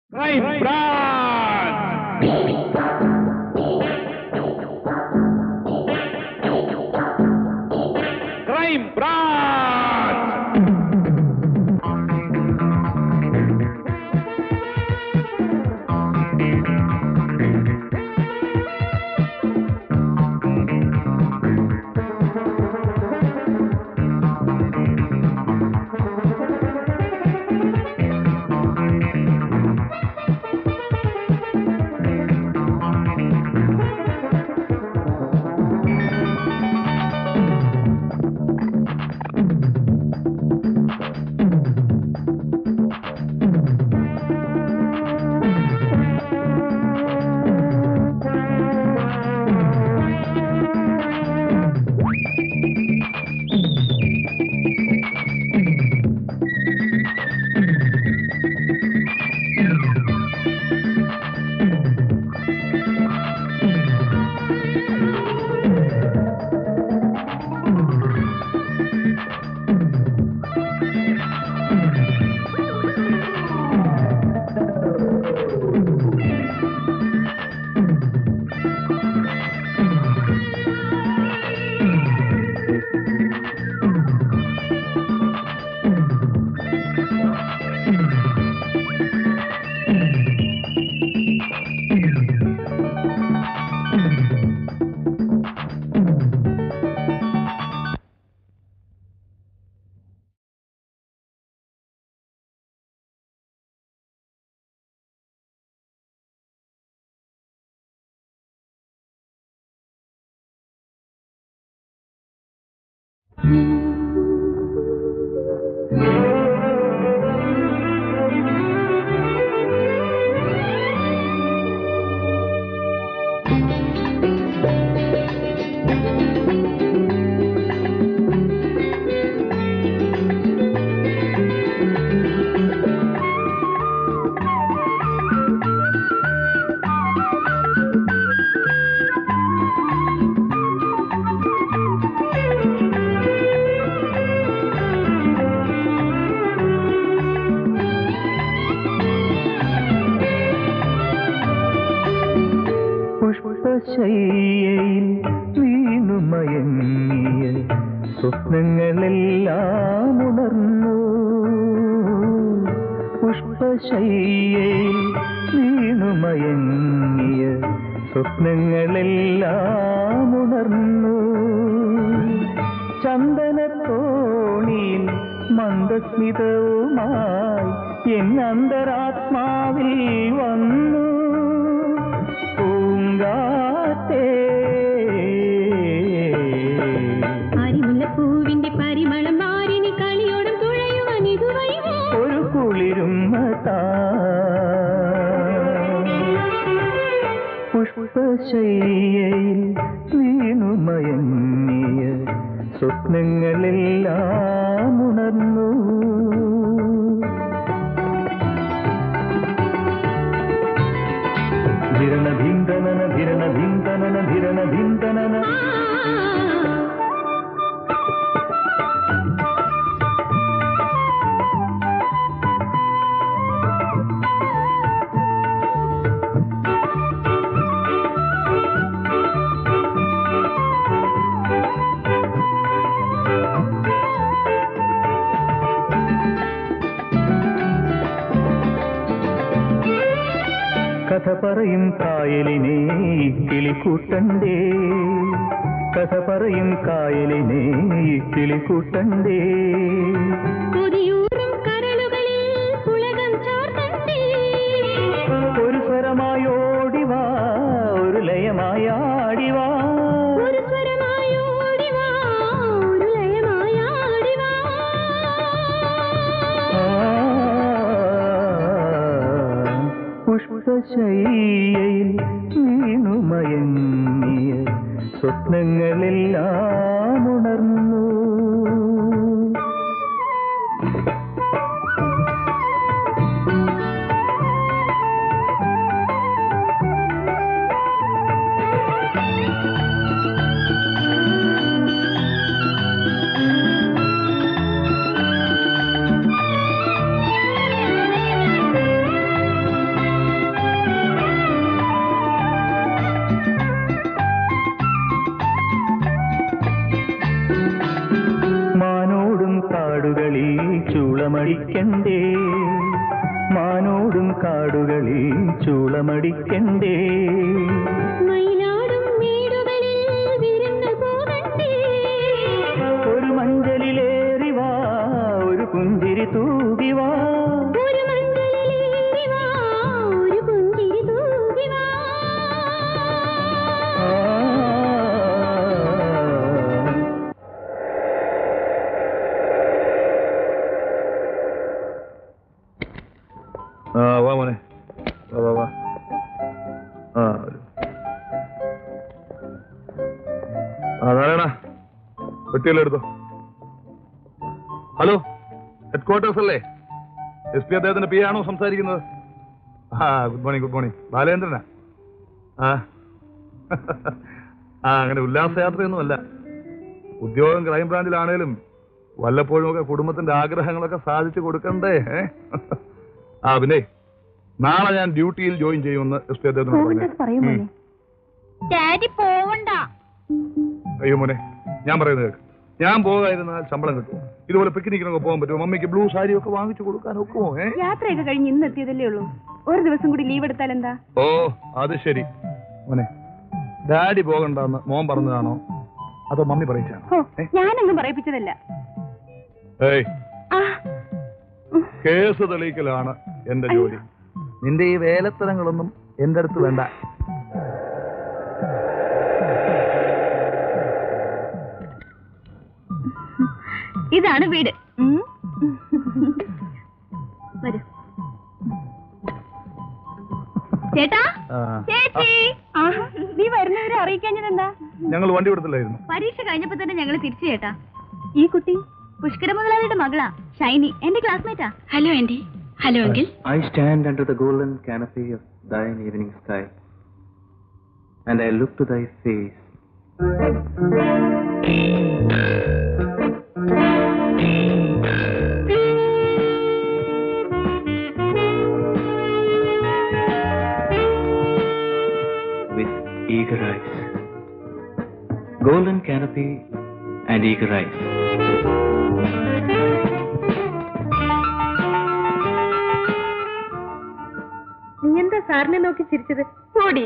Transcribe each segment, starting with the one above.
Crime Branch! Crime Branch! ശയ്യയിൽ വീണുമയങ്ങിയ സ്വപ്നങ്ങളെല്ലാം ഉണർന്നു. പുഷ്പശയ്യയിൽ വീണുമയങ്ങിയ സ്വപ്നങ്ങളെല്ലാം ഉണർന്നു. ചന്ദനത്തോണിയിൽ മന്ദസ്മിതവുമായി എന്നന്തരാത്മാവിൽ വന്നു. പൂവിന്റെ പരിമളം മാറിനി കളിയോടും തുഴയുവാൻ ഇതുവഴി ഒരു കുളിരും പുഷ്പശയ്യയിൽ വീണുമയങ്ങിയ സ്വപ്നങ്ങളെല്ലാം ഉണർന്നു. ധിരണ ഭിന്ദനന ധിരണ ഭിന്ദനന ധിരണ ഭിന്ദനന കഥ പറയും കായലിനെ കിളിക്കൂട്ടണ്ടേ, കഥ പറയും കായലിനെ കിളിക്കൂട്ടണ്ടേ. ഒരു സ്വരമായോടിവാ, ഒരു ലയമായാടിവാ. പുഷ്പശയ്യയിൽ വീണുമയങ്ങിയ സ്വപ്നങ്ങളെല്ലാം ഉണർന്നു. കാടുകളിൽ ചൂളമടിക്കണ്ടേ, മാനോടും കാടുകളിൽ ചൂളമടിക്കണ്ടേ. മയിലാടും വീടുകളിൽ വിരുന്ന് പോകണ്ടേ, ഒരു മഞ്ചലിലേറി വാ, ഒരു പുഞ്ചിരി തൂകി വാ, ഒരു മഞ്ചലിലേറി വാ, ഒരു പുഞ്ചിരി തൂകി വാ. വാ മോനെ, വാ വാ വാ. നാരായണ, പെട്ടിയെല്ലാം എടുത്തോ. ഹലോ, ഹെഡ് ക്വാർട്ടേഴ്സ് അല്ലേ? SP അദ്ദേഹത്തിന്റെ പി ആണോ സംസാരിക്കുന്നത്? Good morning, good morning. ബാലേന്ദ്രനാ? അങ്ങനെ ഉല്ലാസയാത്രയൊന്നും അല്ല. ഉദ്യോഗം ക്രൈംബ്രാഞ്ചിലാണേലും വല്ലപ്പോഴും ഒക്കെ കുടുംബത്തിന്റെ ആഗ്രഹങ്ങളൊക്കെ സാധിച്ചു കൊടുക്കണ്ടേ? പിന്നെ നാളെ ഞാൻ ഡ്യൂട്ടിയിൽ ജോയിൻ ചെയ്യുമെന്ന് SP അദ്ദേഹത്തിനോട് പറഞ്ഞു. അയ്യോ മോനെ, ഞാൻ പറയുന്നത് കേൾക്ക്. ഞാൻ പോകാതിരുന്നാൽ ശമ്പളം കിട്ടുമോ? ഇതുപോലെ പിക്നിക്കിനൊക്കെ പോകാൻ പറ്റുമോ? മമ്മിക്ക് ബ്ലൂ സാരി ഒക്കെ വാങ്ങിച്ചു കൊടുക്കാൻ ഒക്കുമോ? യാത്രയൊക്കെ കഴിഞ്ഞ് ഇന്ന് എത്തിയതല്ലേ ഉള്ളൂ. ഒരു ദിവസം കൂടി ലീവ് എടുത്താൽ എന്താ? ഓ അത് ശരി. മോനെ, ഡാഡി പോകണ്ടെന്ന് മോൻ പറഞ്ഞതാണോ അതോ മമ്മി പറയിച്ചാണോ? ഞാനൊന്നും പറയിപ്പിച്ചതല്ല. ഏയ്, കേസ് തെളിയിക്കലാണ് എന്റെ ജോലി. നിന്റെ ഈ വേലത്തരങ്ങളൊന്നും എന്റെ അടുത്ത് വേണ്ട. ഇതാണ് വീട്. വരൂ ചേട്ടാ. ചേച്ചി, നീ വരുന്നവരെ അറിയിക്കാഞ്ഞതെന്താ? ഞങ്ങൾ വണ്ടി കൊടുത്തില്ലായിരുന്നു. പരീക്ഷ കഴിഞ്ഞപ്പോ തന്നെ ഞങ്ങൾ തിരിച്ചു ചേട്ടാ. ഈ കുട്ടി പുഷ്കര മുതലാളിയുടെ മകളാ, ഷൈനി, എന്റെ ക്ലാസ്മേറ്റാ. Hello aunty. Hello uncle. I stand under the golden canopy of thine evening sky, and I look to thy face. With eager eyes. Golden canopy and eager eyes. നീ എന്താ സാറിനെ നോക്കി ചിരിച്ചത്? ഓടി.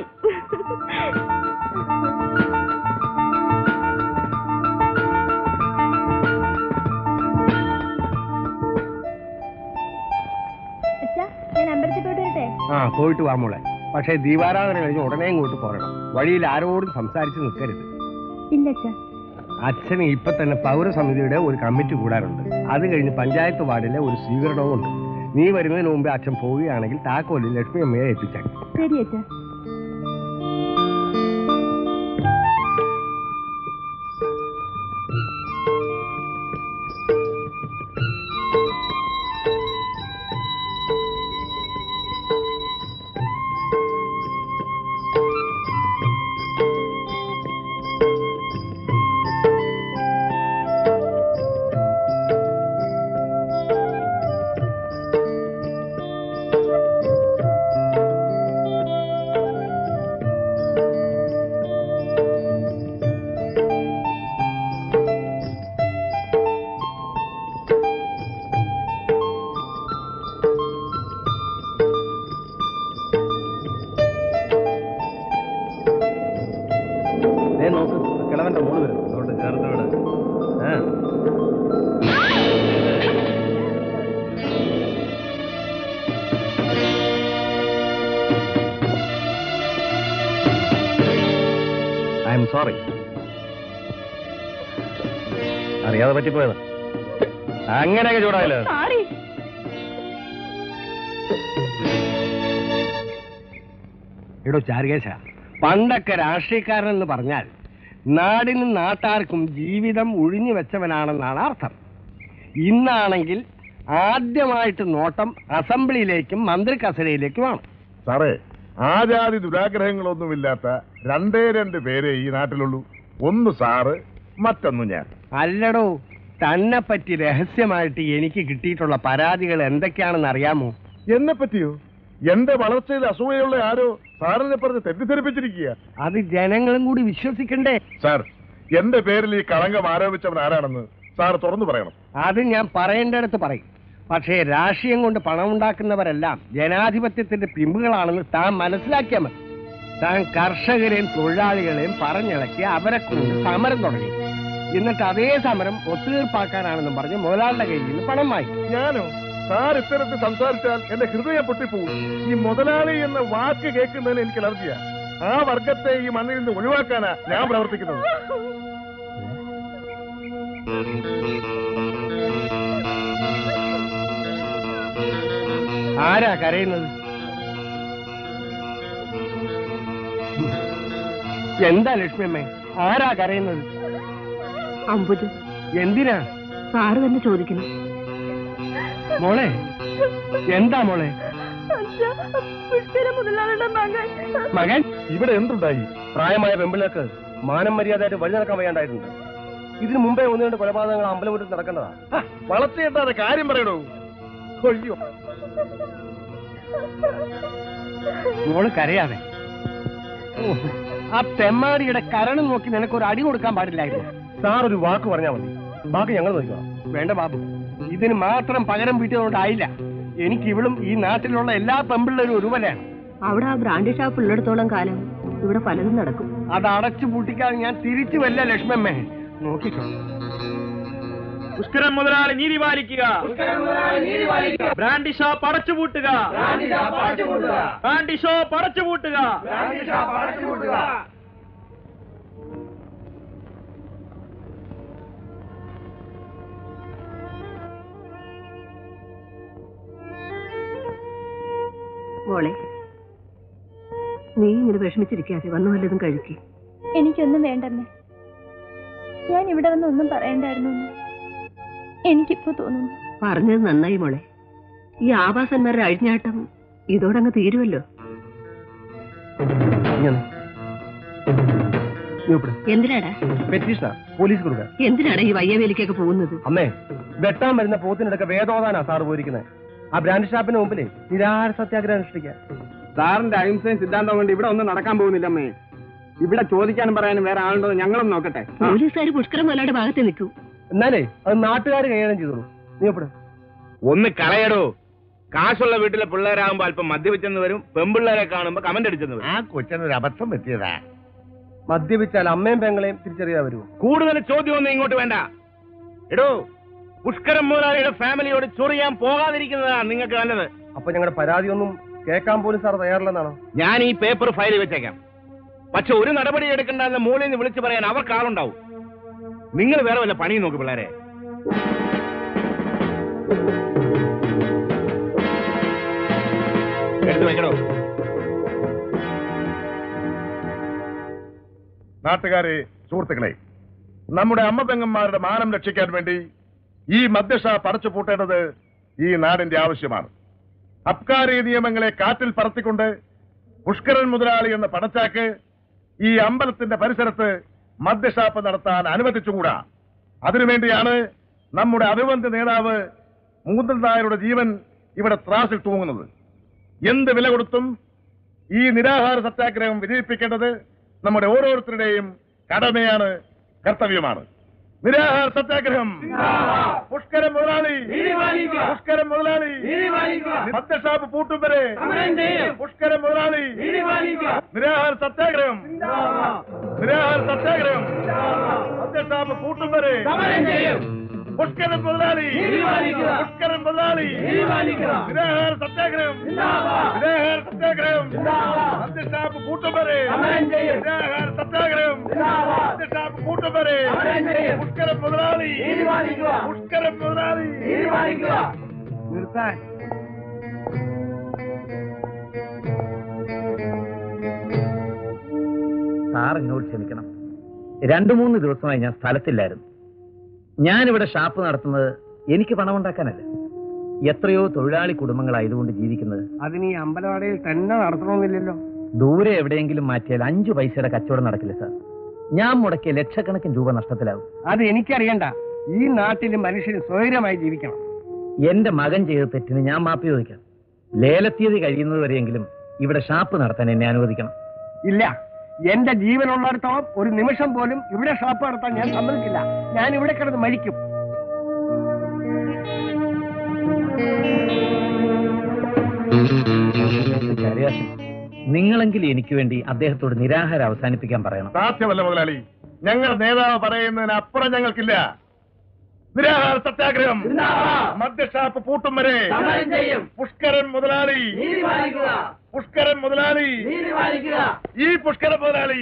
ഞാൻ അമ്പലത്തിൽ പോയിട്ട് വരട്ടെ? പോയിട്ട് വാ മോളെ. പക്ഷേ ദീപാരാധന കഴിഞ്ഞ് ഉടനെ ഇങ്ങോട്ട് പോരണം. വഴിയിൽ ആരോടും സംസാരിച്ച് നിൽക്കരുത്. ഇല്ല. അച്ഛന് ഇപ്പൊ തന്നെ പൗരസമിതിയുടെ ഒരു കമ്മിറ്റി കൂടാറുണ്ട്. അത് കഴിഞ്ഞ് പഞ്ചായത്ത് വാർഡിലെ ഒരു സ്വീകരണവും ഉണ്ട്. നീ വരുന്നതിന് മുമ്പേ അച്ഛൻ പോവുകയാണെങ്കിൽ താക്കോലിൽ ലക്ഷ്മി അമ്മയെ എത്തിച്ചേക്കും. ശരി അച്ഛാ. കിളവന്റെ മോള് വരും. അതുകൊണ്ട് ചേർന്ന് വിട. I am sorry. അറിയാതെ പറ്റിപ്പോയത്. അങ്ങനെയൊക്കെ ചൂടായില്ല. എടോ ചാരുകേശ, പണ്ടൊക്കെ രാഷ്ട്രീയക്കാരനെന്ന് പറഞ്ഞാൽ നാടിനും നാട്ടാർക്കും ജീവിതം ഒഴിഞ്ഞു വെച്ചവനാണെന്നാണ് അർത്ഥം. ഇന്നാണെങ്കിൽ ആദ്യമായിട്ട് നോട്ടം അസംബ്ലിയിലേക്കും മന്ത്രി കസേരയിലേക്കുമാണ്. സാറേ, ആജാതി ദുരാഗ്രഹങ്ങളൊന്നുമില്ലാത്ത രണ്ട് പേരെ ഈ നാട്ടിലുള്ളൂ. ഒന്ന് സാറ്, മറ്റൊന്ന് ഞാൻ. അല്ലടോ, തന്നെ പറ്റി രഹസ്യമായിട്ട് എനിക്ക് കിട്ടിയിട്ടുള്ള പരാതികൾ എന്തൊക്കെയാണെന്ന് അറിയാമോ? എന്നെ പറ്റിയോ? എന്റെ വളർച്ചയിൽ അസൂയുള്ള ആരോ സാറിനെ പറഞ്ഞ് തെറ്റിദ്ധരിപ്പിച്ചിരിക്കുക. അത് ജനങ്ങളും കൂടി വിശ്വസിക്കണ്ടേ? സാർ, എന്റെ പേരിൽ ഈ കളങ്കം ആരോപിച്ചവൻ ആരാണെന്ന് സാർ തുറന്നു പറയണം. അത് ഞാൻ പറയേണ്ടടുത്ത് പറയും. പക്ഷേ രാഷ്ട്രീയം കൊണ്ട് പണം ഉണ്ടാക്കുന്നവരെല്ലാം ജനാധിപത്യത്തിന്റെ പിമ്പുകളാണെന്ന് താൻ മനസ്സിലാക്കിയാൽ മതി. താൻ കർഷകരെയും തൊഴിലാളികളെയും പറഞ്ഞിളക്കി അവരെ കൊണ്ട് സമരം തുടങ്ങി. എന്നിട്ട് അതേ സമരം ഒത്തുതീർപ്പാക്കാനാണെന്നും പറഞ്ഞ് മുതലാളിയുടെ കയ്യിൽ നിന്ന് പണം വാങ്ങി. ഞാനോ? സാർ ഇത്തരത്തിൽ സംസാരിച്ചാൽ എന്റെ ഹൃദയം പൊട്ടിപ്പോകും. ഈ മുതലാളി എന്ന വാക്ക് കേൾക്കുന്നതിന് എനിക്ക് അലർജിയാ. ആ വർഗത്തെ ഈ മണ്ണിൽ നിന്ന് ഒഴിവാക്കാനാ ഞാൻ പ്രവർത്തിക്കുന്നത്. ആരാ കരയുന്നത്? എന്താ ലക്ഷ്മിയമ്മേ, ആരാ കരയുന്നത്? അമ്പുജ. എന്തിനാ? സാറ് തന്നെ ചോദിക്കണം. മോളെ, എന്താ മോളെ? മുതലാളിയുടെ മകൻ. മകൻ? ഇവിടെ എന്തുണ്ടായി? പ്രായമായ പെമ്പിളേക്ക് മാനം മര്യാദയായിട്ട് വഴി നടക്കാൻ വയ്യാണ്ടായിട്ടുണ്ട്. ഇതിനു മുമ്പേ ഒന്ന് രണ്ട് കൊലപാതകങ്ങൾ അമ്പലം നടക്കേണ്ടതാ. വളർച്ചയിട്ടാതെ കാര്യം പറയണോ? അയ്യോ, മോള് കരയാതെ. ആ തെമ്മാടിയുടെ കരണം നോക്കി നിനക്കൊരു അടി കൊടുക്കാൻ പാടില്ലായിരുന്നു. സാർ ഒരു വാക്ക് പറഞ്ഞാൽ മതി, ബാക്കി ഞങ്ങൾ നോക്കണം. വേണ്ട ബാബു, ഇതിന് മാത്രം പകരം വീട്ടിയതുകൊണ്ടായില്ല. എനിക്ക് ഇവളും ഈ നാട്ടിലുള്ള എല്ലാ പെമ്പിള്ളേരും ഒരുപോലെയാണ്. അവിടെ ആ ബ്രാൻഡി ഷാപ്പ് ഉള്ളിടത്തോളം കാലം ഇവിടെ പലതും നടക്കും. അത് അടച്ചു പൂട്ടിക്കാതെ ഞാൻ തിരിച്ചു വല്ല ലക്ഷ്മമ്മേ. നോക്കിക്കോ. പുഷ്കരൻ മുതലാളി നീതി പാലിക്കുക. ബ്രാൻഡി ഷോപ്പ് അടച്ചുപൂട്ടുക. ബ്രാൻഡി ഷോപ്പ് അടച്ചുപൂട്ടുക. മോളെ, നീ ഇങ്ങനെ വിഷമിച്ചിരിക്കാതെ വന്നു വല്ലതും കഴിക്കേ. എനിക്കൊന്നും വേണ്ടമ്മേ. ഞാൻ ഇവിടെ വന്ന് ഒന്നും പറയണ്ടായിരുന്നു. എനിക്കിപ്പോ തോന്നുന്നു. പറഞ്ഞത് നന്നായി മോളെ. ഈ ആവാസന്മാരുടെ അഴിഞ്ഞാട്ടം ഇതോടങ്ങ് തീരുമല്ലോ. എന്തിനാടാ പോലീസ് കൊടുക്കാൻ? എന്തിനാടാ ഈ വയ്യവേലിക്കൊക്കെ പോകുന്നത്? അമ്മേ, വെട്ടാൻ വരുന്ന പോത്തിനിടക്ക് വേദോദാനാ സാറ് പോയിരിക്കുന്നത്. ആ ബ്രാൻഡ് ഷാപ്പിന് മുമ്പിൽ നിരാഹാര സത്യാഗ്രഹം അനുഷ്ഠിക്കുക. സാറിന്റെ അഹിംസയും സിദ്ധാന്തം കൊണ്ട് ഇവിടെ ഒന്നും നടക്കാൻ പോകുന്നില്ല അമ്മേ. ഇവിടെ ചോദിക്കാനും പറയാനും വേറെ ആളുണ്ടോ ഞങ്ങളും നോക്കട്ടെ. പോലീസുകാർ പുഷ്കരം മുതലാളിയുടെ ഭാഗത്ത് നിൽക്കൂ. എന്നാലേ അത് നാട്ടുകാർ കൈകാര്യം ചെയ്തോളൂ. നീ എപ്പോഴും ഒന്ന് കളയടോ. കാശുള്ള വീട്ടിലെ പിള്ളേരാകുമ്പോ അല്പം മദ്യപിച്ചെന്ന് വരും, പെമ്പിള്ളേരെ കാണുമ്പോ കമന്റ് അടിച്ചെന്ന് വരും. ആ കൊച്ചനൊരു അബദ്ധം പറ്റിയതാ. മദ്യപിച്ചാൽ അമ്മയും പെങ്ങളെയും തിരിച്ചറിയാൻ വരുമോ? കൂടുതൽ ചോദ്യമൊന്നും ഇങ്ങോട്ട് വേണ്ട. എടോ, പുഷ്കരൻ മുതലാളിയുടെ ഫാമിലിയോട് ചൊറിയാൻ പോകാതിരിക്കുന്നതാണ് നിങ്ങൾക്ക് നല്ലത്. അപ്പൊ ഞങ്ങളുടെ പരാതി ഒന്നും കേൾക്കാൻ പോലും സാർ തയ്യാറില്ലെന്നാണോ? ഞാൻ ഈ പേപ്പർ ഫയൽ വെച്ചേക്കാം. പക്ഷെ ഒരു നടപടി എടുക്കണ്ടെന്ന് മൂലയിൽ നിന്ന് വിളിച്ചു പറയാൻ അവർക്ക് ആളുണ്ടാവും. നിങ്ങൾ വേറെ വല്ല പണിയും നോക്ക് പിള്ളേരെ. എടുത്തു വെക്കണോ? നാട്ടുകാരെ, സുഹൃത്തുക്കളെ, നമ്മുടെ അമ്മ പെങ്ങന്മാരുടെ മാനം രക്ഷിക്കാൻ വേണ്ടി ഈ മദ്യഷാപ്പ് അടച്ചു പൂട്ടേണ്ടത് ഈ നാടിന്റെ ആവശ്യമാണ്. അബ്കാരി നിയമങ്ങളെ കാറ്റിൽ പറത്തിക്കൊണ്ട് പുഷ്കരൻ മുതലാളി എന്ന പണച്ചാക്ക് ഈ അമ്പലത്തിന്റെ പരിസരത്ത് മദ്യഷാപ്പ് നടത്താൻ അനുവദിച്ചുകൂടാ. അതിനുവേണ്ടിയാണ് നമ്മുടെ അഭിവന്ദ്യ നേതാവ് മൂന്തൽ നായരുടെ ജീവൻ ഇവിടെ ത്രാസിൽ തൂങ്ങുന്നത്. എന്ത് വില കൊടുത്തും ഈ നിരാഹാര സത്യാഗ്രഹം വിജയിപ്പിക്കേണ്ടത് നമ്മുടെ ഓരോരുത്തരുടെയും കടമയാണ്, കർത്തവ്യമാണ്. നിരാഹാര സത്യാഗ്രഹം. പുഷ്കരൻ മുതലാളി, പുഷ്കരൻ മുതലാളി, മദ്യഷാപ്പ് പൂട്ടും വരെ പുഷ്കരൻ മുതലാളി. നിരാഹാര സത്യാഗ്രഹം, നിരാഹാര സത്യാഗ്രഹം. മദ്യഷാപ്പ് പൂട്ടും വരെ പുഷ്കരൻ മുതലാളി, പുഷ്കരൻ മുതലാളി. നിരാഹാര സത്യാഗ്രഹം, നിരാഹാര സത്യാഗ്രഹം. മദ്യഷാപ്പ് പൂട്ടും വരെ നിരാഹാര സത്യാഗ്രഹം. മദ്യഷാപ്പ് പൂട്ടും വരെ പുഷ്കരൻ മുതലാളി, പുഷ്കരൻ മുതലാളി. നിർത്താൻ. സാർ എന്നോട് ക്ഷമിക്കണം. 2-3 ദിവസമായി ഞാൻ സ്ഥലത്തില്ലായിരുന്നു. ഞാനിവിടെ ഷാപ്പ് നടത്തുന്നത് എനിക്ക് പണമുണ്ടാക്കാനല്ല. എത്രയോ തൊഴിലാളി കുടുംബങ്ങളായതുകൊണ്ട് ജീവിക്കുന്നത്. അതിന് ഈ അമ്പലവാടയിൽ തന്നെ നടത്തണമെന്നില്ലല്ലോ. ദൂരെ എവിടെയെങ്കിലും മാറ്റിയാൽ 5 പൈസയുടെ കച്ചവടം നടക്കില്ല സാർ. ഞാൻ മുടക്കിയ ലക്ഷക്കണക്കിന് രൂപ നഷ്ടത്തിലാവും. അത് എനിക്കറിയണ്ട. ഈ നാട്ടിൽ മനുഷ്യന് സ്വൈരമായി ജീവിക്കണം. എന്റെ മകൻ ചെയ്ത തെറ്റിന് ഞാൻ മാപ്പ് ചോദിക്കാം. ലേലത്തീയതി കഴിയുന്നത് വരെയെങ്കിലും ഇവിടെ ഷാപ്പ് നടത്താൻ എന്നെ അനുവദിക്കണം. ഇല്ല, എന്റെ ജീവനുള്ളിടത്തോളം ഒരു നിമിഷം പോലും ഇവിടെ ഷാപ്പ് നടത്താൻ ഞാൻ സമ്മതിക്കില്ല. ഞാൻ ഇവിടെ കിടന്ന് മരിക്കും. നിങ്ങളെങ്കിലും എനിക്ക് വേണ്ടി അദ്ദേഹത്തോട് നിരാഹാരം അവസാനിപ്പിക്കാൻ പറയണം. സാധ്യമല്ല മുതലാളി, ഞങ്ങൾ നേതാവ് പറയുന്നതിനപ്പുറം ഞങ്ങൾക്കില്ല. നിരാഹാര സത്യാഗ്രഹം, മദ്യഷാപ്പ് പൂട്ടും വരെ. പുഷ്കരൻ മുതലാളി, പുഷ്കരൻ മുതലാളി, ഈ പുഷ്കരൻ മുതലാളി.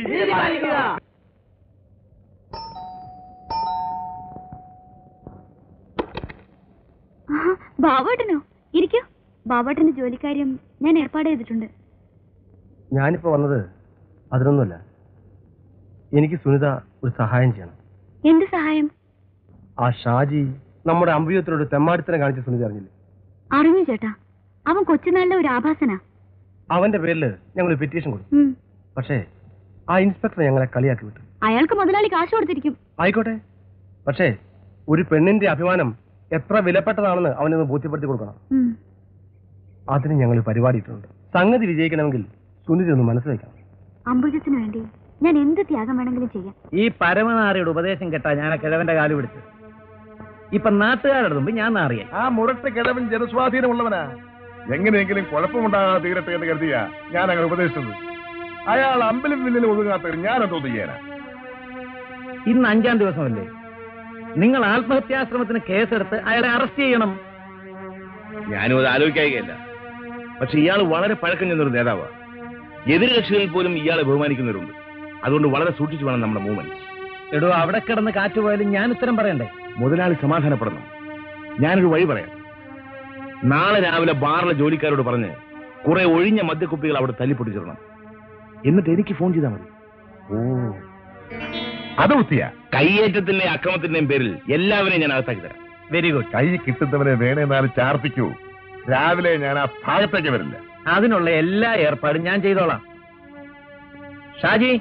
ബാബുവേട്ടനോ? ഇരിക്കൂ. ബാബുവേട്ടന്റെ ജോലിക്കാര്യം ഞാൻ ഏർപ്പാട് ചെയ്തിട്ടുണ്ട്. ഞാനിപ്പോ വന്നത് അതിനൊന്നുമല്ല. എനിക്ക് സുനിത ഒരു സഹായം ചെയ്യണം. എന്ത് സഹായം? ആ ഷാജി നമ്മുടെ അമ്പുയത്തിനോട് തെമ്മാടിത്തനെ കാണിച്ച സുനിത അറിഞ്ഞില്ലേ? അറിഞ്ഞു ചേട്ടാ. അവൻ കൊച്ചുനാളിലെ ഒരു ആഭാസനാ. അവന്റെ പേരിൽ ഞങ്ങൾ പെറ്റീഷൻ കൊടുത്തു. പക്ഷേ ആ ഇൻസ്പെക്ടർ ഞങ്ങളെ കളിയാക്കി വിട്ടു. അയാൾക്ക് മുതലാളി കാശ് കൊടുത്തിരിക്കും. ആയിക്കോട്ടെ, പക്ഷേ ഒരു പെണ്ണിന്റെ അഭിമാനം എത്ര വിലപ്പെട്ടതാണെന്ന് അവനൊന്ന് ബോധ്യപ്പെടുത്തി കൊടുക്കണം. അതിന് ഞങ്ങൾ പരിപാടിയിട്ടുണ്ട്. സംഗതി വിജയിക്കണമെങ്കിൽ സുനിത ഒന്ന് മനസ്സിലാക്കണം. അംബുജത്തിന് വേണ്ടി ഞാൻ എന്ത് ത്യാഗം വേണമെങ്കിലും ചെയ്യാം. ഈ പരമനാറിയുടെ ഉപദേശം കേട്ടാ ഞാൻ ആ കിഴവന്റെ കാല് പിടിച്ച്. ഇപ്പൊ നാട്ടുകാരുടെ മുമ്പ് ഞാൻ നാറിയ. ആ മുരട്ട് കിഴവൻ ജനസ്വാധീനമുള്ളവനാ. എങ്ങനെയെങ്കിലും കുഴപ്പമുണ്ടാകാതെ തീരട്ടെ എന്ന് കരുതിയ ഞാൻ അങ്ങനെ ഉപദേശിച്ചത്. അയാൾ അമ്പലം വില്ലിൽ ഒതുങ്ങാത്ത ഞാനെന്തോ ചെയ്യാനാ? ഇന്ന് 5-ാം ദിവസമല്ലേ? നിങ്ങൾ ആത്മഹത്യാശ്രമത്തിന് കേസെടുത്ത് അയാളെ അറസ്റ്റ് ചെയ്യണം. ഞാനും അത് ആലോചിക്കുകയല്ല. പക്ഷെ ഇയാൾ വളരെ പഴക്കം ചെന്നൊരു നേതാവാണ്. എതിർ കക്ഷികളിൽ പോലും ഇയാളെ ബഹുമാനിക്കുന്നവരുണ്ട്. അതുകൊണ്ട് വളരെ സൂക്ഷിച്ചു വേണം നമ്മുടെ മൂവ്മെന്റ്. എടോ, അവിടെ കിടന്ന് കാറ്റ് പോയാലും ഞാൻ ഉത്തരം പറയണ്ടേ? മുതലാളി സമാധാനപ്പെടണം. ഞാനൊരു വഴി പറയാം. നാളെ രാവിലെ ബാറിലെ ജോലിക്കാരോട് പറഞ്ഞ് കുറെ ഒഴിഞ്ഞ മദ്യക്കുപ്പികൾ അവിടെ തല്ലിപ്പൊട്ടിച്ചിടണം. എന്നിട്ട് എനിക്ക് ഫോൺ ചെയ്താൽ മതി. ഓ, അത് ബുദ്ധിയാ. കയ്യേറ്റത്തിന്റെയും അക്രമത്തിന്റെയും പേരിൽ എല്ലാവരെയും ഞാൻ അകത്താക്കി തരാം. Very good. കൈ കിട്ടുന്നവരെ വേണേന്നാലും ചാർത്തിക്കൂ. രാവിലെ ഞാൻ ആ ഭാഗത്തേക്ക് വരില്ല. അതിനുള്ള എല്ലാ ഏർപ്പാടും ഞാൻ ചെയ്തോളാം. ഷാജി,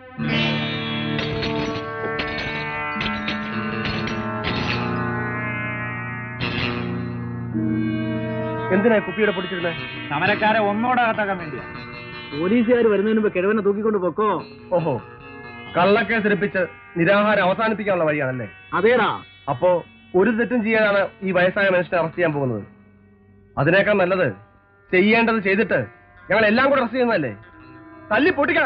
എന്തിനാ കുപ്പിയുടെ പൊടിച്ചിരുന്നേ? സമരക്കാരെ ഒന്നോടെ അകത്താക്കാൻ വേണ്ടിയാ. പോലീസുകാർ വരുന്നതിന് മുമ്പ് കിഴവനെ തൂക്കിക്കൊണ്ട് പൊക്കോ. ഓഹോ, കള്ളക്കേസ് എടുപ്പിച്ച് നിരാഹാരം അവസാനിപ്പിക്കാനുള്ള വഴിയാണല്ലേ? അതേടാ. അപ്പോ ഒരു തെറ്റും ചെയ്യാനാണ് ഈ വയസ്സായ മനുഷ്യനെ അറസ്റ്റ് ചെയ്യാൻ പോകുന്നത്. അതിനേക്കാൾ നല്ലത് ചെയ്യേണ്ടത് ചെയ്തിട്ട് ഞങ്ങൾ എല്ലാം കൂടെ അറസ്റ്റ് ചെയ്യുന്നതല്ലേ? തല്ലി പൊട്ടിക്ക.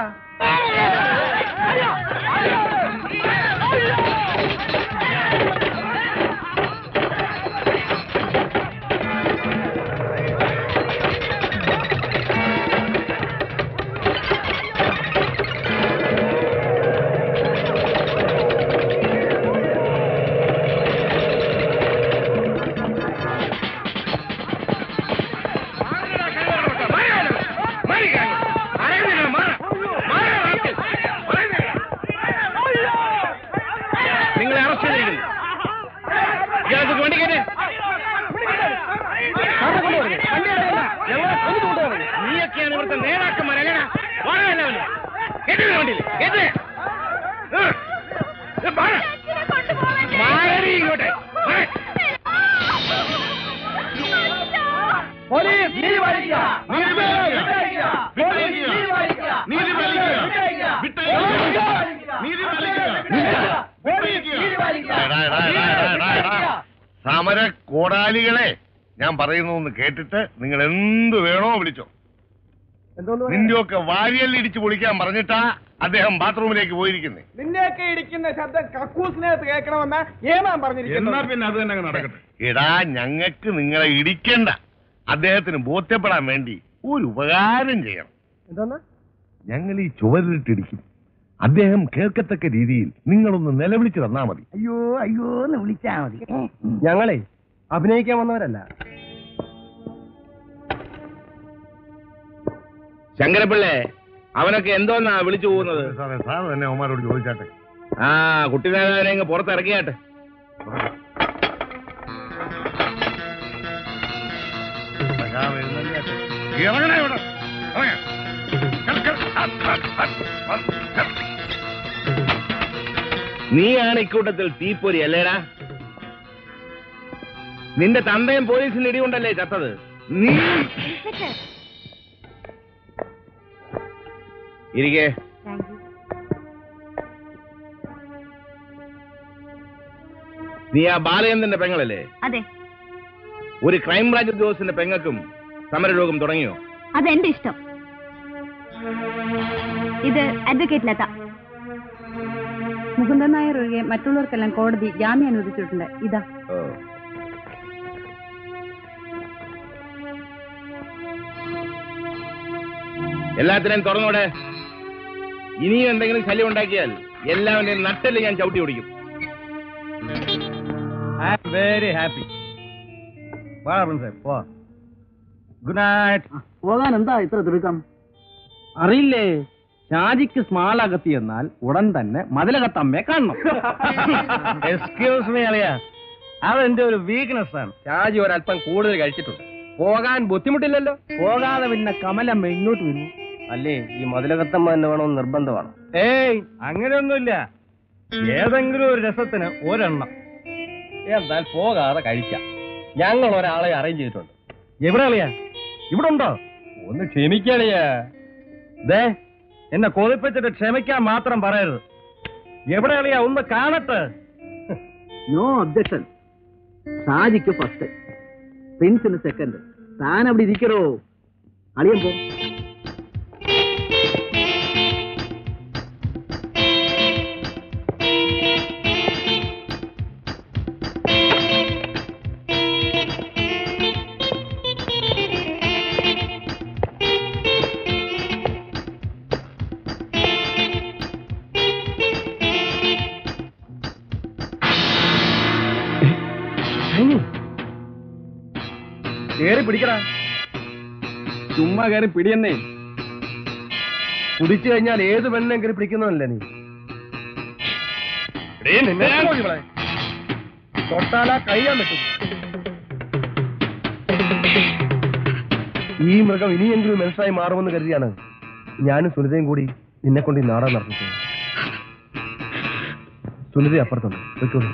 നീയൊക്കെയാണ് ഇവിടുത്തെ നേതാക്കന്മാരല്ലടാ. ഇങ്ങോട്ടെ സമര കോടാലികളെ, ഞാൻ പറയുന്നൊന്ന് കേട്ടിട്ട് നിങ്ങൾ എന്ത് വേണോ വിളിച്ചോ. നിന്റെയൊക്കെ വാരിയല്ലിടിച്ച് പൊളിക്കാൻ പറഞ്ഞിട്ടാ അദ്ദേഹം ബാത്റൂമിലേക്ക് പോയിരിക്കുന്നേ. നിന്നെയൊക്കെ ഇടിക്കുന്ന ശബ്ദം കക്കൂസിനകത്ത് കേൾക്കണമെന്നാ ഏമാൻ പറഞ്ഞിരിക്കുന്നത്. പിന്നെ അത് തന്നെ നടക്കട്ടെ. എടാ, ഞങ്ങൾക്ക് നിങ്ങളെ ഇടിക്കണ്ട. അദ്ദേഹത്തിന് ബോധ്യപ്പെടാൻ വേണ്ടി ഒരു ഉപകാരം ചെയ്യണം. എന്താ? ഞങ്ങൾ ഈ ചുവരിലിട്ടിടിക്കും. അദ്ദേഹം കേൾക്കത്തക്ക രീതിയിൽ നിങ്ങളൊന്ന് നിലവിളിച്ച് തന്നാ മതി. അയ്യോ അയ്യോ എന്ന് വിളിച്ചാ മതി. ഞങ്ങളെ അഭിനയിക്കാൻ വന്നവരല്ല. ശങ്കരപ്പിള്ളേ, അവനൊക്കെ എന്തോന്നാ വിളിച്ചു പോകുന്നത്? സാർ തന്നെ അവന്മാരോട് ചോദിച്ചാട്ടെ. ആ കുട്ടി നേതാവിനെ അങ്ങ് പുറത്തിറക്കിയാട്ടെ. ഇറങ്ങണേ ഇവിടെ. നീയാണ് ഇക്കൂട്ടത്തിൽ തീപ്പൊരി അല്ലേടാ? നിന്റെ തന്തയും പോലീസിന് ഇടികൊണ്ടല്ലേ ചത്തത്? നീ ഇരിക്കേ. നീ ആ ബാലചന്ദ്രന്റെ പെങ്ങളല്ലേ? അതെ. ഒരു ക്രൈംബ്രാഞ്ച് ഉദ്യോഗസ്ഥന്റെ പെങ്ങൾക്കും സമരരോഗം തുടങ്ങിയോ? അതെന്റെ ഇഷ്ടം. ഇത് അഡ്വക്കേറ്റ് ലത. മുകുന്ദൻ നായർ ഒഴികെ മറ്റുള്ളവർക്കെല്ലാം കോടതി ജാമ്യം അനുവദിച്ചിട്ടുണ്ട്. ഇതാ. എല്ലാത്തിനെയും തുറന്നോടെ. ഇനിയും എന്തെങ്കിലും ശല്യം ഉണ്ടാക്കിയാൽ എല്ലാവരുടെയും നട്ടല് ഞാൻ ചവിട്ടി ഓടിക്കും. I am very happy. Good night. പോകാൻ എന്താ ഇത്ര തിടുക്കം? അറിയില്ലേ, ഷാജിക്ക് സ്മാൾ അകത്തി എന്നാൽ ഉടൻ തന്നെ മതിലകത്തമ്മയെ കാണണം. എക്സ്ക്യൂസ് മീ അളിയ, അതെന്റെ ഒരു വീക്ക്നെസ് ആണ്. ഷാജി ഒരല്പം കൂടുതൽ കഴിച്ചിട്ടുണ്ട്. പോകാൻ ബുദ്ധിമുട്ടില്ലല്ലോ. പോകാതെ പിന്നെ കമലമ്മ ഇങ്ങോട്ട് വരുന്നു. അല്ലേ, ഈ മതിലകത്തമ്മ തന്നെ വേണമെന്ന് നിർബന്ധമാണ്? ഏയ്, അങ്ങനെയൊന്നുമില്ല. ഏതെങ്കിലും ഒരു രസത്തിന് ഒരെണ്ണം. എന്നാൽ പോകാതെ കഴിക്കാം. ഞങ്ങൾ ഒരാളെ അറേഞ്ച് ചെയ്തിട്ടുണ്ട്. എവിടെ അളിയാ? ഇവിടെ ഉണ്ടോ? ഒന്ന് ക്ഷമിക്കളിയാ. ദേ, എന്നെ കൊതിപ്പിച്ചിട്ട് ക്ഷമിക്കാൻ മാത്രം പറയരുത്. എവിടെ അളിയാ? ഒന്ന് കാണട്ടെ. No objection. ഷാജിക്ക് ഫസ്റ്റ്, പ്രിൻസിന് സെക്കൻഡ്. താൻ അവിടെ ഇരിക്കണോ? അളിയൻ പോ. കേറി പിടിക്കടാ. ചുമ്മാ കയറി പിടിയെന്നേ. കുടിച്ചു കഴിഞ്ഞാൽ ഏത് പെണ്ണിനെ കയറി പിടിക്കുന്നതല്ലേ നീ? തൊട്ടാലാ കഴിയാൻ പറ്റും. ഈ മൃഗം ഇനിയെങ്കിലും മനുഷ്യനായി മാറുമെന്ന് കരുതിയാണ് ഞാനും സുനിതയും കൂടി നിന്നെ കൊണ്ട് ഈ നാടകം നടത്തിച്ചത്. സുനിത അപ്പുറത്തുണ്ട്, വെച്ചോളൂ.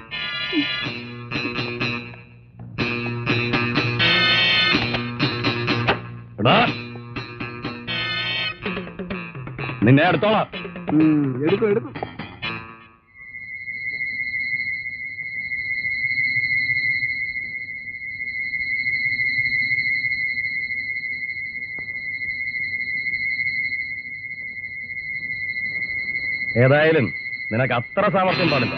നിന്നെ അടുത്തോളാം. എടുക്കും എടുക്കും. ഏതായാലും നിനക്ക് അത്ര സാമർത്ഥ്യം പാടില്ല.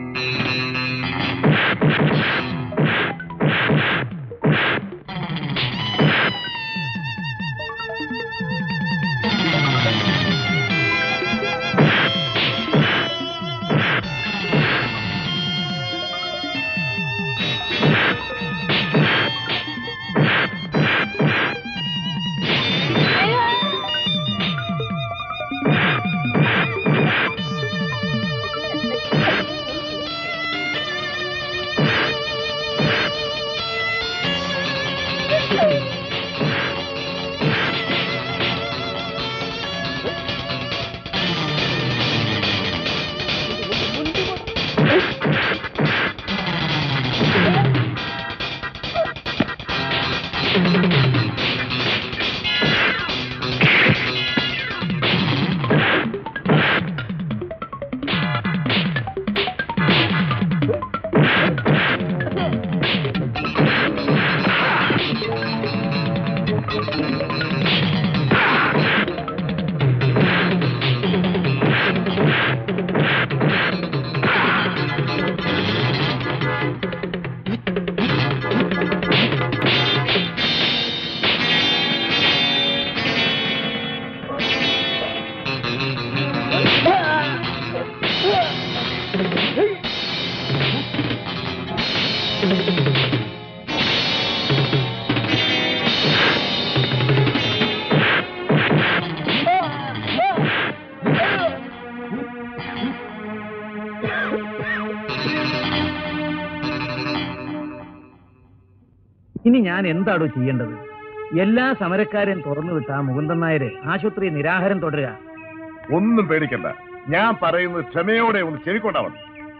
ഇനി ഞാൻ എന്താണോ ചെയ്യേണ്ടത്? എല്ലാ സമരക്കാരെയും തുറന്നു വിട്ട മുകുന്ദൻ നായരെ ആശുപത്രി നിരാഹാരം തുടരുക. ഒന്നും പേടിക്കണ്ട, ഞാൻ പറയുന്നത് ക്ഷമയോടെ ഒന്ന് ചെവിക്കൊണ്ടാ മതി.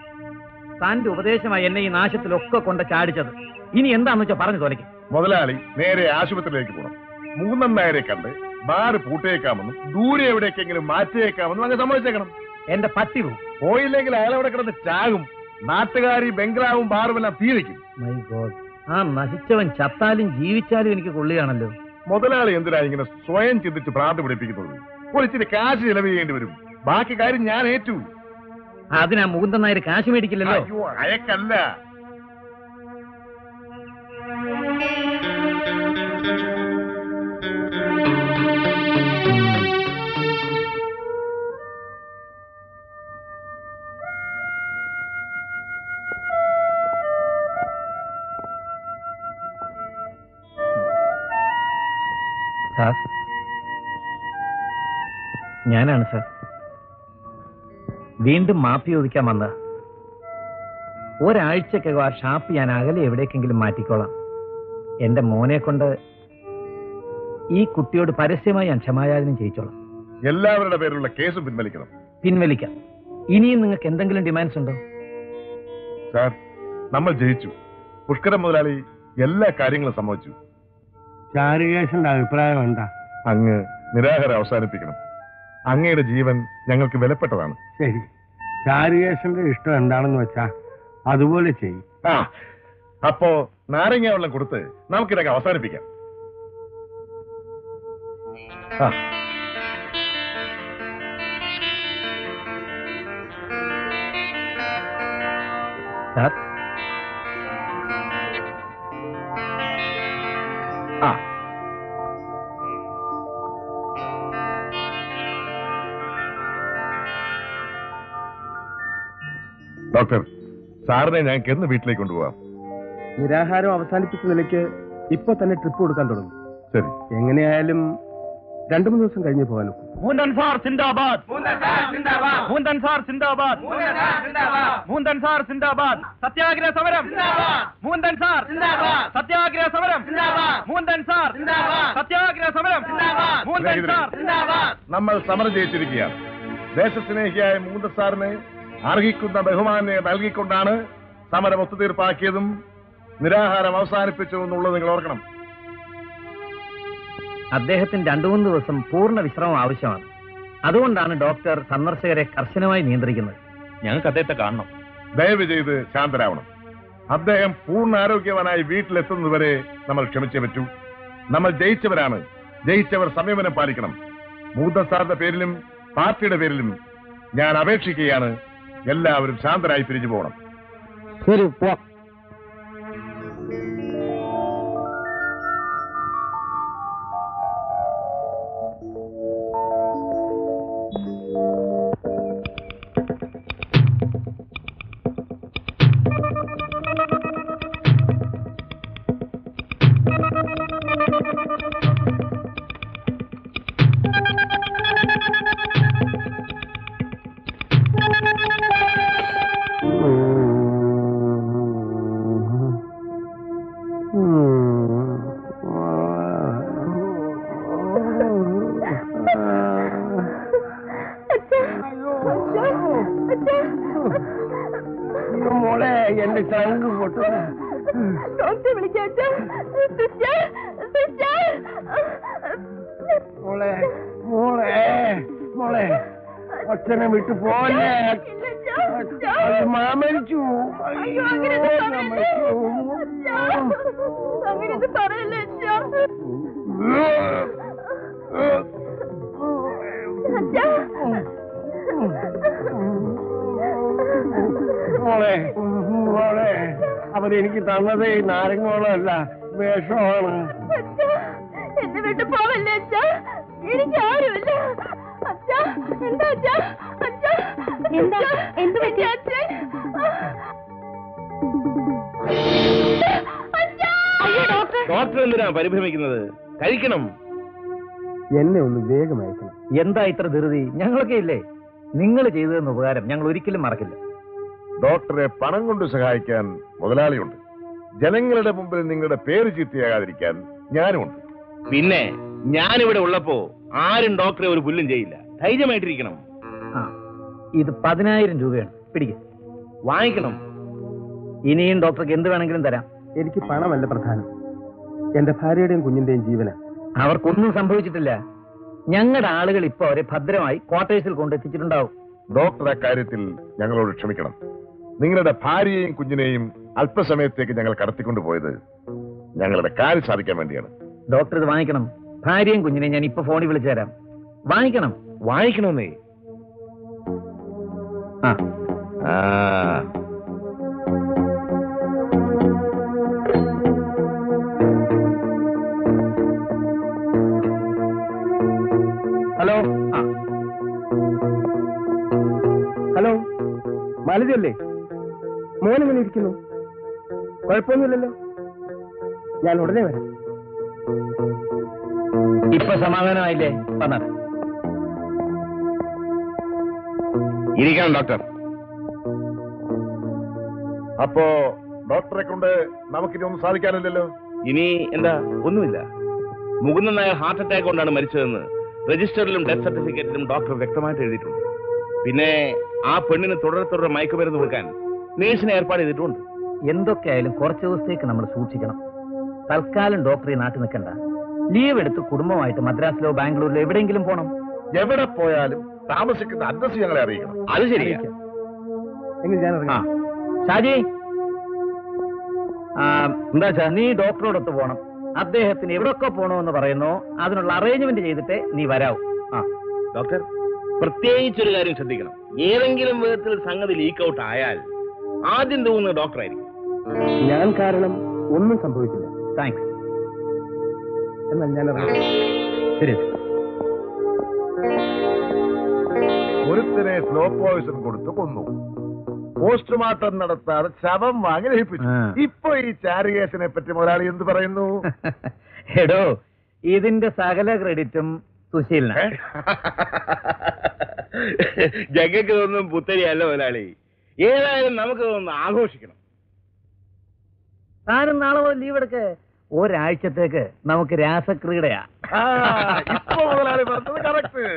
താന്റെ ഉപദേശമായി എന്നെ ഈ നാശത്തിലൊക്കെ കൊണ്ട് ചാടിച്ചത്. ഇനി എന്താന്ന് വെച്ചാൽ പറഞ്ഞു തോന്നിക്കും. മുതലാളി നേരെ ആശുപത്രിയിലേക്ക് പോകണം. മുകുന്ദൻ നായരെ കണ്ട് ബാറ് പൂട്ടേക്കാമെന്നും ദൂരെ എവിടേക്കെങ്കിലും മാറ്റിയേക്കാമെന്നും അങ്ങ് സമ്മതിച്ചേക്കണം. എന്റെ പട്ടി പോകും. പോയില്ലെങ്കിൽ അയാളെവിടെ കിടന്ന് ചാകും. നാട്ടുകാരി ബംഗ്ലാവും ബാറും എല്ലാം തീ വയ്ക്കും. മൈ ഗോഡ്, ആ നശിച്ചവൻ ചത്താലും ജീവിച്ചാലും എനിക്ക് കൊള്ളിയാണല്ലോ. മുതലാളി എന്തിനാ ഇങ്ങനെ സ്വയം ചിന്തിച്ച് ഭ്രാന്ത് പിടിപ്പിക്കുന്നത്? ഒരിച്ചിരി കാശ് ചെലവ് ചെയ്യേണ്ടി വരും. ബാക്കി കാര്യം ഞാൻ ഏറ്റു. അതിനാ മുകുന്ദൻ നായർ കാശ് മേടിക്കില്ലല്ലോ. അയ്യോ, അയക്കല്ല. സാർ, ഞാനാണ് സാർ. വീണ്ടും മാപ്പി ചോദിക്കാൻ വന്ന ഒരാഴ്ചക്കകം ആ ഷാപ്പ് ഞാൻ അകലെ എവിടേക്കെങ്കിലും മാറ്റിക്കോളാം. എന്റെ മോനെ കൊണ്ട് ഈ കുട്ടിയോട് പരസ്യമായി ഞാൻ ക്ഷമായാചനം ചെയ്യിച്ചോളാം. എല്ലാവരുടെ പേരിലുള്ള കേസും പിൻവലിക്കണം. പിൻവലിക്കാം. ഇനിയും നിങ്ങൾക്ക് എന്തെങ്കിലും ഡിമാൻഡ്സ് ഉണ്ടോ? സാർ, നമ്മൾ ജയിച്ചു. പുഷ്കരൻ മുതലാളി എല്ലാ കാര്യങ്ങളും സമ്മതിച്ചു. ചാരുകേശന്റെ അഭിപ്രായം എന്താ? അങ്ങ് നിരാഹാരം അവസാനിപ്പിക്കണം. അങ്ങയുടെ ജീവൻ ഞങ്ങൾക്ക് വിലപ്പെട്ടതാണ്. ശരി, ചാരുകേശന്റെ ഇഷ്ടം എന്താണെന്ന് വെച്ചാ അതുപോലെ ചെയ്യും. അപ്പോ നാരങ്ങ വെള്ളം കൊടുത്ത് നമുക്കിതൊക്കെ അവസാനിപ്പിക്കാം. സാർ, ഡോക്ടർ, സാറിനെ ഞങ്ങൾക്ക് എന്ന് വീട്ടിലേക്ക് കൊണ്ടുപോകാം? നിരാഹാരം അവസാനിപ്പിച്ച നിലയ്ക്ക് ഇപ്പൊ തന്നെ ട്രിപ്പ് കൊടുക്കാൻ തുടങ്ങും. ശരി, എങ്ങനെയായാലും 2-3 ദിവസം കഴിഞ്ഞ് പോകാനും. മൂന്തൻ സാർ സിന്ദാബാദ്! മൂന്തൻ സാർ സിന്ദാബാദ്! മൂന്തൻ സാർ സിന്ദാബാദ്! സത്യാഗ്രഹ സമരം! മൂന്തൻ സാർ സത്യാഗ്രഹ സമരം! മൂന്തൻ സാർ സത്യാഗ്രഹ സമരം! മൂന്തൻ സാർ! നമ്മൾ സമരം ജയിച്ചിരിക്കുകയാണ്. ദേശസ്നേഹിയായ മൂന്തൻ സാറിന് അർഹിക്കുന്ന ബഹുമാനെ നൽകിക്കൊണ്ടാണ് സമരം ഒത്തുതീർപ്പാക്കിയതും നിരാഹാരം അവസാനിപ്പിച്ചതെന്നുള്ളത് നിങ്ങൾ ഓർക്കണം. അദ്ദേഹത്തിന് 2-3 ദിവസം പൂർണ്ണ വിശ്രമം ആവശ്യമാണ്. അതുകൊണ്ടാണ് ഡോക്ടർ സന്ദർശകരെ കർശനമായി നിയന്ത്രിക്കുന്നത്. ഞങ്ങൾക്ക് അദ്ദേഹത്തെ കാണണം. ദയവ് ചെയ്ത് ശാന്തരാവണം. അദ്ദേഹം പൂർണ്ണ ആരോഗ്യവാനായി വീട്ടിലെത്തുന്നതുവരെ നമ്മൾ ക്ഷമിച്ചേ പറ്റൂ. നമ്മൾ ജയിച്ചവരാണ്. ജയിച്ചവർ സംയമനം പാലിക്കണം. മൂന്തൻ സാറിന്റെ പേരിലും പാർട്ടിയുടെ പേരിലും ഞാൻ അപേക്ഷിക്കുകയാണ്. എല്ലാവരും ശാന്തരായി പിരിഞ്ഞു പോകണം. ശരി, പോ. മോളെ, എന്റെ ചങ്ക് പൊട്ടു. ഡോക്ടറെ വിളിക്കാ. മോളെ മോളെ മോളെ, അച്ഛനെ വിട്ടു പോലെ. മാമരിച്ചു. അങ്ങനെയൊന്നും പറയല്ലേ മോളെ മോളെ, അവരെനിക്ക് തന്നത് നാരങ്ങോളമല്ല, വിഷമാണ്. എന്നെ വിട്ടു പോവല്ലേ അച്ഛാ? എനിക്ക് ആരുമില്ല അച്ഛാ. എന്താ അച്ഛാ? അച്ഛാ, എന്താ? എന്ത് പറ്റി അച്ഛൻ? ഡോക്ടർ എന്തിനാ പരിഭ്രമിക്കുന്നത്? കഴിക്കണം. എന്നെ ഒന്ന് വേഗം അയക്കണം. എന്താ ഇത്ര ധൃതി? ഞങ്ങളൊക്കെ ഇല്ലേ? നിങ്ങൾ ചെയ്തതെന്ന് ഉപകാരം ഞങ്ങൾ ഒരിക്കലും മറക്കില്ല. ഡോക്ടറെ പണം കൊണ്ട് സഹായിക്കാൻ മുതലാളിയുണ്ട്. ജനങ്ങളുടെ മുമ്പിൽ നിങ്ങളുടെ പേര് ചീത്തയാകാതിരിക്കാൻ ഞാനുമുണ്ട്. പിന്നെ ഞാനിവിടെ ഉള്ളപ്പോ ആരും ഡോക്ടറെ ഒരു പുല്ലും ചെയ്യില്ല. ധൈര്യമായിട്ടിരിക്കണം. ഇത് 10,000 രൂപയാണ്. പിടിക്കും. വാങ്ങിക്കണം. ഇനിയും ഡോക്ടർക്ക് എന്ത് വേണമെങ്കിലും തരാം. എനിക്ക് പണമല്ല പ്രധാനം, എന്റെ ഭാര്യയുടെയും കുഞ്ഞിന്റെയും ജീവന. അവർക്കൊന്നും സംഭവിച്ചിട്ടില്ല. ഞങ്ങളുടെ ആളുകൾ ഇപ്പൊ അവരെ ഭദ്രമായി ക്വാർട്ടേഴ്സിൽ കൊണ്ടെത്തിച്ചിട്ടുണ്ടാവും. ഡോക്ടർ അക്കാര്യത്തിൽ ഞങ്ങളോട് ക്ഷമിക്കണം. നിങ്ങളുടെ ഭാര്യയെയും കുഞ്ഞിനെയും അല്പസമയത്തേക്ക് ഞങ്ങൾ കടത്തിക്കൊണ്ടുപോയത് ഞങ്ങളുടെ കാര്യം സാധിക്കാൻ വേണ്ടിയാണ്. ഡോക്ടർ ഇത് വാങ്ങിക്കണം. ഭാര്യയും കുഞ്ഞിനെ ഞാൻ ഇപ്പൊ ഫോണിൽ വിളിച്ചു തരാം. വാങ്ങിക്കണം. വാങ്ങിക്കണമെന്നേ. ആ ഹലോ. ഹലോ, മാലതിയല്ലേ? മോനെങ്ങനെ ഇരിക്കുന്നു? കുഴപ്പമൊന്നുമില്ലല്ലോ. ഞാൻ ഉടനെ വരാം. ഇപ്പൊ സമാധാനമായില്ലേ? വന്നത് ഇരിക്കണം ഡോക്ടർ. അപ്പോ ഡോക്ടറെ കൊണ്ട് നമുക്കിനി ഒന്നും സാധിക്കാനില്ലല്ലോ. ഇനി എന്താ? ഒന്നുമില്ല. മുകുന്ദൻ നായർ ഹാർട്ട് അറ്റാക്ക് കൊണ്ടാണ് മരിച്ചതെന്ന് രജിസ്റ്ററിലും ഡെത്ത് സർട്ടിഫിക്കറ്റിലും ഡോക്ടർ വ്യക്തമായിട്ട് എഴുതിയിട്ടുണ്ട്. പിന്നെ ആ പെണ്ണിന് തുടരെ മയക്കുമരുന്ന് കൊടുക്കാൻ നേഴ്സിനെ ഏർപ്പാട് ചെയ്തിട്ടുണ്ട്. എന്തൊക്കെയായാലും കുറച്ച് ദിവസത്തേക്ക് നമ്മൾ സൂക്ഷിക്കണം. തൽക്കാലം ഡോക്ടർ ഈ നാട്ടിൽ നിൽക്കണ്ട. ലീവ് എടുത്ത് കുടുംബമായിട്ട് മദ്രാസിലോ ബാംഗ്ലൂരിലോ എവിടെയെങ്കിലും പോണം. എവിടെ പോയാലും താമസിക്കുന്ന അഡ്രസ് ഞങ്ങളെ അറിയിക്കണം. അത് ശരിയാ. എങ്കിൽ ഞാൻ ആ ഷാജി, എന്താ വെച്ചാ നീ ഡോക്ടറോടൊത്ത് പോണം. അദ്ദേഹത്തിന് എവിടെയൊക്കെ പോകണമെന്ന് പറയുന്നോ അതിനുള്ള അറേഞ്ച്മെന്റ് ചെയ്തിട്ട് നീ വരാവൂ. ആ ഡോക്ടർ, പ്രത്യേകിച്ചൊരു കാര്യം ശ്രദ്ധിക്കണം. ഏതെങ്കിലും വിധത്തിൽ സംഗതി ലീക്ക് ഔട്ട് ആയാൽ ആദ്യം തോന്നുന്നത് ഡോക്ടറായിരിക്കും. ഞാൻ കാരണം ഒന്നും സംഭവിക്കില്ല. താങ്ക്സ്. എന്നാൽ ഞാൻ ശരി. ഒരുത്തരെ സ്ലോ പോയിസൺ കൊടുത്ത് കൊന്നു. പോസ്റ്റ്മോർട്ടം നടത്താതെ ശവം വാങ്ങി ലഭിച്ചു. ഇപ്പൊ ഈ ചാരുകേസിനെ പറ്റി മുതലാളി എന്ത് പറയുന്നു? എടോ, ഇതിന്റെ സകല ക്രെഡിറ്റും സുശീലിനാണ്. ജഗയ്ക്ക് തോന്നും പുത്തരിയല്ല മുതലാളി. ഏതായാലും നമുക്ക് തോന്നുന്നു ആഘോഷിക്കണം. താനും നാളെ പോയി ലീവ് എടുക്ക്. ഒരാഴ്ചത്തേക്ക് നമുക്ക് രാസക്രീഡയാ. ഇപ്പൊ മുതലാളി പറഞ്ഞത് കറക്റ്റ്.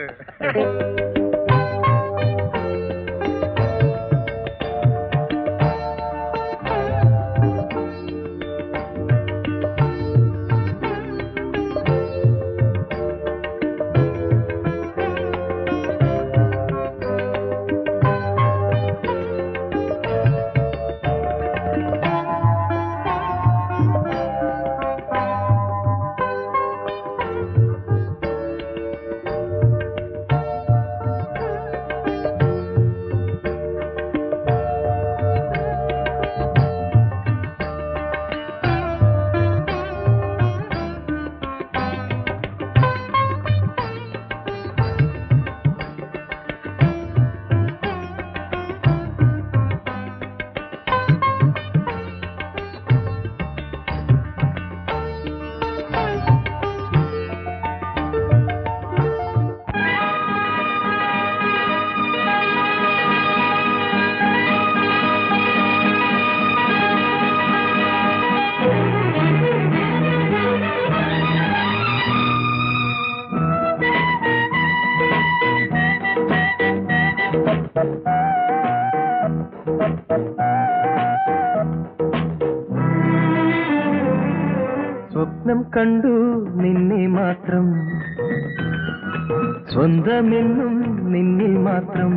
സ്വപ്നം കണ്ടു നിന്നെ മാത്രം, സ്വന്തമെന്നും നിന്നിൽ മാത്രം.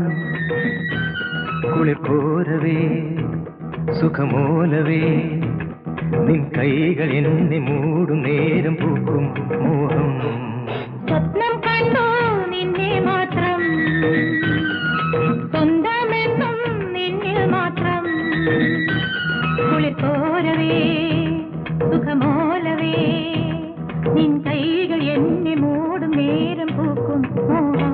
കുളിർപോരവേ സുഖമോലവേ, നിൻ കൈകൾ എന്നെ മൂടും നേരം പൂക്കും മോഹം. സ്വപ്നം കണ്ടു നിന്നെ മാത്രം, സ്വന്തമെന്നും നിന്നിൽ മാത്രം. കുളിർപോരവേ സുഖമോലവേ, നിൻ കൈകൾ എന്നെ മൂടും നേരം പൂക്കും മോഹം.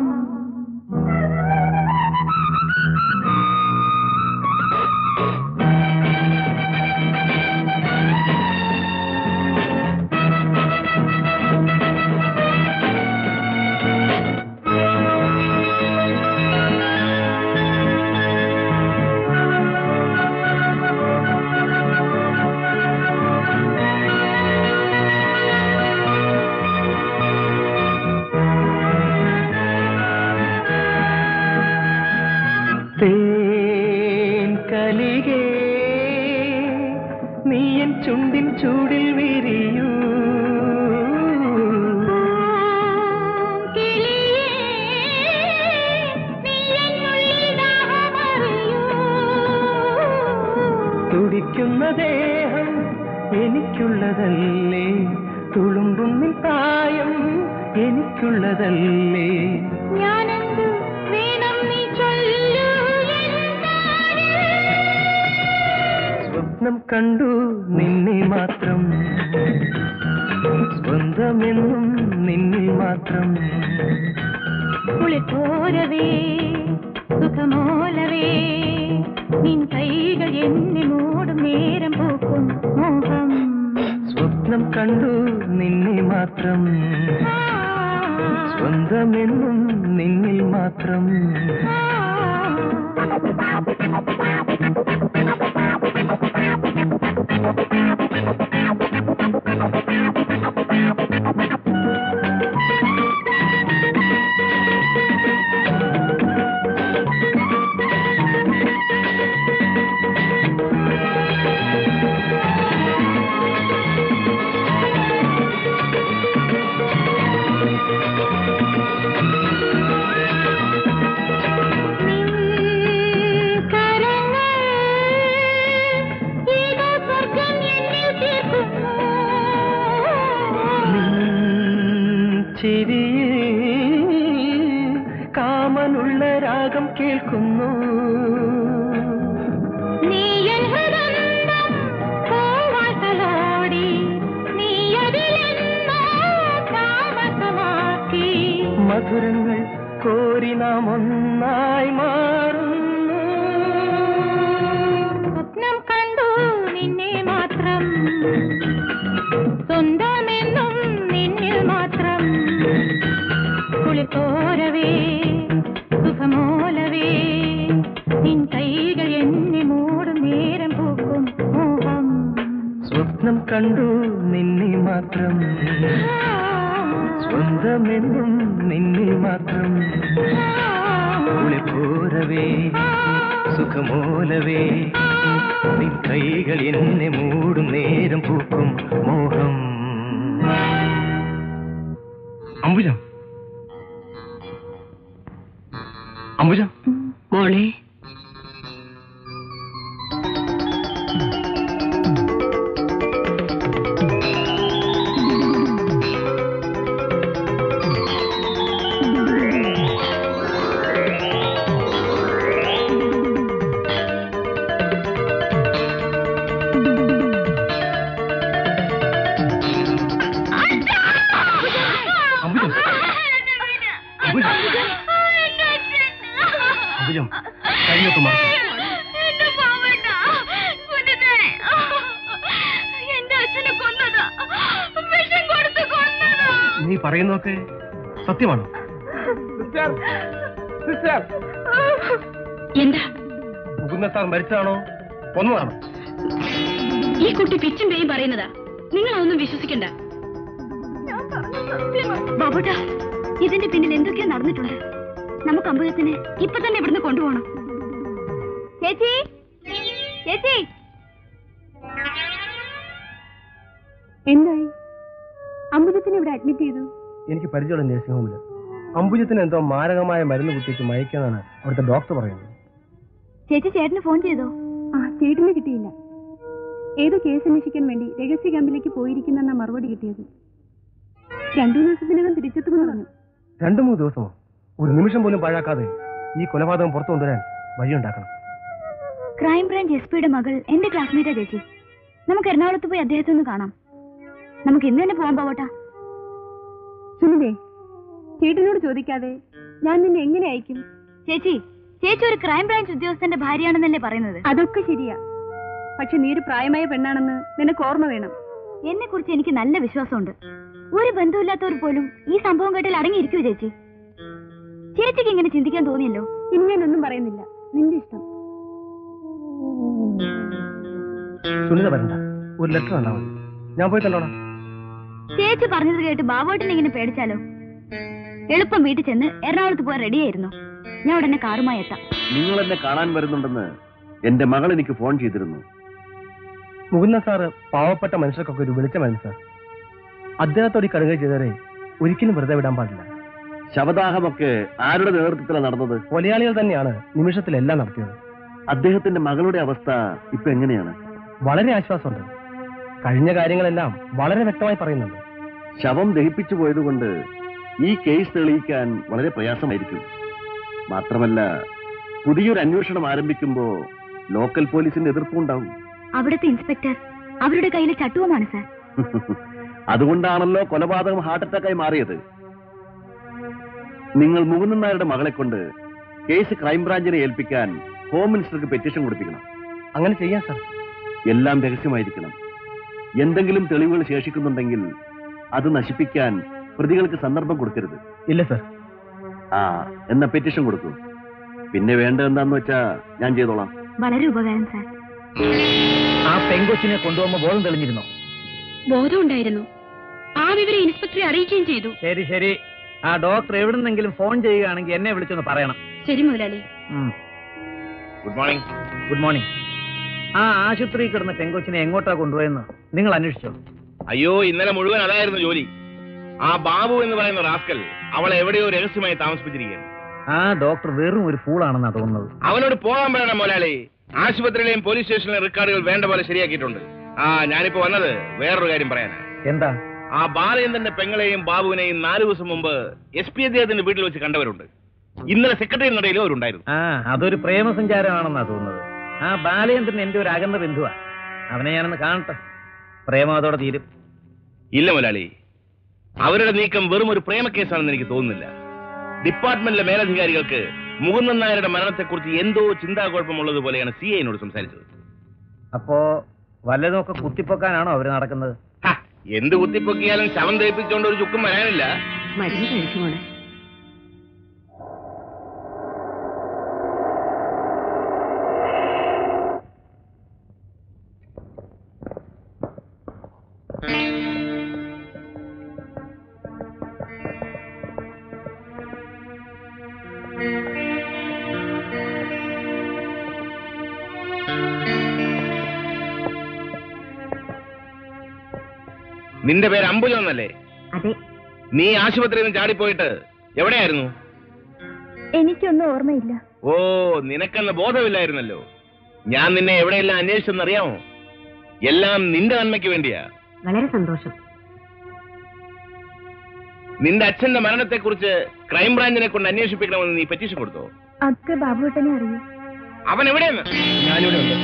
കലികേ നീയൻ ചുണ്ടിൻ ചൂടിൽ വിരിയൂ. തുടിക്കുന്ന ദേഹം എനിക്കുള്ളതല്ലേ, തുളുമ്പുന്നിൻ പ്രായം എനിക്കുള്ളതല്ലേ. ഞാനെന്ത് വേണം നീ ചൊല്ലൂ എന്താണ്? സ്വപ്നം കണ്ടു നിന്നെ മാത്രം, സ്വന്തമെന്നും നിന്നിൽ മാത്രം. കുളിപ്പോരവേ സുഖമോലവേ, നിൻ കൈകൾ എന്നെ മൂടും നേരം പൂക്കും മോഹം. സ്വപ്നം കണ്ടു നിന്നെ മാത്രം, സ്വന്തമെന്നും നിന്നിൽ മാത്രം. കാമനുള്ള രാഗം കേൾക്കുന്നു. മധുരങ്ങൾ കോരി നാം ഒന്നായി മാറുന്നു. സ്വപ്നം കണ്ടു നിന്നെ മാത്രം, സ്വന്തമെന്നും നിന്നിൽ മാത്രം. കുളിത്തോരവേ സുഖമോലവേ, നിൻ കൈകൾ എന്നെ മൂടും നേരം പൂക്കും മോഹം. സ്വപ്നം കണ്ടു നിന്നെ മാത്രം, സ്വന്തമെന്നും നിന്നിൽ മാത്രം. കുളിപ്പോരവേ സുഖമോലവേ, നിൻ കൈകൾ എന്നെ മൂടും നേരം പൂക്കും മോഹം. അംബുജ, അംബുജ മോളെ, നീ പറയുന്നതൊക്കെ സത്യമാണോ? എന്താ മുകുന്ദ സാർ മരിച്ചതാണോ കൊന്നതാണോ? ഈ കുട്ടി പിച്ചും പേയും പറയുന്നതാ, നിങ്ങളൊന്നും വിശ്വസിക്കണ്ട. ബാബുട്ടാ, ഇതിന്റെ പിന്നിൽ എന്തൊക്കെയോ നടന്നിട്ടുണ്ട്. നമുക്ക് അമ്പലത്തിന് ഇപ്പൊ തന്നെ ഇവിടുന്ന് കൊണ്ടുപോകണം. ചേച്ചി, ചേച്ചി, എന്തായി? അമ്പലത്തിന് ഇവിടെ അഡ്മിറ്റ് ചെയ്തു. എനിക്ക് പരിചയമുള്ള നഴ്സിംഗ് ഹോമിൽ അംബുജത്തിന് എന്തോ മാരകമായ മരുന്ന് കുത്തിച്ച് മയക്കാന്നാണ് അവിടുത്തെ ഡോക്ടർ പറയുന്നത്. ചേച്ചി ചേട്ടന് ഫോൺ ചെയ്തോ? ചേട്ടന് കിട്ടിയില്ല. ഏതോ കേസ് അന്വേഷിക്കാൻ വേണ്ടി രഹസ്യ ക്യാമ്പിലേക്ക് പോയിരിക്കുന്ന മറുപടി കിട്ടിയത്. 2 ദിവസത്തിനകം തിരിച്ചെത്തുമെന്ന് പറഞ്ഞു. 2-3 ദിവസമോ? ഒരു നിമിഷം പോലും പാഴാക്കാതെ ഈ കൊലപാതകം പുറത്തു കൊണ്ടുവരാൻ വഴിയുണ്ടാക്കണം. ക്രൈംബ്രാഞ്ച് എസ്പിയുടെ മകൾ എന്റെ ക്ലാസ്മേറ്റാ ചേച്ചി. നമുക്ക് എറണാകുളത്ത് പോയി അദ്ദേഹത്തെ ഒന്ന് കാണാം. നമുക്ക് ഇന്ന് തന്നെ പോകാൻ പോവട്ടാ. സുനിതേ, ചേട്ടനോട് ചോദിക്കാതെ ഞാൻ നിന്നെ എങ്ങനെ അയക്കും? ചേച്ചി, ചേച്ചി ഒരു ക്രൈംബ്രാഞ്ച് ഉദ്യോഗസ്ഥന്റെ ഭാര്യയാണെന്നല്ലേ പറയുന്നത്? അതൊക്കെ ശരിയാ, പക്ഷെ നീ ഒരു പ്രായമായ പെണ്ണാണെന്ന് നിനക്ക് ഓർമ്മ വേണം. എന്നെ കുറിച്ച് എനിക്ക് നല്ല വിശ്വാസമുണ്ട്. ഒരു ബന്ധമില്ലാത്തവർ പോലും ഈ സംഭവം കേട്ടിൽ അടങ്ങിയിരിക്കൂ ചേച്ചി. ചേച്ചിക്ക് ഇങ്ങനെ ചിന്തിക്കാൻ തോന്നിയല്ലോ. ഇനി ഞാനൊന്നും പറയുന്നില്ല, നിന്റെ ഇഷ്ടം. സുനിത വരണ്ട, ഒരു ലെറ്റർ കണ്ടാ മതി. ഞാൻ പോയി കണ്ടോളാം. ചേച്ചി പറഞ്ഞത് കേട്ട് ബാബുവേട്ടൻ ഇങ്ങനെ പേടിച്ചാലോ? എളുപ്പം വീട്ടിൽ ചെന്ന് എറണാകുളത്ത് പോകാൻ റെഡിയായിരുന്നു. ഞാൻ ഉടനെ കാറുമായി എത്താം. നിങ്ങൾ എന്നെ കാണാൻ വരുന്നുണ്ടെന്ന് എന്റെ മകൾ എനിക്ക് ഫോൺ ചെയ്തിരുന്നു. മുകുന്ദ സാറ് പാവപ്പെട്ട മനുഷ്യർക്കൊക്കെ ഒരു വെളിച്ചമായിരുന്നു സാർ. അദ്ദേഹത്തോട് ഈ കടുകൈ ചെയ്തവരെ ഒരിക്കലും വെറുതെ വിടാൻ പാടില്ല. ശവദാഹമൊക്കെ ആരുടെ നേതൃത്വത്തിലാണ് നടന്നത്? കൊലയാളികൾ തന്നെയാണ് നിമിഷത്തിലെല്ലാം നടത്തിയത്. അദ്ദേഹത്തിന്റെ മകളുടെ അവസ്ഥ ഇപ്പൊ എങ്ങനെയാണ്? വളരെ ആശ്വാസമുണ്ട്. കഴിഞ്ഞ കാര്യങ്ങളെല്ലാം വളരെ വ്യക്തമായി പറയുന്നുണ്ട്. ശവം ദഹിപ്പിച്ചു പോയതുകൊണ്ട് ഈ കേസ് തെളിയിക്കാൻ വളരെ പ്രയാസമായിരിക്കും. മാത്രമല്ല പുതിയൊരു അന്വേഷണം ആരംഭിക്കുമ്പോ ലോക്കൽ പോലീസിന്റെ എതിർപ്പുണ്ടാവും. അവിടുത്തെ ഇൻസ്പെക്ടർ അവരുടെ കയ്യിലെ ചട്ടുവമാണ് സാർ. അതുകൊണ്ടാണല്ലോ കൊലപാതകം ഹാർട്ട് അറ്റാക്കായി മാറിയത്. നിങ്ങൾ മുകുന്ദൻ നായരുടെ മകളെ കൊണ്ട് കേസ് ക്രൈംബ്രാഞ്ചിനെ ഏൽപ്പിക്കാൻ ഹോം മിനിസ്റ്റർക്ക് പെറ്റീഷൻ കൊടുപ്പിക്കണം. അങ്ങനെ ചെയ്യാം സാർ. എല്ലാം രഹസ്യമായിരിക്കണം. എന്തെങ്കിലും തെളിവുകൾ ശേഷിക്കുന്നുണ്ടെങ്കിൽ അത് നശിപ്പിക്കാൻ പ്രതികൾക്ക് സന്ദർഭം കൊടുക്കരുത്. ഇല്ല സാർ. എന്നാ പെറ്റീഷൻ കൊടുക്കൂ. പിന്നെ വേണ്ടതെന്താന്ന് വെച്ചാ ഞാൻ ചെയ്തോളാം. വളരെ ഉപകാരം സാർ. ആ പെങ്കൊച്ചിനെ കൊണ്ടുപോകുമ്പോ ബോധം തെളിഞ്ഞിരുന്നോ? ബോധമുണ്ടായിരുന്നു. ആ വിവരം ഇൻസ്പെക്ടറെ അറിയിക്കുകയും ചെയ്തു. ശരി ശരി. ആ ഡോക്ടർ എവിടുന്നെങ്കിലും ഫോൺ ചെയ്യുകയാണെങ്കിൽ എന്നെ വിളിച്ചൊന്ന് പറയണം. ശരി മുതലാളി. Good morning. Good morning. ആ ആശുപത്രിയിൽ കിടന്ന പെങ്കൊച്ചിനെ എങ്ങോട്ടാ കൊണ്ടുപോയെന്ന് നിങ്ങൾ അന്വേഷിച്ചോ? അയ്യോ, ഇന്നലെ മുഴുവൻ അതായിരുന്നു ജോലി. ആ ബാബു എന്ന് പറയുന്ന റാസ്കൽ അവളെ എവിടെയോ രഹസ്യമായി താമസിപ്പിച്ചിരിക്കുകയാണ്. ആ ഡോക്ടർ വെറും ഒരു ഫൂളാണെന്നാ തോന്നുന്നത്. അവനോട് പോകാൻ പറയണം മുതലാളി. ആശുപത്രിയിലെയും പോലീസ് സ്റ്റേഷനിലെയും റെക്കോർഡുകൾ വേണ്ട പോലെ ശരിയാക്കിയിട്ടുണ്ട്. ഞാനിപ്പോ വന്നത് വേറൊരു കാര്യം പറയാനാ. എന്താ? ആ ബാലചന്ദ്രന്റെ പെങ്ങളെയും ബാബുവിനെയും 4 ദിവസം മുമ്പ് SP അദ്ദേഹത്തിന്റെ വീട്ടിൽ വെച്ച് കണ്ടവരുണ്ട്. ഇന്നലെ സെക്രട്ടറി നടയിലും അവരുണ്ടായിരുന്നു. അതൊരു പ്രേമസഞ്ചാരമാണെന്നാ തോന്നുന്നത്. ആ ബാലചന്ദ്രൻ എന്റെ ഒരു അകന്ന ബന്ധുവാ. അവനെ ഞാനൊന്ന് കാണട്ടെ. പ്രേമം അതോടെ തീരും. ഇല്ല മുതലാളി, അവരുടെ നീക്കം വെറും ഒരു പ്രേമ കേസാണെന്ന് എനിക്ക് തോന്നുന്നില്ല. ഡിപ്പാർട്ട്മെന്റിലെ മേലധികാരികൾക്ക് മുകുന്ദൻ നായരുടെ മരണത്തെക്കുറിച്ച് എന്തോ ചിന്താകുഴപ്പമുള്ളത് പോലെയാണ് CIനോട് സംസാരിച്ചത്. അപ്പോ വല്ലതൊക്കെ കുത്തിപ്പൊക്കാനാണോ അവര് നടക്കുന്നത്? എന്ത് കുത്തിപ്പൊക്കിയാലും ശവം ദഹിപ്പിച്ചുകൊണ്ട് ഒരു ചുക്കും വരാനില്ല. മരുന്ന് കഴിക്കുമോളെ. നിന്റെ പേര് അംബുജ എന്നല്ലേ? അതെ. നീ ആശുപത്രിയിൽ നിന്ന് ചാടിപ്പോയിട്ട് എവിടെയായിരുന്നു? എനിക്കൊന്നും ഓർമ്മയില്ല. ഓ, നിനക്കെന്ന് ബോധമില്ലായിരുന്നല്ലോ. ഞാൻ നിന്നെ എവിടെയെല്ലാം അന്വേഷിച്ചെന്നറിയാമോ? എല്ലാം നിന്റെ നന്മയ്ക്ക് വേണ്ടിയാ. വളരെ സന്തോഷം. നിന്റെ അച്ഛന്റെ മരണത്തെക്കുറിച്ച് ക്രൈംബ്രാഞ്ചിനെ കൊണ്ട് അന്വേഷിപ്പിക്കണമെന്ന് നീ പെറ്റീഷൻ കൊടുത്തോ? അതൊക്കെ ബാബുവേട്ടനെ അറിയൂ. അവൻ എവിടെയെന്ന്? ഞാനിവിടെ ഉണ്ട്.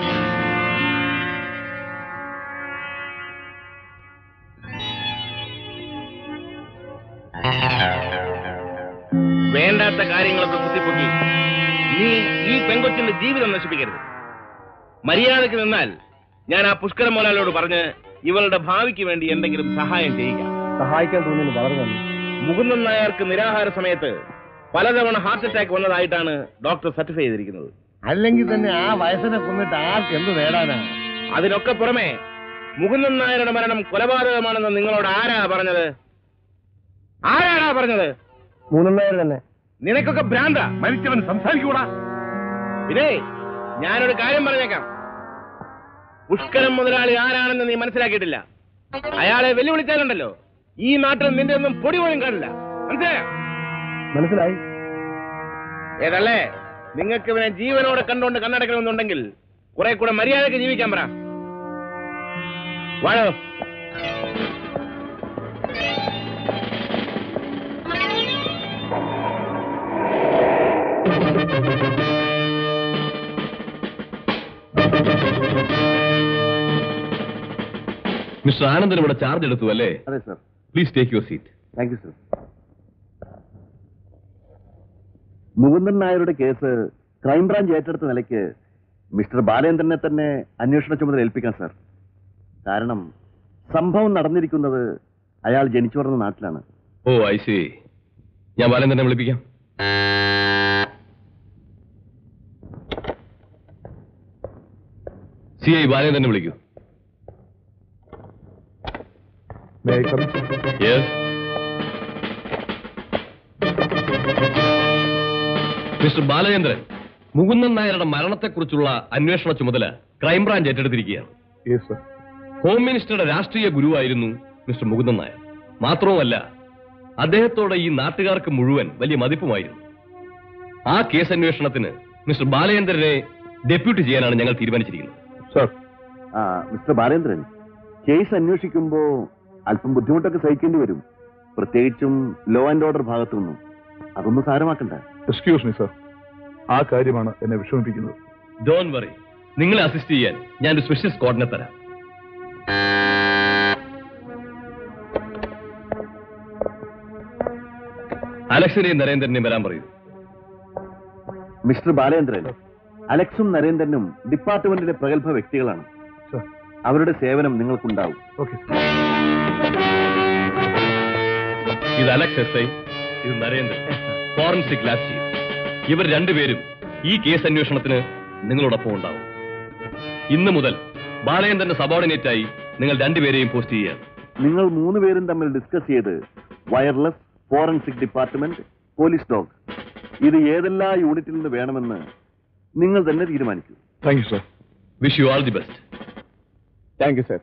വേണ്ടാത്ത കാര്യങ്ങളൊക്കെ കുത്തിപ്പൊക്കി നീ ഈ പെങ്കൊച്ചിന്റെ ജീവിതം നശിപ്പിക്കരുത്. മര്യാദക്ക് നിന്നാൽ ഞാൻ ആ പുഷ്കര മോലാലോട് പറഞ്ഞ് ഇവളുടെ ഭാവിക്ക് വേണ്ടി എന്തെങ്കിലും സഹായം ചെയ്യുക. സഹായിക്കാൻ തോന്നുന്നു. വളരെ നന്ദി. മുകുന്ദൻ നായർക്ക് നിരാഹാര സമയത്ത് പലതവണ ഹാർട്ട് അറ്റാക്ക് വന്നതായിട്ടാണ് ഡോക്ടർ സർട്ടിഫൈ ചെയ്തിരിക്കുന്നത്. അല്ലെങ്കിൽ തന്നെ ആ വയസ്സിനെ കൊന്നിട്ട് ആർക്ക് എന്ത് നേടാനാ? അതിനൊക്കെ പുറമെ മുകുന്ദൻ നായരുടെ മരണം കൊലപാതകമാണെന്ന് നിങ്ങളോട് ആരാ പറഞ്ഞത്? ആരാടാ പറഞ്ഞത്? മുകുന്ദൻ നായർ തന്നെ. നിനക്കൊക്കെ ഭ്രാന്ത. മരിച്ചവൻ സംസാരിക്കൂടാ. പിന്നെ ഞാനൊരു കാര്യം പറഞ്ഞേക്കാം. പുഷ്കരം മുതലാളി ആരാണെന്ന് നീ മനസ്സിലാക്കിയിട്ടില്ല. അയാളെ വെല്ലുവിളിച്ചാലുണ്ടല്ലോ ഈ നാട്ടിൽ നിന്റെ ഒന്നും പൊടി പോലും കാണില്ല. മനസ്സിലായോ? മനസ്സിലായി. ഏതല്ലേ, നിങ്ങൾക്ക് ഇവനെ ജീവനോടെ കണ്ടുകൊണ്ട് കണ്ണടക്കണമെന്നുണ്ടെങ്കിൽ കുറെ കൂടെ മര്യാദക്ക് ജീവിക്കാൻ പറ. വാഴോ. മിസ്റ്റർ ആനന്ദൻ ഇവിടെ ചാർജ് എടുത്തു അല്ലേ? അതെ sir. Please take your seat. Thank you sir. Mukundan നായരുടെ കേസ് ക്രൈംബ്രാഞ്ച് ഏറ്റെടുത്ത നിലയ്ക്ക് മിസ്റ്റർ ബാലേന്ദ്രനെ തന്നെ അന്വേഷണ ചുമതല ഏൽപ്പിക്കാം സർ. കാരണം സംഭവം നടന്നിരിക്കുന്നത് അയാൾ ജനിച്ചു വളർന്ന നാട്ടിലാണ്. Oh, I see. ഞാൻ ബാലേന്ദ്രനെ വിളിപ്പിക്കാം. CI ബാലേന്ദ്രനെ വിളിക്കൂ. Yes. മിസ്റ്റർ ബാലചന്ദ്രൻ, മുകുന്ദൻ നായരുടെ മരണത്തെക്കുറിച്ചുള്ള അന്വേഷണ ചുമതല ക്രൈംബ്രാഞ്ച് ഏറ്റെടുത്തിരിക്കുകയാണ്. ഹോം മിനിസ്റ്ററുടെ രാഷ്ട്രീയ ഗുരുവായിരുന്നു മിസ്റ്റർ മുകുന്ദൻ നായർ. മാത്രവുമല്ല, അദ്ദേഹത്തോടെ ഈ നാട്ടുകാർക്ക് മുഴുവൻ വലിയ മതിപ്പുമായിരുന്നു. ആ കേസ് അന്വേഷണത്തിന് മിസ്റ്റർ ബാലചന്ദ്രനെ ഡെപ്യൂട്ടി ചെയ്യാനാണ് ഞങ്ങൾ തീരുമാനിച്ചിരിക്കുന്നത്. സർ, മിസ്റ്റർ ബാലേന്ദ്രൻ, കേസ് അന്വേഷിക്കുമ്പോ അല്പം ബുദ്ധിമുട്ടൊക്കെ സഹിക്കേണ്ടി വരും, പ്രത്യേകിച്ചും ലോ ആൻഡ് ഓർഡർ ഭാഗത്തു നിന്നും. അതൊന്നും സാരമാക്കണ്ട. എക്സ്ക്യൂസ് മീ സർ, ആ കാര്യമാണ് എന്നെ വിഷമിപ്പിക്കുന്നത്. ഡോൺ വറി, നിങ്ങളെ അസിസ്റ്റ് ചെയ്യാൻ ഞാൻ ഒരു സ്പെഷ്യൽ സ്ക്വാഡിനെ തരാം. അലക്സിനെയും നരേന്ദ്രനെയും വരാൻ പറയൂ. മിസ്റ്റർ ബാലേന്ദ്രൻ, അലക്സും നരേന്ദ്രനും ഡിപ്പാർട്ട്മെന്റിലെ പ്രഗത്ഭ വ്യക്തികളാണ്. അവരുടെ സേവനം നിങ്ങൾക്കുണ്ടാവും. ഇത് അലക്സ് എസ് ഐ, ഇത് നരേന്ദ്രൻ ഫോറൻസിക് ലാബ് ചീഫ്. ഇവർ രണ്ടുപേരും ഈ കേസ് അന്വേഷണത്തിന് നിങ്ങളോടൊപ്പം ഉണ്ടാവും. ഇന്ന് മുതൽ ബാലചന്ദ്രന്റെ സബോർഡിനേറ്റായി നിങ്ങൾ രണ്ടുപേരെയും പോസ്റ്റ് ചെയ്യുകയാണ്. നിങ്ങൾ 3 പേരും തമ്മിൽ ഡിസ്കസ് ചെയ്ത് wireless, forensic department, police dog, ഇത് ഏതെല്ലാം യൂണിറ്റിൽ നിന്ന് വേണമെന്ന് നിങ്ങൾ തന്നെ തീരുമാനിക്കൂ. Thank you sir. Wish you all the best. Thank you sir.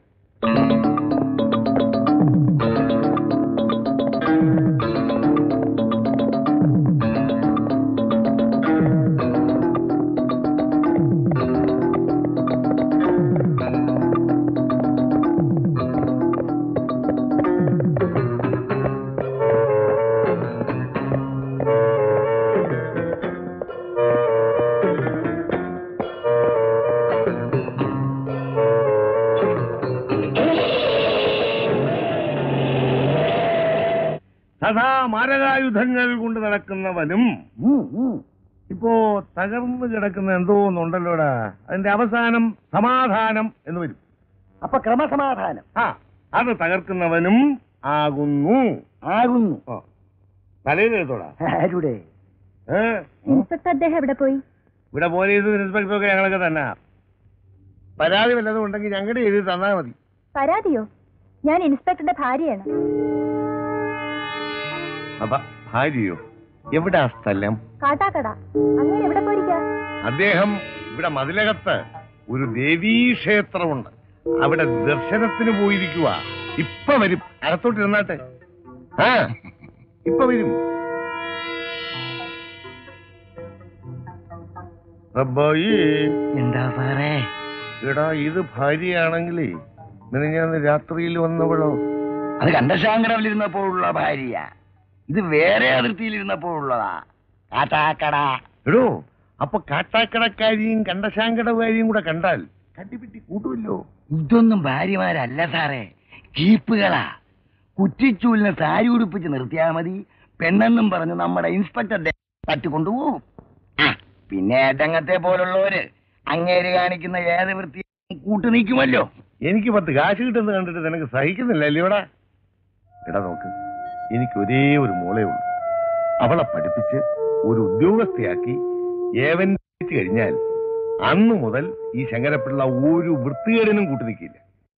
സദാ മാരകായുധങ്ങൾ കൊണ്ട് നടക്കുന്നവനും ഇപ്പോ തകർന്നു കിടക്കുന്ന എന്തോ ഒന്നുണ്ടല്ലോടാ, അതിന്റെ അവസാനം സമാധാനം എന്ന് വരും. അപ്പൊ ക്രമസമാധാനം അത് തകർക്കുന്നവനും ആകുന്നു. തലയിലെടുത്തോടാ. ആരുടെ? ഇൻസ്പെക്ടർ അദ്ദേഹം എവിടെ പോയി? ഇവിടെ പോലീസും ഇൻസ്പെക്ടറൊക്കെ ഞങ്ങളൊക്കെ തന്നെ. പരാതി വല്ലതും ഉണ്ടെങ്കിൽ ഞങ്ങളുടെ എഴുതി തന്നാൽ മതി. പരാതിയോ? ഞാൻ ഇൻസ്പെക്ടറുടെ ഭാര്യയാണ്. ഭാര്യയോ? എവിടാ സ്ഥലം? കാട്ടാക്കട. അങ്ങനെ എവിടെ പോയിരിക്കാ? അദ്ദേഹം ഇവിടെ മതിലകത്ത് ഒരു ദേവീക്ഷേത്രമുണ്ട്, അവിടെ ദർശനത്തിന് പോയിരിക്കുക. ഇപ്പൊ വരും. അകത്തോട്ട് ഇരുന്നാട്ടെ. ഇപ്പൊ വരും. എന്താ സാറേ? എടാ, ഇത് ഭാര്യയാണെങ്കിലേ ഞാൻ രാത്രിയിൽ വന്നവളോ? അത് കണ്ടശാങ്കരവിലിരുന്നപ്പോഴുള്ള ഭാര്യ. ഇത് വേറെ അതിർത്തിയിലിരുന്നപ്പോഴുള്ളതാ. കാട്ടാക്കട. എടോ, അപ്പൊ കാട്ടാക്കടക്കാരിയും കണ്ടശാങ്കടക്കാരിയും കൂടെ കണ്ടാൽ കട്ടിപ്പിട്ടി കൂട്ടുമല്ലോ. ഇതൊന്നും ഭാര്യമാരല്ല സാറേ, കീപ്പുകളാ. കുറ്റിച്ചൂലിനെ സാരി ഉടുപ്പിച്ച് നിർത്തിയാ മതി, പെണ്ണെന്നും പറഞ്ഞ് നമ്മുടെ ഇൻസ്പെക്ടർ തട്ടിക്കൊണ്ടുപോകും. പിന്നെ ഏറ്റങ്ങത്തെ പോലുള്ളവര് അങ്ങേര് കാണിക്കുന്ന ഏത് വൃത്തി കൂട്ടു നീക്കുമല്ലോ. എനിക്ക് 10 കാശ് കിട്ടുന്നത് കണ്ടിട്ട് നിനക്ക് സഹിക്കുന്നില്ല അല്ലയോടാ? എടാ നോക്ക്, എനിക്ക് ഒരേ ഒരു മോളേ ഉള്ളൂ. അവളെ പഠിപ്പിച്ച് ഒരു ഉദ്യോഗസ്ഥയാക്കി ഏവൻ കഴിഞ്ഞാൽ അന്നു മുതൽ ഈ ശങ്കരപ്പിള്ള ഒരു വൃത്തികേടിനും കൂട്ടു നിൽക്കില്ല.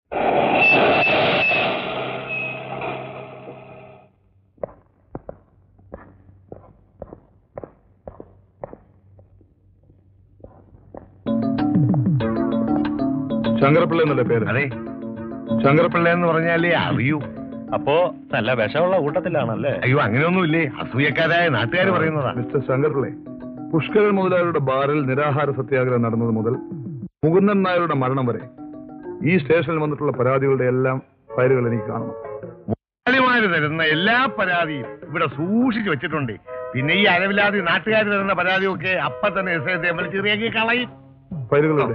ശങ്കരപ്പിള്ള എന്നല്ലേ പേര്? അതെ, ശങ്കരപ്പിള്ള എന്ന് പറഞ്ഞാലേ അറിയൂ. അപ്പോ നല്ല വിഷമുള്ള കൂട്ടത്തിലാണല്ലേ? അയ്യോ, അങ്ങനെയൊന്നുമില്ലേ, അസൂയക്കാരായ നാട്ടുകാർ പറയുന്നതാ. മിസ്റ്റർ ശങ്കർപിള്ളെ, പുഷ്കരൻ മുതലാളിയുടെ ബാറിൽ നിരാഹാര സത്യാഗ്രഹം നടന്നത് മുതൽ മുകുന്ദൻ നായരുടെ മരണം വരെ ഈ സ്റ്റേഷനിൽ വന്നിട്ടുള്ള പരാതികളുടെ എല്ലാം ഫയലുകൾ എനിക്ക് കാണണം. മുതലാളിമാര് തരുന്ന എല്ലാ പരാതിയും ഇവിടെ സൂക്ഷിച്ചു വെച്ചിട്ടുണ്ട്. പിന്നെ ഈ അലവിലാതി നാട്ടുകാർ തരുന്ന പരാതിയൊക്കെ അപ്പൊ തന്നെ ചെറിയാക്കി കളയും. ഫയലുകളുടെ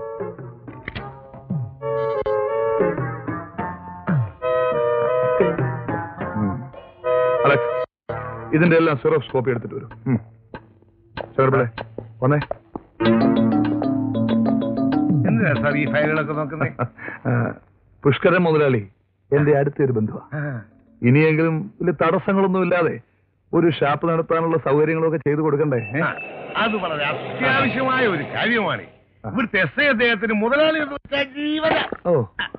അലക്സ്, ഇതിന്റെ എല്ലാം സിറോക്സ് കോപ്പി എടുത്തിട്ട് വരും. ശങ്കർപിള്ളെ വന്നേ. എന്തിനാ സാർ ഈ ഫയലുകളൊക്കെ നോക്കുന്നേ? പുഷ്കരൻ മുതലാളി എന്റെ അടുത്തൊരു ബന്ധുവാ. ഇനിയെങ്കിലും ഇതിൽ തടസ്സങ്ങളൊന്നുമില്ലാതെ ഒരു ഷാപ്പ് നടത്താനുള്ള സൗകര്യങ്ങളൊക്കെ ചെയ്തു കൊടുക്കണ്ടേ? അത് വളരെ അത്യാവശ്യമായ ഒരു കാര്യമാണ്. ഇവിടുത്തെ എസ് ഐ അദ്ദേഹത്തിന് മുതലാളി ജീവന. Oh,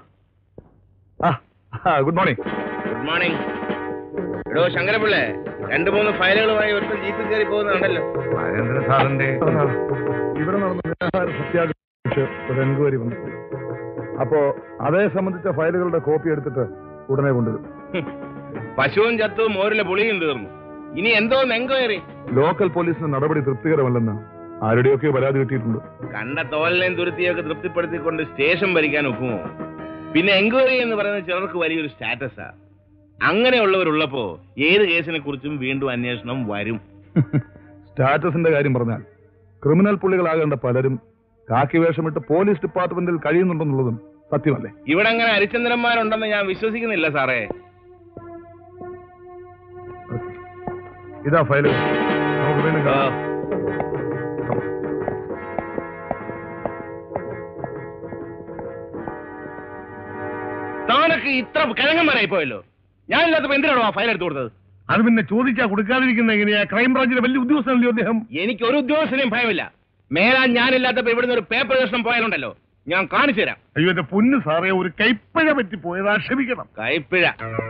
good morning. Good morning. എടോ ശങ്കരപിള്ളേ, 2-3 ഫയലുകളുമായി ഒരു ജീപ്പിൽ കയറി പോകുന്നുണ്ടല്ലോ. രാജേന്ദ്ര സാറിന്റെ ഇവിടെ നടന്ന നിരാഹാര സത്യാഗ്രഹം ഒരു എൻക്വയറി വന്നു. അപ്പോ അതേ സംബന്ധിച്ച ഫയലുകളുടെ കോപ്പി എടുത്തിട്ട് ഉടനെ കൊണ്ടുവരും. പശുവും ചത്തും മോരിലെ പുളിയും തീർന്നു. ഇനി എന്തോ എൻക്വയറി? ലോക്കൽ പോലീസിന്റെ നടപടി തൃപ്തികരമല്ലെന്ന് ആരുടെയൊക്കെ പരാതി കിട്ടിയിട്ടുണ്ട്. കണ്ട തോലിനെയും തുരുത്തിയൊക്കെ തൃപ്തിപ്പെടുത്തിക്കൊണ്ട് സ്റ്റേഷൻ ഭരിക്കാൻ ഒക്കുമോ? പിന്നെ എൻക്വയറി എന്ന് പറയുന്നത് ചിലർക്ക് വലിയൊരു സ്റ്റാറ്റസാ. അങ്ങനെയുള്ളവരുള്ളപ്പോ ഏത് കേസിനെ കുറിച്ചും വീണ്ടും അന്വേഷണം വരും. സ്റ്റാറ്റസിന്റെ കാര്യം പറഞ്ഞാൽ ക്രിമിനൽ പുള്ളികളാകേണ്ട പലരും കാക്കി വേഷമിട്ട് പോലീസ് ഡിപ്പാർട്ട്മെന്റിൽ കഴിയുന്നുണ്ടെന്നുള്ളതും സത്യമല്ലേ? ഇവിടെ അങ്ങനെ ഹരിചന്ദ്രന്മാരുണ്ടെന്ന് ഞാൻ വിശ്വസിക്കുന്നില്ല സാറേ. ഇതാ ഫയല്. നമുക്ക് വീണ്ടും കാണാം. താനൊക്കെ ഇത്ര കിഴങ്ങന്മാരായി പോയല്ലോ. ഞാനില്ലാത്തപ്പോ എന്തിനാണോ ആ ഫയൽ എടുത്തു കൊടുത്തത്? അത് പിന്നെ ചോദിച്ചാ കൊടുക്കാതിരിക്കുന്ന എങ്ങനെയാ? ക്രൈംബ്രാഞ്ചിലെ വലിയ ഉദ്യോഗസ്ഥനല്ലോ അദ്ദേഹം. എനിക്ക് ഒരു ഉദ്യോഗസ്ഥനെയും ഭയമില്ല. മേലാൻ ഞാനില്ലാത്തപ്പോ ഇവിടുന്ന് ഒരു പേപ്പർ കഷ്ണം പോയാലുണ്ടല്ലോ, ഞാൻ കാണിച്ചു തരാം. അയ്യോ എന്റെ പൊന്നു സാറേ, ഒരു കൈപ്പിഴ പറ്റിപ്പോയതാ, ക്ഷമിക്കണം. കൈപ്പിഴ.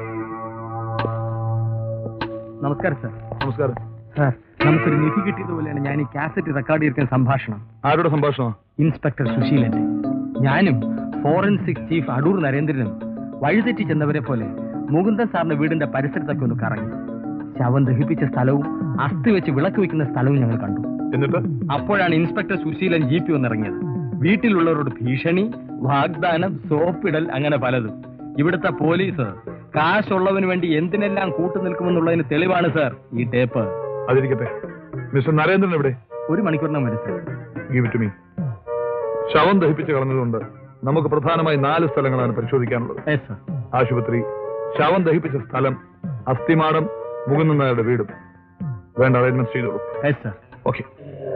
നമസ്കാരം സാർ. നമസ്കാരം സാർ. നമുക്കൊരു നിധി കിട്ടിയതുപോലെയാണ് ഞാൻ ഈ കാസറ്റ് റെക്കോർഡ് ചെയ്തിരിക്കുന്ന സംഭാഷണം. ആരുടെ സംഭാഷണം? ഇൻസ്പെക്ടർ സുശീലന്റെ. ഞാനും ഫോറൻസിക് ചീഫ് അടൂർ നരേന്ദ്രനും വഴിതെറ്റി ചെന്നവരെ പോലെ മുകുന്ദൻ സാറിന്റെ വീടിന്റെ പരിസരത്തൊക്കെ ഒന്ന് കറങ്ങി. ശവം ദഹിപ്പിച്ച സ്ഥലവും അസ്ഥി വെച്ച് വിളക്ക് വെക്കുന്ന സ്ഥലവും ഞങ്ങൾ കണ്ടു. എന്നിട്ട് അപ്പോഴാണ് ഇൻസ്പെക്ടർ സുശീലൻ ജീപ്പ് വന്നിറങ്ങിയത്. വീട്ടിലുള്ളവരോട് ഭീഷണി, വാഗ്ദാനം, സോപ്പിടൽ, അങ്ങനെ പലതും. ഇവിടുത്തെ പോലീസ് കാശുള്ളവന് വേണ്ടി എന്തിനെല്ലാം കൂട്ടുനിൽക്കുമെന്നുള്ളതിന് തെളിവാണ് സാർ ഈ ടേപ്പ്. അതിരിക്കട്ടെ, മിസ്റ്റർ നരേന്ദ്രൻ എവിടെ? 1 മണിക്കൂറിനും വരും സാർ. Give it me. ശവം ദഹിപ്പിച്ച് കളഞ്ഞതുകൊണ്ട് നമുക്ക് പ്രധാനമായി 4 സ്ഥലങ്ങളാണ് പരിശോധിക്കാനുള്ളത്. ആശുപത്രി, ശവം ദഹിപ്പിച്ച സ്ഥലം, അസ്ഥിമാടം, മുകുന്ദൻ നായരുടെ വീടും. വേണ്ട അറേഞ്ച്മെന്റ് ചെയ്തോളൂ. ഓക്കെ.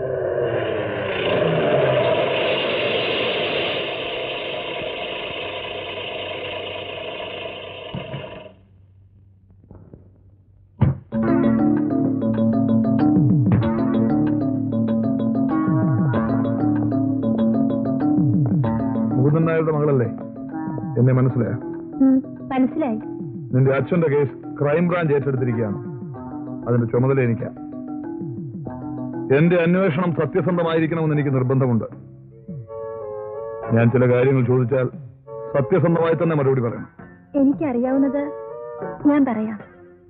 മുകുന്ദൻ നായരുടെ മകളല്ലേ? എന്നെ മനസ്സിലായോ? മനസ്സിലായി. നിന്റെ അച്ഛന്റെ കേസ് ക്രൈംബ്രാഞ്ച് ഏറ്റെടുത്തിരിക്കുകയാണ്. അതിന്റെ ചുമതല എനിക്കാ. എന്റെ അന്വേഷണം സത്യസന്ധമായിരിക്കണമെന്ന് എനിക്ക് നിർബന്ധമുണ്ട്. ഞാൻ ചില കാര്യങ്ങൾ ചോദിച്ചാൽ സത്യസന്ധമായി തന്നെ മറുപടി പറയണം. എനിക്കറിയാവുന്നത് ഞാൻ പറയാം.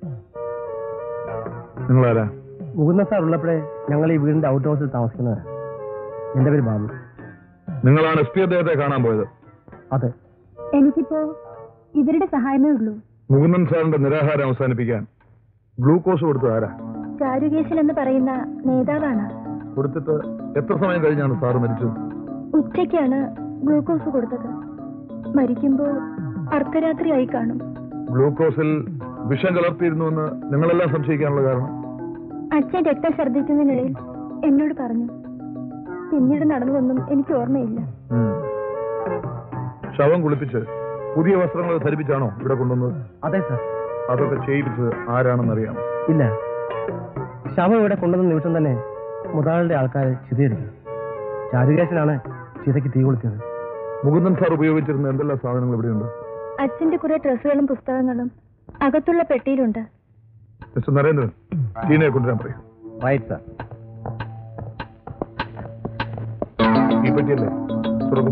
നിങ്ങളാരാ? മുകുന്ദൻ സാർ ഉള്ളപ്പോഴേ ഞങ്ങൾ ഈ വീടിന്റെ ഔട്ട് ഹൗസിൽ താമസിക്കുന്നവരാ. എന്റെ പേര് ബാബു. നിങ്ങളാണ് എസ് പി അദ്ദേഹത്തെ കാണാൻ പോയത്? അതെ. എനിക്കിപ്പോ ഇവരുടെ സഹായമേ ഉള്ളൂ. മുകുന്ദൻ സാറിന്റെ നിരാഹാരം അവസാനിപ്പിക്കാൻ ഗ്ലൂക്കോസ് കൊടുത്തത് ആരാ? ചാരുകേശൻ എന്ന് പറയുന്ന നേതാവാണ്. കൊടുത്തിട്ട് എത്ര സമയം കഴിഞ്ഞാണ് സാറ് മരിച്ചത്? ഉച്ചയ്ക്കാണ് ഗ്ലൂക്കോസ് കൊടുത്തത്. മരിക്കുമ്പോ അർദ്ധരാത്രിയായി കാണും. ഗ്ലൂക്കോസിൽ വിഷം കലർത്തിയിരുന്നുവെന്ന് നിങ്ങളെല്ലാം സംശയിക്കാനുള്ള കാരണം? അച്ഛൻ രക്തം ഛർദ്ദിക്കുന്നതിനിടയിൽ എന്നോട് പറഞ്ഞു. പിന്നീട് നടന്നതൊന്നും എനിക്ക് ഓർമ്മയില്ല. ശവം കുളിപ്പിച്ച് പുതിയ വസ്ത്രങ്ങൾ ധരിപ്പിച്ചാണോ ഇവിടെ കൊണ്ടുവന്നത്? അതെ സാർ. അതൊക്കെ ചെയ്യിപ്പിച്ചത് ആരാണെന്നറിയാമോ? ഇല്ല. ശവം ഇവിടെ കൊണ്ടുവന്ന നിമിഷം തന്നെ മുതാളുടെ ആൾക്കാർ ചിതയെടുത്തു. ചാരുകേശനാണ് ചിതയ്ക്ക് തീ കൊളുത്തിയത്. മുകുന്ദൻ സാർ ഉപയോഗിച്ചിരുന്ന എന്തെല്ലാം സാധനങ്ങൾ ഇവിടെയുണ്ട്? അച്ഛന്റെ കുറെ ഡ്രസ്സുകളും പുസ്തകങ്ങളും അകത്തുള്ള പെട്ടിയിലുണ്ട്. മിസ്റ്റർ നരേന്ദ്രൻ, ടീനയെ കൊണ്ടുവരാൻ പറയും. Right sir. ഈ പെട്ടിയല്ലേ? തുറക്കും.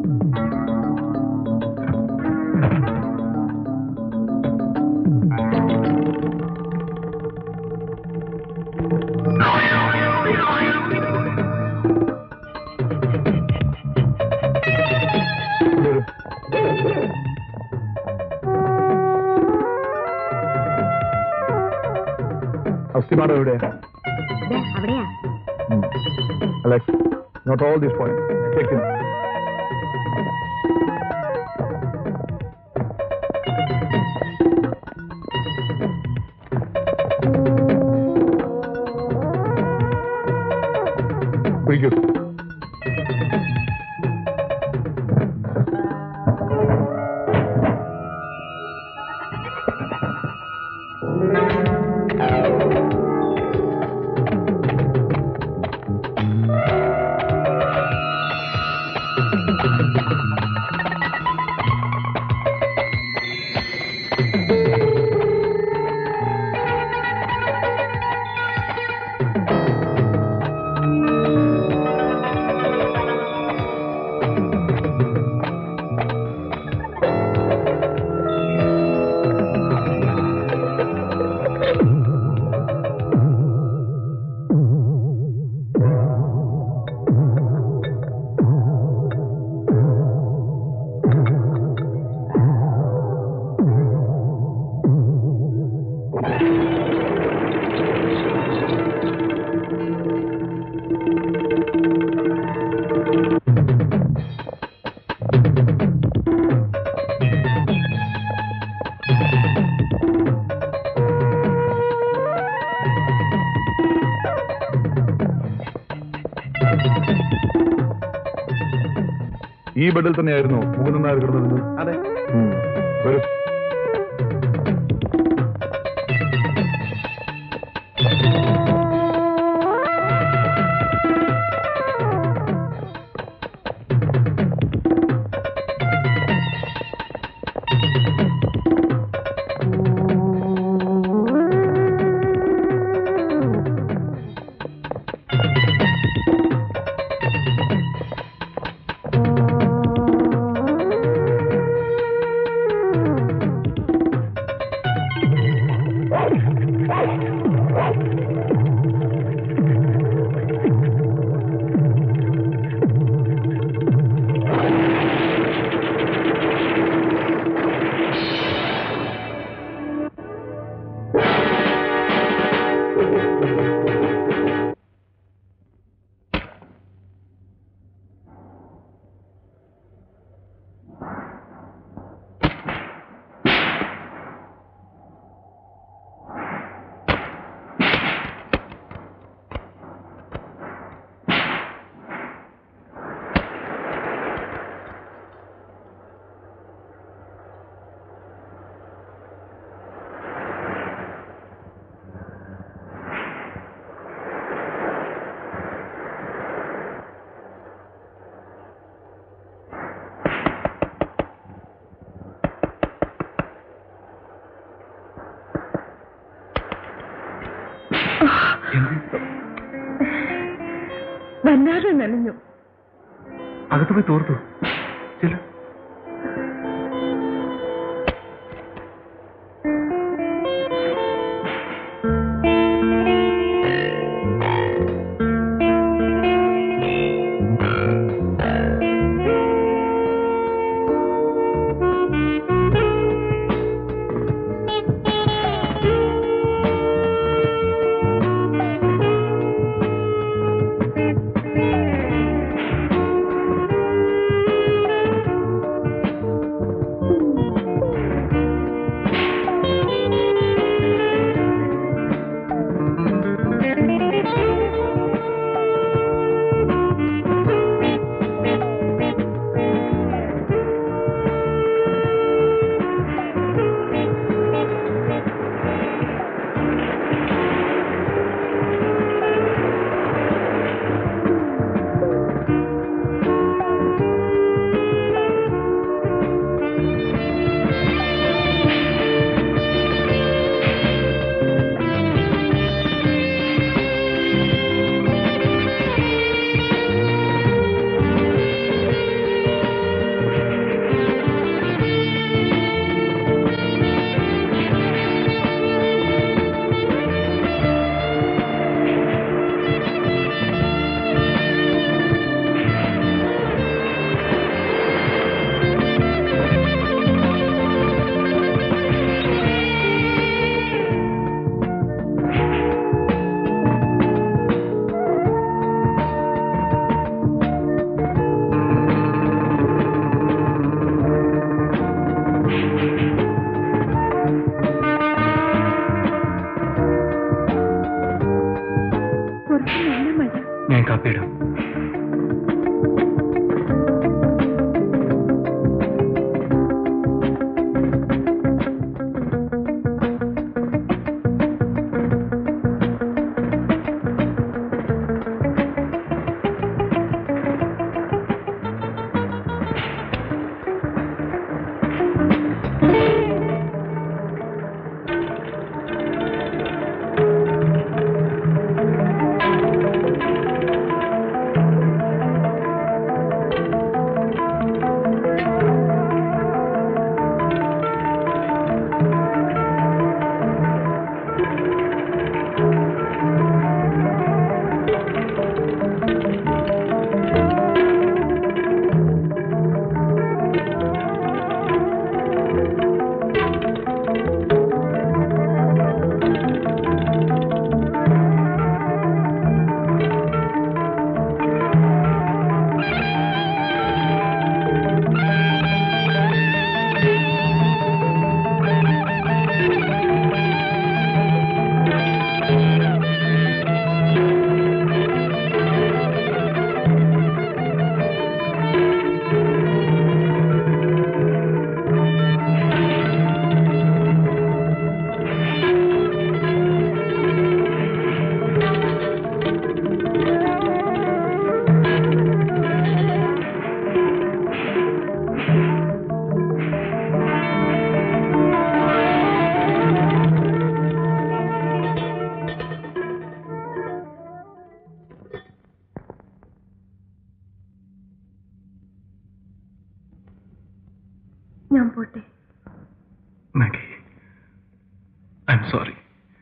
അസ്ഥിമാടം എവിടെ? അവിടെയാ. Alex, not all these points. Check in. Thank you. ഈ ബെഡിൽ തന്നെയായിരുന്നു മുകുന്ദൻ നായർ കിടന്നിരുന്നത്? അതെ. വരൂ. വല്ലാതെ നനഞ്ഞു. അകത്ത് പോയി തോർത്തു. ചെല്ലു. ഞാൻ കാപ്പിയിടാം. Maggie, I'm sorry.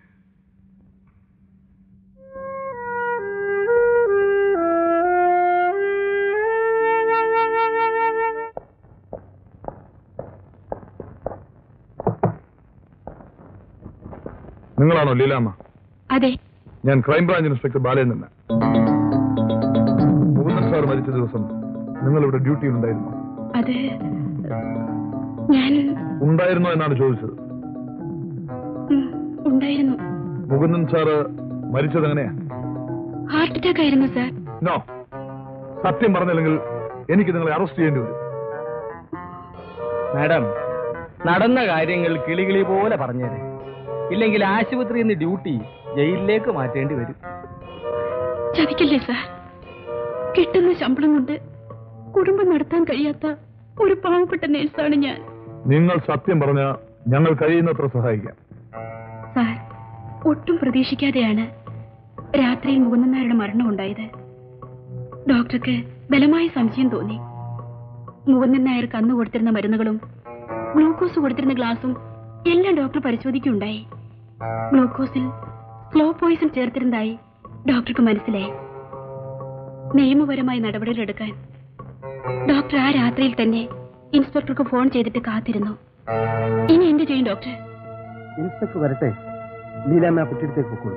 നിങ്ങളാണോ ലീലാമ്മ? അതെ. ഞാൻ crime branch inspector Balendran. Mukundan sir മരിച്ച ദിവസം നിങ്ങൾ ഇവിടെ ഡ്യൂട്ടിയിലുണ്ടായിരുന്നു? അത് ഞാൻ ഉണ്ടായിരുന്നോ എന്നാണ് ചോദിച്ചത്. ഉണ്ടായിരുന്നു. മുകുന്ദൻ സാറ് മരിച്ചത് എങ്ങനെയാ? ഹാർട്ട് അറ്റാക്ക് ആയിരുന്നു സാർ. നോ, സത്യം പറഞ്ഞില്ലെങ്കിൽ എനിക്ക് നിങ്ങളെ അറസ്റ്റ് ചെയ്യേണ്ടി വരും. മാഡം, നടന്ന കാര്യങ്ങൾ കിളികിളി പോലെ പറഞ്ഞേരെ, ഇല്ലെങ്കിൽ ആശുപത്രിയിൽ നിന്ന് ഡ്യൂട്ടി ജയിലിലേക്ക് മാറ്റേണ്ടി വരും. ചതിക്കല്ലേ സാർ? കിട്ടുന്ന ശമ്പളം കൊണ്ട് കുടുംബം നടത്താൻ കഴിയാത്ത ഒരു പാവപ്പെട്ട നേഴ്സാണ് ഞാൻ. നിങ്ങൾ സത്യം പറഞ്ഞ ഞങ്ങൾ കഴിയുന്നത്ര സഹായിക്കാം. സാർ, ഒട്ടും പ്രതീക്ഷിക്കാതെയാണ് രാത്രിയിൽ മുകുന്ദൻ നായരുടെ മരണം ഉണ്ടായത്. ഡോക്ടർക്ക് ബലമായ സംശയം തോന്നി. മുകുന്ദൻ നായർ കന്നു കൊടുത്തിരുന്ന മരുന്നുകളും ഗ്ലൂക്കോസ് കൊടുത്തിരുന്ന ഗ്ലാസും എല്ലാം ഡോക്ടർ പരിശോധിക്കുകയുണ്ടായി. ഗ്ലൂക്കോസിൽ സ്ലോ പോയിസൺ ചേർത്തിരുന്നതായി ഡോക്ടർക്ക് മനസ്സിലായി. നിയമപരമായ നടപടികളെടുക്കാൻ ഡോക്ടർ ആ രാത്രിയിൽ തന്നെ ഇൻസ്പെക്ടർക്ക് ഫോൺ ചെയ്തിട്ട് കാത്തിരുന്നു. ഇനി എന്ത് ചെയ്യും ഡോക്ടർ? ഇൻസ്പെക്ടർ വരട്ടെ, ലീലാമ്മ കുട്ടിയെടുത്തേക്ക് പൊക്കോളൂ.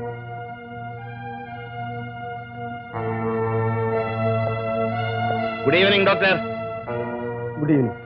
Good evening doctor. Good evening.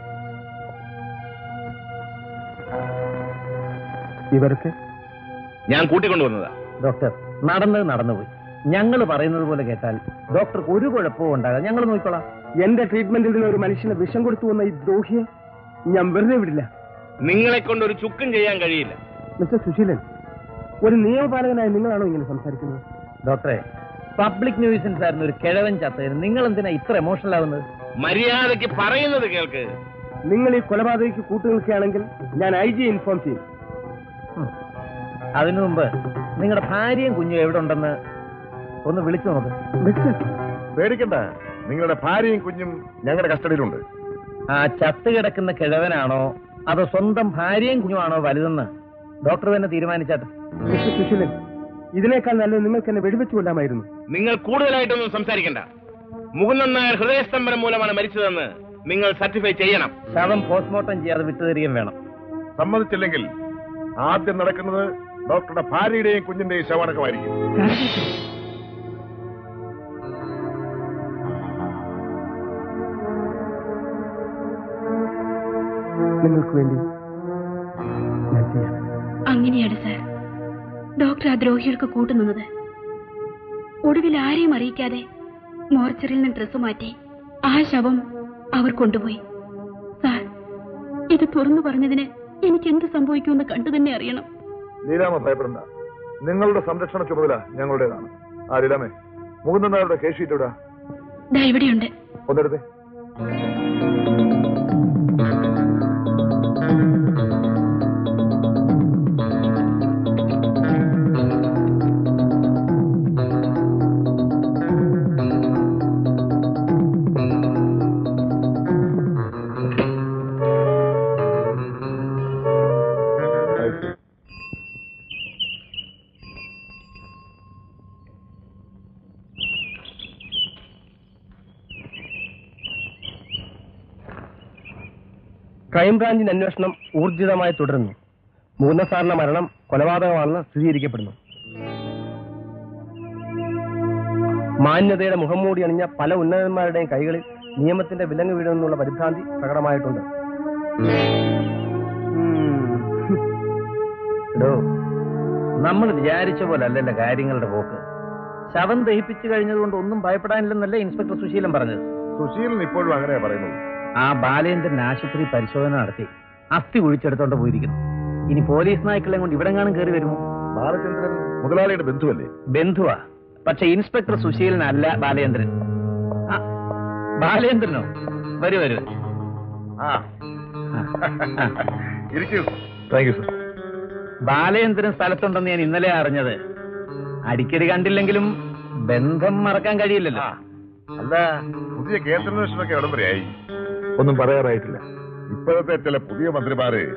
ഇവർക്ക് ഞാൻ കൂട്ടിക്കൊണ്ടുവന്നതാ. ഡോക്ടർ, നടന്നത് നടന്നുപോയി. ഞങ്ങൾ പറയുന്നത് പോലെ കേട്ടാൽ ഡോക്ടർക്ക് ഒരു കുഴപ്പവും ഉണ്ടാകാം. ഞങ്ങൾ നോക്കിക്കോളാം. എന്റെ ട്രീറ്റ്മെന്റിൽ നിന്ന് ഒരു മനുഷ്യനെ വിഷം കൊടുത്തു വന്ന ഈ ദ്രോഹിയെ ഞാൻ വെറുതെ വിടില്ല. നിങ്ങളെ കൊണ്ട് ഒരു ചുക്കും ചെയ്യാൻ കഴിയില്ല. മിസ്റ്റർ സുശീലൻ, ഒരു നിയമപാലകനായ നിങ്ങളാണോ ഇങ്ങനെ സംസാരിക്കുന്നത്? ഡോക്ടറെ, പബ്ലിക് ന്യൂസൻസ് ആയിരുന്നു ഒരു കിഴവൻ ചത്തതിന് നിങ്ങൾ എന്തിനാ ഇത്ര എമോഷണൽ ആവുന്നത്? മര്യാദയ്ക്ക് പറയുന്നത് കേൾക്ക്. നിങ്ങൾ ഈ കൊലപാതകയ്ക്ക് കൂട്ടുനിൽക്കുകയാണെങ്കിൽ ഞാൻ IG ഇൻഫോം ചെയ്യും. അതിനു മുമ്പ് നിങ്ങളുടെ ഭാര്യയും കുഞ്ഞും എവിടെ ഉണ്ടെന്ന് ഒന്ന് വിളിച്ചു നോക്ക്. പേടിക്കണ്ട, നിങ്ങളുടെ ഭാര്യയും കുഞ്ഞും ഞങ്ങളുടെ കസ്റ്റഡിയിലുണ്ട്. ആ ചത്ത് കിടക്കുന്ന കിഴവനാണോ അതോ സ്വന്തം ഭാര്യയും കുഞ്ഞുമാണോ വലുതെന്ന് ഡോക്ടർ തന്നെ തീരുമാനിച്ചാട്ടെ. മിസ്റ്റർ സുശീലൻ, ഇതിനേക്കാൾ നല്ലത് നിങ്ങൾക്ക് എന്നെ വെടിവെച്ചു കൊല്ലാമായിരുന്നു. നിങ്ങൾ കൂടുതലായിട്ടൊന്നും സംസാരിക്കണ്ട. മുകുന്ദൻ നായർ ഹൃദയസ്തംഭനം മൂലമാണ് മരിച്ചതെന്ന് നിങ്ങൾ സർട്ടിഫൈ ചെയ്യണം. ശവം പോസ്റ്റ്മോർട്ടം ചെയ്യാതെ വിട്ടുതരികയും വേണം. സമ്മതിച്ചില്ലെങ്കിൽ ആദ്യം നടക്കുന്നത് ഡോക്ടറുടെ ഭാര്യയുടെയും കുഞ്ഞിന്റെയും ശവണക്കമായിരിക്കും. നിങ്ങൾക്ക് വേണ്ടി അങ്ങനെയാണ് സാർ ഡോക്ടർ ആ ദ്രോഹികൾക്ക് കൂട്ടുനിന്നത്. ഒടുവിൽ ആരെയും അറിയിക്കാതെ മോർച്ചറിയിൽ നിന്ന് ഡ്രസ് മാറ്റി ആ ശവം അവർ കൊണ്ടുപോയി. സാർ, ഇത് തുറന്നു പറഞ്ഞതിന് എനിക്ക് എന്ത് സംഭവിക്കുമെന്ന് കണ്ടു തന്നെ അറിയണം. ലീലാമ്മ ഭയപ്പെടണ്ട, നിങ്ങളുടെ സംരക്ഷണ ചുമതല ഞങ്ങളുടേതാണ്. ആ ലീലാമ്മേ, മുകുന്ദൻ നായരുടെ കേസ് ഷീറ്റ് ഇടാ. ഇവിടെയുണ്ട്. ഒന്നെടുത്തേ. ക്രൈംബ്രാഞ്ചിന്റെ അന്വേഷണം ഊർജിതമായി തുടരുന്നു. മുകുന്ദൻ സാറിന്റെ മരണം കൊലപാതകമാണെന്ന് സ്ഥിരീകരിക്കപ്പെടുന്നു. മാന്യതയുടെ മുഖംമൂടി അണിഞ്ഞ പല ഉന്നതന്മാരുടെയും കൈകളിൽ നിയമത്തിന്റെ വിലങ്ങ് വീഴുമെന്നുള്ള പരിഭ്രാന്തി പ്രകടമായിട്ടുണ്ട്. നമ്മൾ വിചാരിച്ച പോലെ അല്ലല്ലോ കാര്യങ്ങളുടെ പോക്ക്. ശവം ദഹിപ്പിച്ചു കഴിഞ്ഞതുകൊണ്ട് ഒന്നും ഭയപ്പെടാനില്ലെന്നല്ലേ ഇൻസ്പെക്ടർ സുശീലൻ പറഞ്ഞത്? സുശീലൻ ഇപ്പോഴും അങ്ങനെയാ പറയുന്നത്. ആ ബാലേന്ദ്രൻ ആശുപത്രി പരിശോധന നടത്തി അസ്ഥി ഒഴിച്ചെടുത്തോണ്ട് പോയിരിക്കുന്നു. ഇനി പോലീസ് നായ്ക്കളെ കൊണ്ട് ഇവിടെങ്ങാനും കയറി വരുമോ? ബാലചന്ദ്രൻ മുതലാളിയുടെ ബന്ധുവല്ലേ? ബന്ധുവാ, പക്ഷെ ഇൻസ്പെക്ടർ സുശീലൻ അല്ല ബാലേന്ദ്രൻ. ബാലേന്ദ്രനോ? വരൂ വരൂ. ഇരിക്കൂ. Thank you sir. ബാലേന്ദ്രൻ സ്ഥലത്തുണ്ടെന്ന് ഞാൻ ഇന്നലെ അറിഞ്ഞത്. അടിക്കടി കണ്ടില്ലെങ്കിലും ബന്ധം മറക്കാൻ കഴിയില്ലല്ലോ. അല്ല, പുതിയ കേന്ദ്രാന്വേഷണമൊക്കെ എവിടെ വരെയായി? ഒന്നും പറയാറായിട്ടില്ല. ഇപ്പോഴത്തെ ചില പുതിയ മന്ത്രിമാര്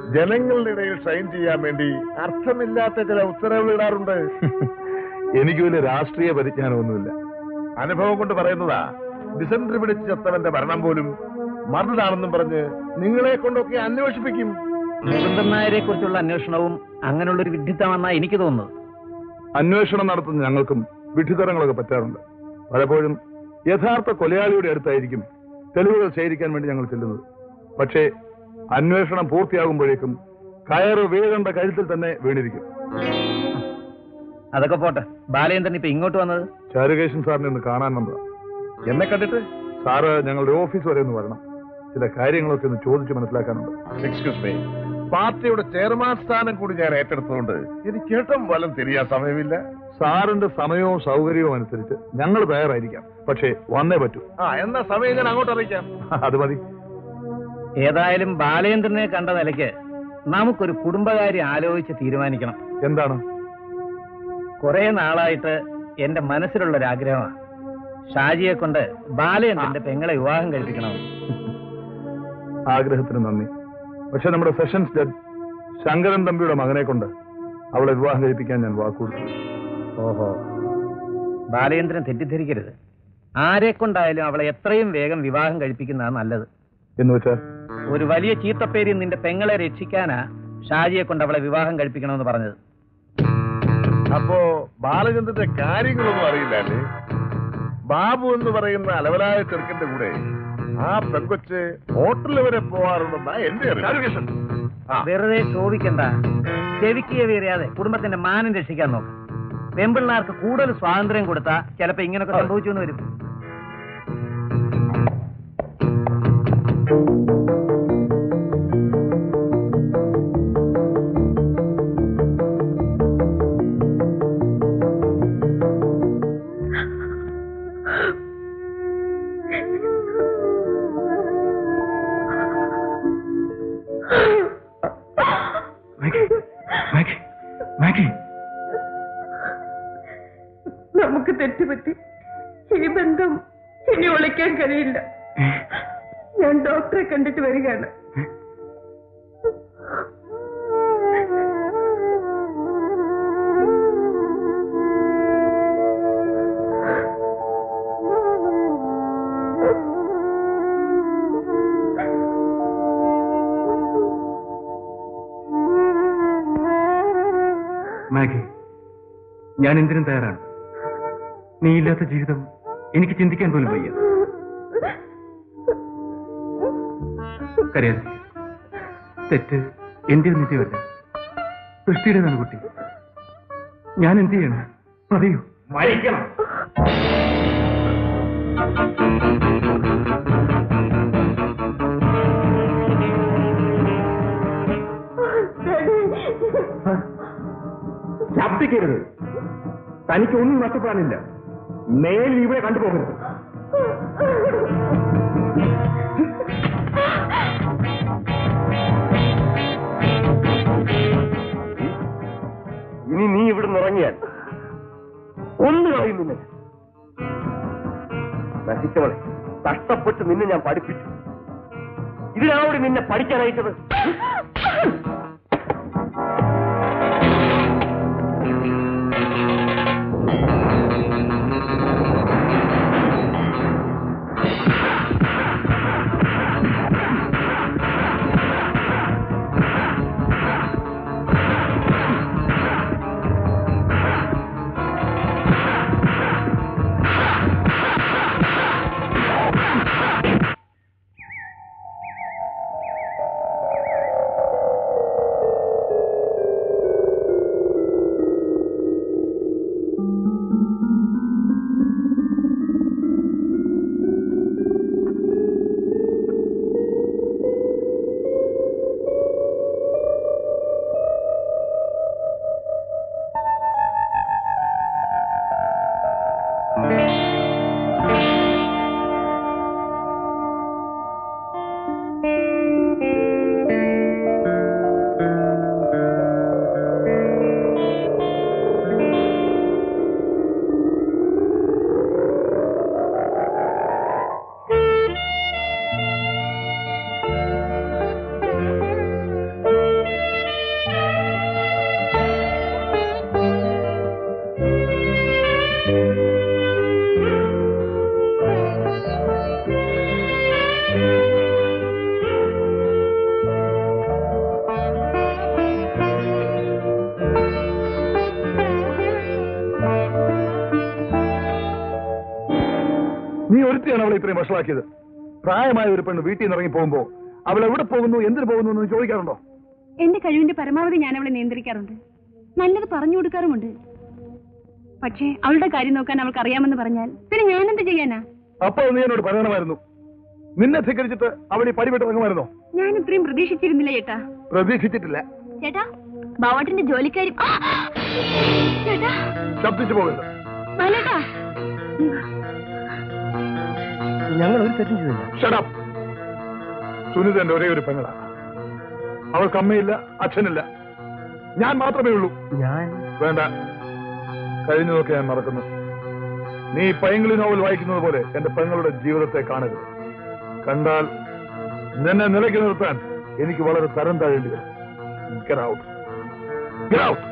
ജനങ്ങളുടെ ഇടയിൽ ഷൈൻ ചെയ്യാൻ വേണ്ടി അർത്ഥമില്ലാത്ത ചില ഉത്തരവുകൾ ഇടാറുണ്ട്. എനിക്ക് വലിയ രാഷ്ട്രീയ പരിജ്ഞാനമൊന്നുമില്ല. അനുഭവം കൊണ്ട് പറയുന്നതാ. ഡിസെൻട്രി പിടിച്ച് ചത്തവന്റെ ഭരണം പോലും മർദ്ദനാണെന്നും പറഞ്ഞ് നിങ്ങളെ കൊണ്ടൊക്കെ അന്വേഷിപ്പിക്കും. മുകുന്ദൻ നായരെ കുറിച്ചുള്ള അന്വേഷണവും അങ്ങനെയുള്ളൊരു വിഡ്ഢിത്തമാണെന്നാണ് എനിക്ക് തോന്നുന്നത്. അന്വേഷണം നടത്തുന്ന ഞങ്ങൾക്കും വിഡ്ഢിത്തരങ്ങളൊക്കെ പറ്റാറുണ്ട്. പലപ്പോഴും യഥാർത്ഥ കൊലയാളിയുടെ അടുത്തായിരിക്കും തെളിവുകൾ ശേഖരിക്കാൻ വേണ്ടി ഞങ്ങൾ ചെല്ലുന്നത്. പക്ഷേ അന്വേഷണം പൂർത്തിയാകുമ്പോഴേക്കും കയറ് വീഴേണ്ട കഴുത്തിൽ തന്നെ വീണിരിക്കും. അതൊക്കെ പോട്ടെ, ബാലചന്ദ്രൻ ഇപ്പൊ ഇങ്ങോട്ട് വന്നത്? ചാരുകേശൻ സാറിനെ ഒന്ന് കാണാൻ വന്നതാ. എന്നെ കണ്ടിട്ട്? സാറ് ഞങ്ങളുടെ ഓഫീസ് വരെ ഒന്ന് വരണം. ചില കാര്യങ്ങളൊക്കെ ഒന്ന് ചോദിച്ചു മനസ്സിലാക്കാനുണ്ട്. എക്സ്ക്യൂസ് മീ, പാർട്ടിയുടെ ചെയർമാൻ സ്ഥാനം കൂടി ഞാൻ ഏറ്റെടുത്തതുകൊണ്ട് എനിക്ക് ഏട്ടം വലം തിരിയാൻ സമയമില്ല. സാറിന്റെ സമയവും സൗകര്യവും അനുസരിച്ച് ഞങ്ങൾ തയ്യാറായിരിക്കാം. പക്ഷേ വന്നേ പറ്റൂ. എന്നാ സമയം ഞാൻ അങ്ങോട്ട് അറിയിക്കാം. അത് മതി. ഏതായാലും ബാലചന്ദ്രനെ കണ്ട നിലയ്ക്ക് നമുക്കൊരു കുടുംബകാര്യം ആലോചിച്ച് തീരുമാനിക്കണം. എന്താണ്? കുറെ നാളായിട്ട് എന്റെ മനസ്സിലുള്ളൊരാഗ്രഹമാണ് ഷാജിയെ കൊണ്ട് ബാലചന്ദ്രന്റെ പെങ്ങളെ വിവാഹം കഴിപ്പിക്കണം. ആഗ്രഹത്തിന് നന്ദി. പക്ഷെ നമ്മുടെ സെഷൻസ് ജഡ്ജ് ശങ്കരൻ തമ്പിയുടെ മകനെ കൊണ്ട് അവളെ വിവാഹം കഴിപ്പിക്കാൻ ഞാൻ വാക്കുകൊടുത്തു. ഓഹോ, ബാലചന്ദ്രൻ തെറ്റിദ്ധരിക്കരുത്. ആരെ കൊണ്ടായാലും അവളെ എത്രയും വേഗം വിവാഹം കഴിപ്പിക്കുന്നതാണ് നല്ലത്. എന്ന് വെച്ചാൽ ഒരു വലിയ ചീത്തപ്പേരിൽ നിന്റെ പെങ്ങളെ രക്ഷിക്കാനാ ഷാജിയെ കൊണ്ട് അവളെ വിവാഹം കഴിപ്പിക്കണമെന്ന് പറഞ്ഞത്. അപ്പോ ബാലചന്ദ്രന്റെ കാര്യങ്ങളൊന്നും അറിയില്ലേ? ബാബു എന്ന് പറയുന്ന അലവലായ ചെറുക്കന്റെ കൂടെ ആ പെങ്കൊച്ച് ഹോട്ടലിൽ വരെ പോവാറുണ്ടെന്നാ എന്റെ അറിയാം. വെറുതെ ചോദിക്കണ്ട, ചെവിക്കിയ വീറിയാതെ കുടുംബത്തിന്റെ മാനം രക്ഷിക്കാൻ നോക്കും. പെമ്പിള്ളാർക്ക് കൂടുതൽ സ്വാതന്ത്ര്യം കൊടുത്താൽ ചിലപ്പോ ഇങ്ങനൊക്കെ സംഭവിച്ചു എന്ന് വരും. നമുക്ക് തെറ്റുപറ്റി. ഈ ബന്ധം ഇനി ഒളിക്കാൻ കഴിയില്ല. ഞാൻ ഡോക്ടറെ കണ്ടിട്ട് വരികയാണ്. മാഗി, ഞാൻ എന്തിനും തയ്യാറാണ്. നീ ഇല്ലാത്ത ജീവിതം എനിക്ക് ചിന്തിക്കാൻ പോലും വയ്യ. കരയാതെ. തെറ്റ് എന്റെ നിത്യമല്ല, സൃഷ്ടിയുടേതാണ് കുട്ടി. ഞാൻ എന്ത് ചെയ്യണം പറയൂ. മരിക്കണം. ശബ്ദിക്കരുത്. തനിക്കൊന്നും നഷ്ടപ്പെടാനില്ല. മേൽ ഇവിടെ കണ്ടുപോകരുത്. ഇനി നീ ഇവിടെ നിറങ്ങിയാൽ ഒന്നും അറിയുന്നില്ല. നശിച്ചവളെ, കഷ്ടപ്പെട്ട് നിന്നെ ഞാൻ പഠിപ്പിച്ചു. ഇതിനാവിടെ നിന്നെ പഠിക്കാനയച്ചത്. ഇത്രയും വഷളാക്കിയത്? പ്രായമായ ഒരു പെണ്ണ് വീട്ടിൽ നിന്ന് ഇറങ്ങി പോകുമ്പോ അവൾ എവിടെ പോകുന്നു, എന്തിനു പോകുന്നു എന്ന് ചോദിക്കാറുണ്ടോ? എന്റെ കഴിവിന്റെ പരമാവധി ഞാൻ അവളെ നിയന്ത്രിക്കാറുണ്ട്, നല്ലത് പറഞ്ഞു കൊടുക്കാറുമുണ്ട്. പക്ഷേ അവളുടെ കാര്യം നോക്കാൻ അവൾക്ക് അറിയാമെന്ന് പറഞ്ഞാൽ പിന്നെ ഞാൻ എന്ത് ചെയ്യാനാ? അപ്പോൾ നീ എന്നോട് പറയണമായിരുന്നു. നിന്നെ ധിക്കരിച്ചിട്ട് അവൾ ഈ പടിവിട്ട് ഇറങ്ങുമായിരുന്നോ? ഞാൻ ഇത്രയും പ്രതീക്ഷിച്ചിരുന്നില്ല ചേട്ടാ. പ്രതീക്ഷിച്ചിട്ടില്ല. ചേട്ടാ, ബാവാട്ടിന്റെ ജോലിക്കാരി. ചേട്ടാ, ശബ്ദിച്ചു പോകരുത്. ബാലേട്ടാ, ഞങ്ങൾ ഒരു തെറ്റും ചെയ്തില്ല. Shut up. സുനിത എന്റെ ഒരേ ഒരു പെങ്ങളാണ്. അവൾക്ക് അമ്മയില്ല, അച്ഛനില്ല, ഞാൻ മാത്രമേ ഉള്ളൂ. വേണ്ട, കഴിഞ്ഞതൊക്കെ ഞാൻ മറക്കുന്നു. നീ പൈങ്കിളി നോവൽ വായിക്കുന്നത് പോലെ എന്റെ പെങ്ങളുടെ ജീവിതത്തെ കാണരുത്. കണ്ടാൽ നിന്നെ നിലയ്ക്ക് നിർത്താൻ എനിക്ക് വളരെ തരം താഴേണ്ടി വരും. Get out. Get out.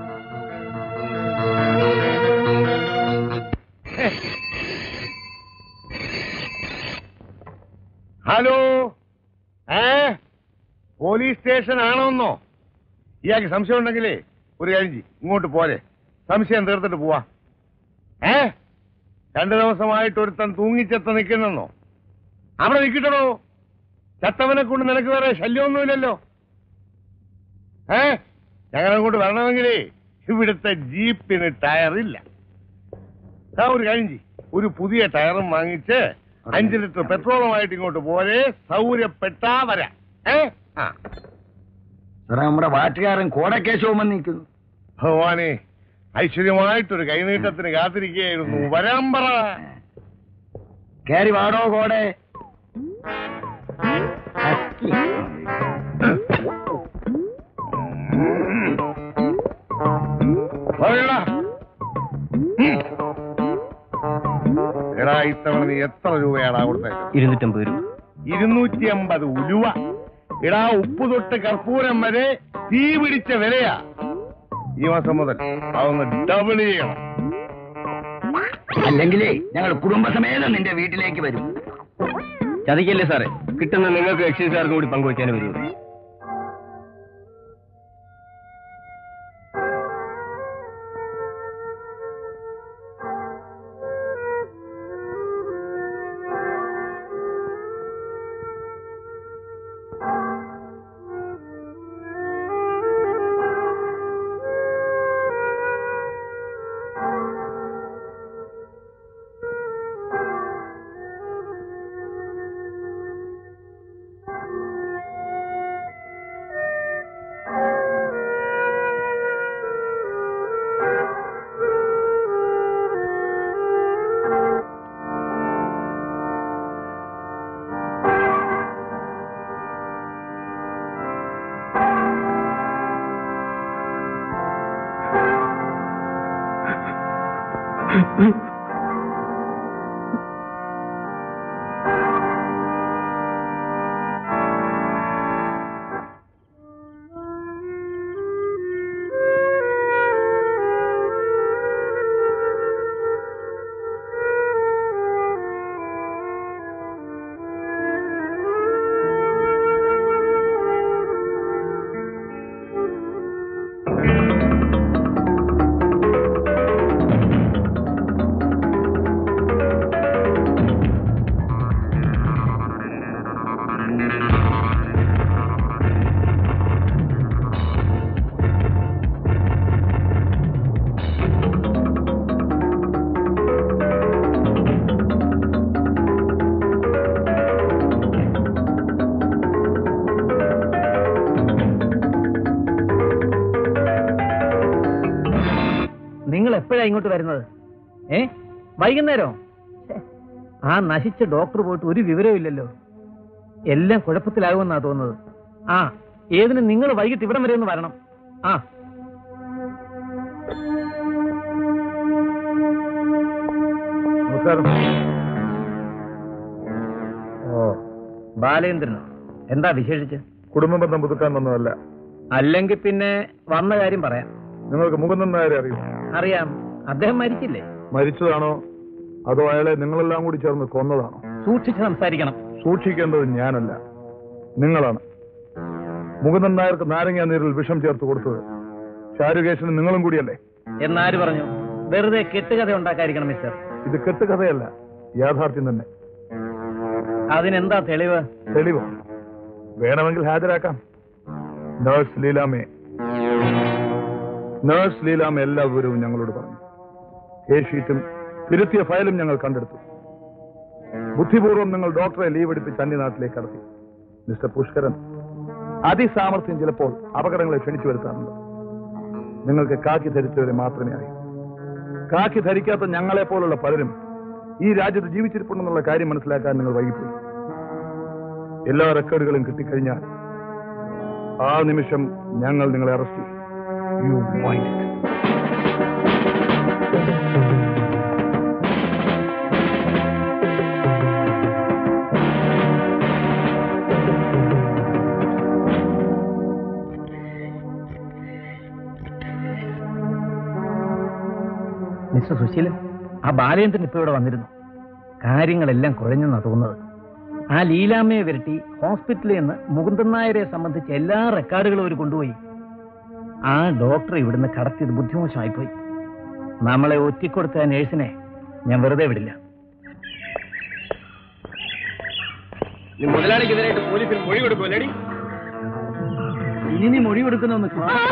Hello, police station ആണോന്നോ? ഇയാൾക്ക് സംശയം ഉണ്ടെങ്കിലേ ഒരു കാര്യം ചെയ്യ്, ഇങ്ങോട്ട് പോരെ, സംശയം തീർത്തിട്ട് പോവാ. 2 ദിവസമായിട്ട് ഒരുത്തൻ തൂങ്ങിച്ചെത്ത നിൽക്കുന്നെന്നോ? അവിടെ നിൽക്കട്ടോ, ചത്തവനെ കൊണ്ട് നിനക്ക് വേറെ ശല്യമൊന്നുമില്ലല്ലോ. ഞങ്ങളങ്ങോട്ട് വരണമെങ്കിലേ ഇവിടുത്തെ ജീപ്പിന് ടയറില്ല. ഒരു കാര്യം ചെയ്യ്, ഒരു പുതിയ ടയറും വാങ്ങിച്ച് 5 ലിറ്റർ പെട്രോളുമായിട്ട് ഇങ്ങോട്ട് പോരെ, സൗകര്യപ്പെട്ടാ വരാം. നമ്മുടെ വാറ്റുകാരൻ കോടക്കേശവും നിൽക്കുന്നു. ഭഗവാനെ, ഐശ്വര്യമായിട്ടൊരു കൈനീട്ടത്തിന് കാത്തിരിക്കുകയായിരുന്നു. വരാൻ പറ. കേറി വാടോ കോടെ. എടാ, ഇത്തവണ നീ എത്ര രൂപയാണ് കൊടുത്തത്? 250 രൂപ. 250 ഉലുവ. എടാ, ഉപ്പ് തൊട്ട് കർപ്പൂരം വരെ തീ പിടിച്ച വിലയാ. ഈ മാസം മുതൽ അതൊന്ന് ഡബിൾ ചെയ്യണം. അല്ലെങ്കിലേ ഞങ്ങൾ കുടുംബസമേതം നിന്റെ വീട്ടിലേക്ക് വരും. ചതിക്കല്ലേ സാറേ, കിട്ടുന്ന നിങ്ങൾക്ക് എക്സൈസുകാർക്കും കൂടി പങ്കുവയ്ക്കാനേ വരൂ. നിങ്ങൾ എപ്പോഴാ ഇങ്ങോട്ട് വരുന്നത്? വൈകുന്നേരം? ആ നശിച്ച ഡോക്ടർ പോയിട്ട് ഒരു വിവരവും ഇല്ലല്ലോ. എല്ലാം കുഴപ്പത്തിലാകുമെന്നാ തോന്നുന്നത്. ഏതിനും നിങ്ങൾ വൈകിട്ട് ഇവിടം വരെ ഒന്ന് വരണം. നമസ്കാരം. ബാലേന്ദ്രനോ? എന്താ വിശേഷിച്ച്? കുടുംബ ബന്ധം പുതുക്കാൻ വന്നതല്ല. അല്ലെങ്കിൽ പിന്നെ വന്ന കാര്യം പറയാം. നിങ്ങൾക്ക് മുകുന്ദൻ നായരെ അറിയും? അറിയാം. അദ്ദേഹം മരിച്ചില്ലേ? മരിച്ചതാണോ അതോ അയാളെ നിങ്ങളെല്ലാം കൂടി ചേർന്ന് കൊന്നതാണോ? സൂക്ഷിച്ച് സംസാരിക്കണം. സൂക്ഷിക്കേണ്ടത് ഞാനല്ല, നിങ്ങളാണ്. മുകുന്ദൻ നായർക്ക് നാരങ്ങ നീരിൽ വിഷം ചേർത്ത് കൊടുത്തത് ചാരുകേശനും നിങ്ങളും കൂടിയല്ലേ? എന്നാര് പറഞ്ഞു? വെറുതെ കെട്ടുകഥ ഉണ്ടാക്കാതിരിക്കണം മിസ്റ്റർ. ഇത് കെട്ടുകഥയല്ല, യാഥാർത്ഥ്യം തന്നെ. അതിനെന്താ തെളിവ്? തെളിവോ? വേണമെങ്കിൽ ഹാജരാക്കാം. നഴ്സ് ലീലാമ്മ എല്ലാ വിവരവും ഞങ്ങളോട് പറഞ്ഞു. കേസ് ഷീറ്റും തിരുത്തിയ ഫയലും ഞങ്ങൾ കണ്ടെടുത്തു. ബുദ്ധിപൂർവ്വം നിങ്ങൾ ഡോക്ടറെ ലീവ് എടുപ്പിച്ച് അന്യനാട്ടിലേക്ക് കടത്തി. മിസ്റ്റർ പുഷ്കരൻ, അതിസാമർഥ്യം ചിലപ്പോൾ അപകടങ്ങളെ ക്ഷണിച്ചു വരുത്താറുണ്ട്. നിങ്ങൾക്ക് കാക്കി ധരിച്ചവരെ മാത്രമേ അറിയൂ. കാക്കി ധരിക്കാത്ത ഞങ്ങളെ പോലുള്ള പലരും ഈ രാജ്യത്ത് ജീവിച്ചിരിപ്പുണ്ടെന്നുള്ള കാര്യം മനസ്സിലാക്കാൻ നിങ്ങൾ വൈകിപ്പോയി. എല്ലാ റെക്കോർഡുകളും കിട്ടിക്കഴിഞ്ഞാൽ ആ നിമിഷം ഞങ്ങൾ നിങ്ങളെ അറസ്റ്റ് ചെയ്യും. You mind it. Mister Susheelan, ആ ബാലചന്ദ്രൻ ഇപ്പൊ ഇവിടെ വന്നിരുന്നു. കാര്യങ്ങളെല്ലാം കുഴഞ്ഞെന്നാ തോന്നുന്നത്. ആ ലീലാമ്മയെ വരട്ടി ഹോസ്പിറ്റലിൽ നിന്ന് മുകുന്ദൻ നായരെ സംബന്ധിച്ച എല്ലാ റെക്കോർഡുകളും അവർ കൊണ്ടുപോയി. ആ ഡോക്ടറെ ഇവിടുന്ന് കടത്തിയത് ബുദ്ധിമോശമായിപ്പോയി. നമ്മളെ ഒറ്റിക്കൊടുത്ത ആ നേഴ്സിനെ ഞാൻ വെറുതെ വിടില്ല. മുതലാളിക്കെതിരായിട്ട് പോലീസിൽ മൊഴി കൊടുക്കുമല്ലേടി? ഇനി നീ മൊഴി കൊടുക്കുന്നൊന്ന്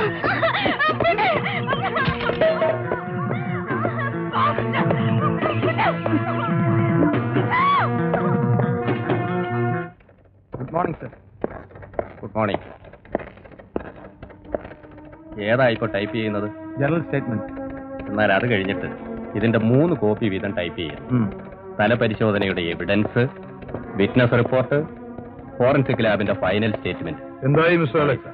good morning sir. Good morning. ഏതാ ഇപ്പൊ ടൈപ്പ് ചെയ്യുന്നത്? General statement. എന്നാൽ അത് കഴിഞ്ഞിട്ട് ഇതിന്റെ 3 കോപ്പി വീതം ടൈപ്പ് ചെയ്യാം. സ്ഥലപരിശോധനയുടെ എവിഡൻസ്, വിറ്റ്നസ് റിപ്പോർട്ട്, ഫോറൻസിക് ലാബിന്റെ ഫൈനൽ സ്റ്റേറ്റ്മെന്റ്. എന്തായി മിസ്റ്റർ അലക്സ്?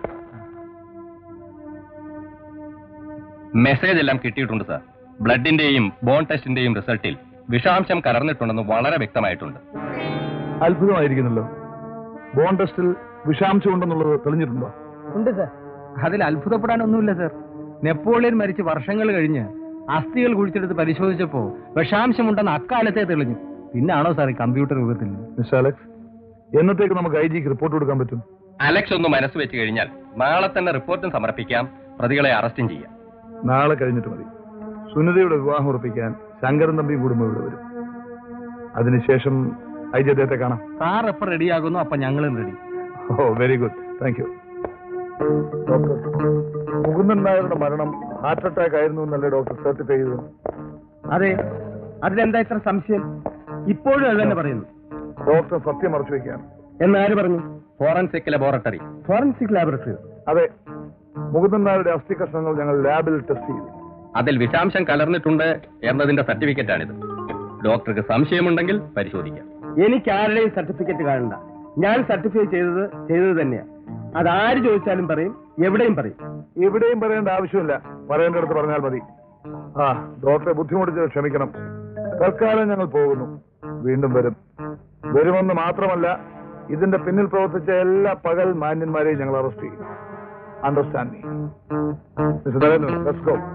മെസ്സേജ് എല്ലാം കിട്ടിയിട്ടുണ്ട് സാർ. ബ്ലഡിന്റെയും ബോൺ ടെസ്റ്റിന്റെയും റിസൾട്ടിൽ വിഷാംശം കലർന്നിട്ടുണ്ടെന്ന് വളരെ വ്യക്തമായിട്ടുണ്ട്. അത്ഭുതമായിരിക്കുന്നല്ലോ. ബോൺ ടെസ്റ്റിൽ വിഷാംശം ഉണ്ടെന്നുള്ളത് തെളിഞ്ഞിട്ടുണ്ടോ? ഉണ്ട് സാർ. അതിൽ അത്ഭുതപ്പെടാനൊന്നുമില്ല സാർ. നെപ്പോളിയൻ മരിച്ച് വർഷങ്ങൾ കഴിഞ്ഞ് അസ്ഥികൾ കുഴിച്ചെടുത്ത് പരിശോധിച്ചപ്പോ വിഷാംശമുണ്ടെന്ന് അക്കാലത്തെ തെളിഞ്ഞു. പിന്നാണോ സാർ ഈ കമ്പ്യൂട്ടർ യുഗത്തിൽ? മിസ്റ്റർ അലക്സ്, എന്നത്തേക്ക് നമുക്ക് IG-ക്ക് റിപ്പോർട്ട് കൊടുക്കാൻ പറ്റും? അലക്സ് ഒന്ന് മനസ്സ് വെച്ച് കഴിഞ്ഞാൽ നാളെ തന്നെ റിപ്പോർട്ടും സമർപ്പിക്കാം, പ്രതികളെ അറസ്റ്റും ചെയ്യാം. നാളെ കഴിഞ്ഞിട്ട് മതി. സുനിതയുടെ വിവാഹം ഉറപ്പിക്കാൻ ശങ്കരൻ തമ്പിയും കുടുംബം ഇവിടെ വരും. അതിനുശേഷം IG അദ്ദേഹത്തെ കാണാം. സാർ എപ്പോൾ റെഡിയാകുന്നു അപ്പൊ ഞങ്ങളും ready. Oh, very good, thank you. Doctor, Mukundan നായരുടെ മരണം ഹാർട്ട് അറ്റാക്ക് ആയിരുന്നു എന്നല്ലേ ഡോക്ടർ സർട്ടിഫൈ ചെയ്തത്? അതെ. അതിലെന്താ ഇത്ര സംശയം? ഇപ്പോഴും അത് തന്നെ പറയുന്നു. ഡോക്ടർ സത്യം മറച്ചു വെക്കുകയാണ്. എന്നാര് പറഞ്ഞു? Forensic laboratory. Forensic laboratory? അതെ. മുകുന്ദൻ നായരുടെ അസ്ഥി കഷ്ണങ്ങൾ ഞങ്ങൾ ലാബിൽ ടെസ്റ്റ് ചെയ്തു. അതിൽ വിഷാംശം കലർന്നിട്ടുണ്ട് എന്നതിന്റെ സർട്ടിഫിക്കറ്റാണിത്. ഡോക്ടർക്ക് സംശയമുണ്ടെങ്കിൽ പരിശോധിക്കാം. എനിക്ക് ആരുടെയും സർട്ടിഫിക്കറ്റ് കാണണ്ട. ഞാൻ സർട്ടിഫൈ ചെയ്തത് തന്നെയാ. അതാര് ചോദിച്ചാലും പറയും, എവിടെയും പറയും. എവിടെയും പറയേണ്ട ആവശ്യമില്ല, പറയേണ്ടടുത്ത് പറഞ്ഞാൽ മതി. ആ, ഡോക്ടറെ ബുദ്ധിമുട്ടിച്ച് ക്ഷമിക്കണം. തൽക്കാലം ഞങ്ങൾ പോകുന്നു. വീണ്ടും വരുമെന്ന് മാത്രമല്ല, ഇതിന്റെ പിന്നിൽ പ്രവർത്തിച്ച എല്ലാ പകൽ മാന്യന്മാരെയും ഞങ്ങൾ അറസ്റ്റ് ചെയ്യും. Understand me. Mister Narendran, let's go.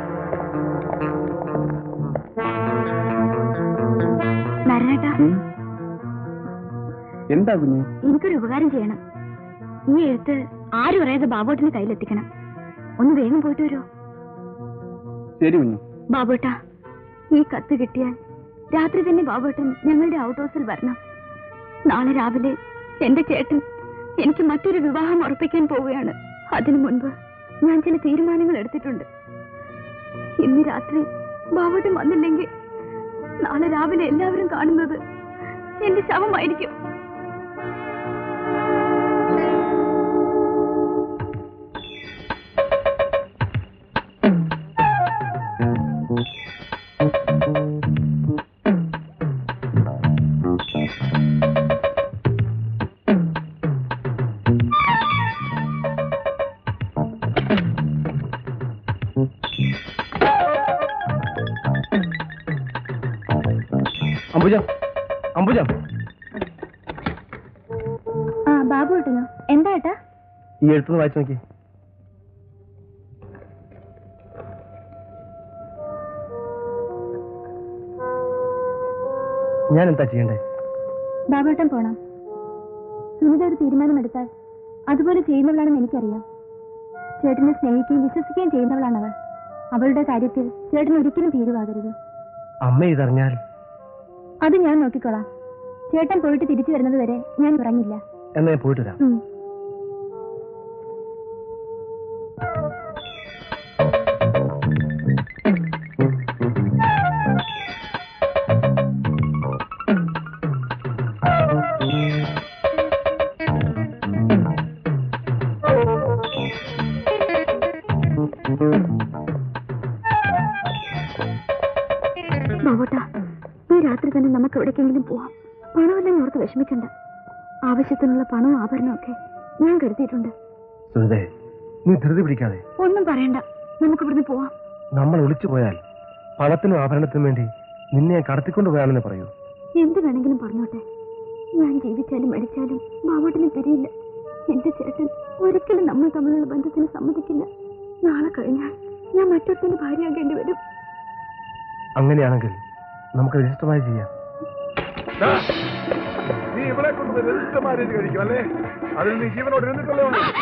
എന്താ കുഞ്ഞ്? എനിക്കൊരു ഉപകാരം ചെയ്യണം. ഈ എഴുത്ത് ആരും അറിയാതെ ബാബോട്ടിന്റെ കയ്യിലെത്തിക്കണം. ഒന്ന് വേഗം പോയിട്ട് വരുമോ? ശരി കുഞ്ഞു. ബാബോട്ടാ, ഈ കത്ത് കിട്ടിയാൽ രാത്രി തന്നെ ബാബോട്ടൻ ഞങ്ങളുടെ ഔട്ട് ഹൗസിൽ വരണം. നാളെ രാവിലെ എന്റെ ചേട്ടൻ എനിക്ക് മറ്റൊരു വിവാഹം ഉറപ്പിക്കാൻ പോവുകയാണ്. അതിനു മുൻപ് ഞാൻ ചില തീരുമാനങ്ങൾ എടുത്തിട്ടുണ്ട്. ഇന്ന് രാത്രി ബാബോട്ടൻ വന്നില്ലെങ്കിൽ നാളെ രാവിലെ എല്ലാവരും കാണുന്നത് എന്റെ ശവമായിരിക്കും. അംബുജ, ആ ബാബു കിട്ടുന്നു. എന്താ ഏട്ടാ? ഈ എഴുത്തൊന്ന് വായിച്ചു നോക്കി. ഞാൻ എന്താ ചെയ്യണ്ടേ? ബാബുട്ടൻ പോണം. സുനിത ഒരു തീരുമാനമെടുത്താൽ അതുപോലെ ചെയ്യുന്നവളാണെന്ന് എനിക്കറിയാം. ചേട്ടനെ സ്നേഹിക്കുകയും വിശ്വസിക്കുകയും ചെയ്യുന്നവളാണ് അവൾ. അവളുടെ കാര്യത്തിൽ ചേട്ടൻ ഒരിക്കലും ഭീരുവാകരുത്. അമ്മ ഇതറിഞ്ഞാൽ? അത് ഞാൻ നോക്കിക്കോളാം. ചേട്ടൻ പോയിട്ട് തിരിച്ചു വരുന്നത് വരെ ഞാൻ ഉറങ്ങില്ല. എന്നാ ഞാൻ പോയിട്ട് വരാം. ബാബോട്ടാ, ഈ രാത്രി തന്നെ നമുക്ക് എവിടേക്കെങ്കിലും പോവാം. പണമെല്ലാം ഓർത്ത് വിഷമിക്കണ്ട. ആവശ്യത്തിനുള്ള പണവും ആഭരണവും ഒക്കെ ഞാൻ കരുതിയിട്ടുണ്ട്. സുഹൃതേ, നീ ധൃതി പിടിക്കാതെ. ഒന്നും പറയണ്ട, നമുക്ക് ഇവിടുന്ന് പോവാം. നമ്മൾ ഒളിച്ചു പോയാൽ പണത്തിനും ആഭരണത്തിനും വേണ്ടി നിന്നെ കടത്തിക്കൊണ്ട് പോയാണെന്ന് പറയൂ. എന്ത് വേണമെങ്കിലും പറഞ്ഞോട്ടെ. ഞാൻ ജീവിച്ചാലും മരിച്ചാലും ബാബോട്ടിനെ പിരിയില്ല. എന്റെ ചേട്ടൻ ഒരിക്കലും നമ്മൾ തമ്മിലുള്ള ബന്ധത്തിന് സമ്മതിക്കില്ല. നാളെ കഴിഞ്ഞാൽ ഞാൻ മറ്റൊരുത്തിന്റെ ഭാര്യയാകേണ്ടി വരും. അങ്ങനെയാണെങ്കിൽ നമുക്ക് രജിസ്റ്റർമായി ചെയ്യാം. നീ ഇവിടെ കൊണ്ട് രജിസ്റ്റർ മാരേജ് കഴിക്കും അല്ലേ? അതിൽ നീ ജീവനോട് ഇരുന്നിട്ടുള്ളൂ.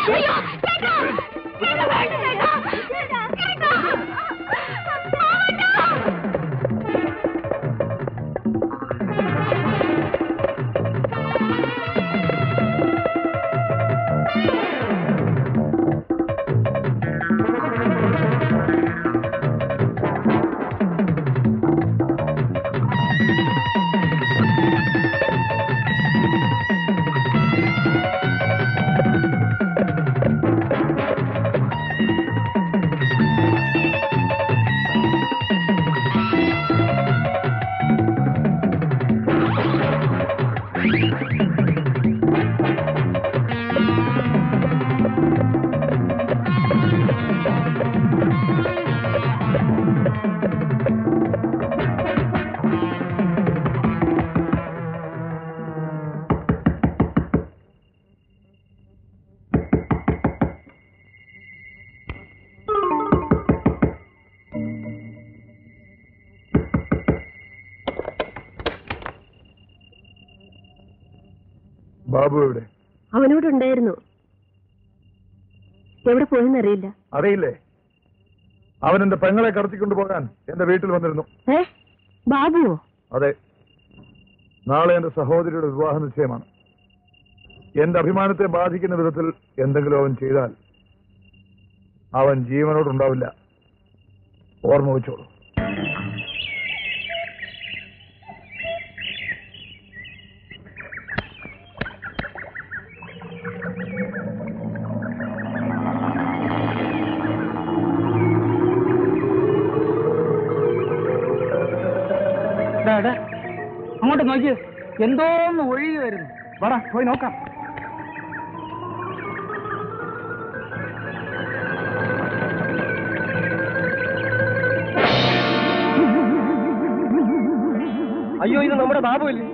ബാബു എവിടെ? അവനോട് ഉണ്ടായിരുന്നു. എവിടെ പോയെന്നറിയില്ല. അറിയില്ലേ? അവൻ എന്റെ പെങ്ങളെ കടത്തിക്കൊണ്ടു പോകാൻ എന്റെ വീട്ടിൽ വന്നിരുന്നു. ബാബുവോ? അതെ, നാളെ എന്റെ സഹോദരിയുടെ വിവാഹ നിശ്ചയമാണ്. എന്റെ അഭിമാനത്തെ ബാധിക്കുന്ന വിധത്തിൽ എന്തെങ്കിലും അവൻ ചെയ്താൽ അവൻ ജീവനോടുണ്ടാവില്ല. ഓർമ്മ വെച്ചോളൂ. അങ്ങോട്ട് നോക്കി, എന്തോന്ന് ഒഴുകി വരുന്നു. വാടാ പോയി നോക്കാം. അയ്യോ, ഇത് നമ്മുടെ ബാബു അല്ലേ?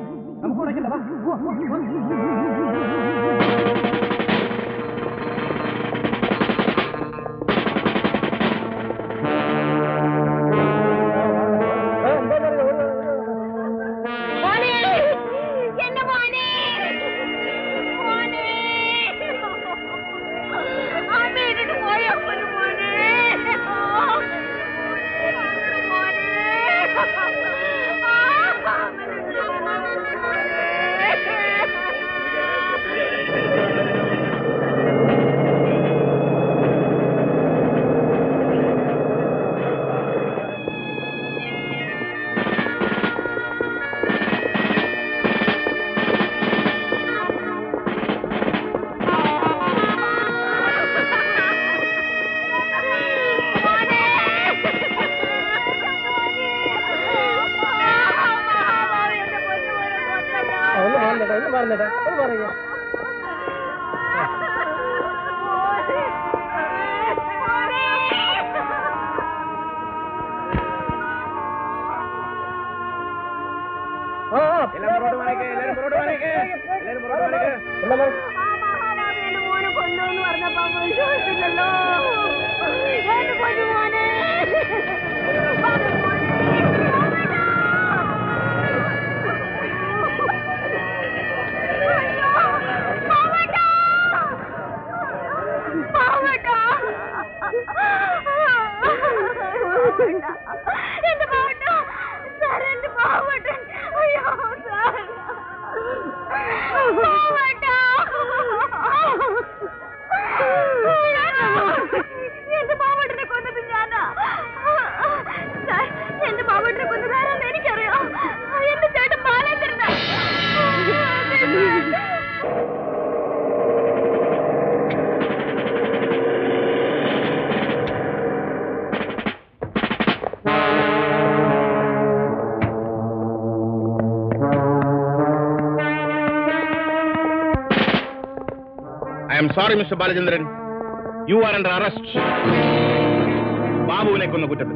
am sorry, Mr. Balachandran. You are under arrest. ബാബുവിനെ കൊന്ന കുറ്റത്തിന്.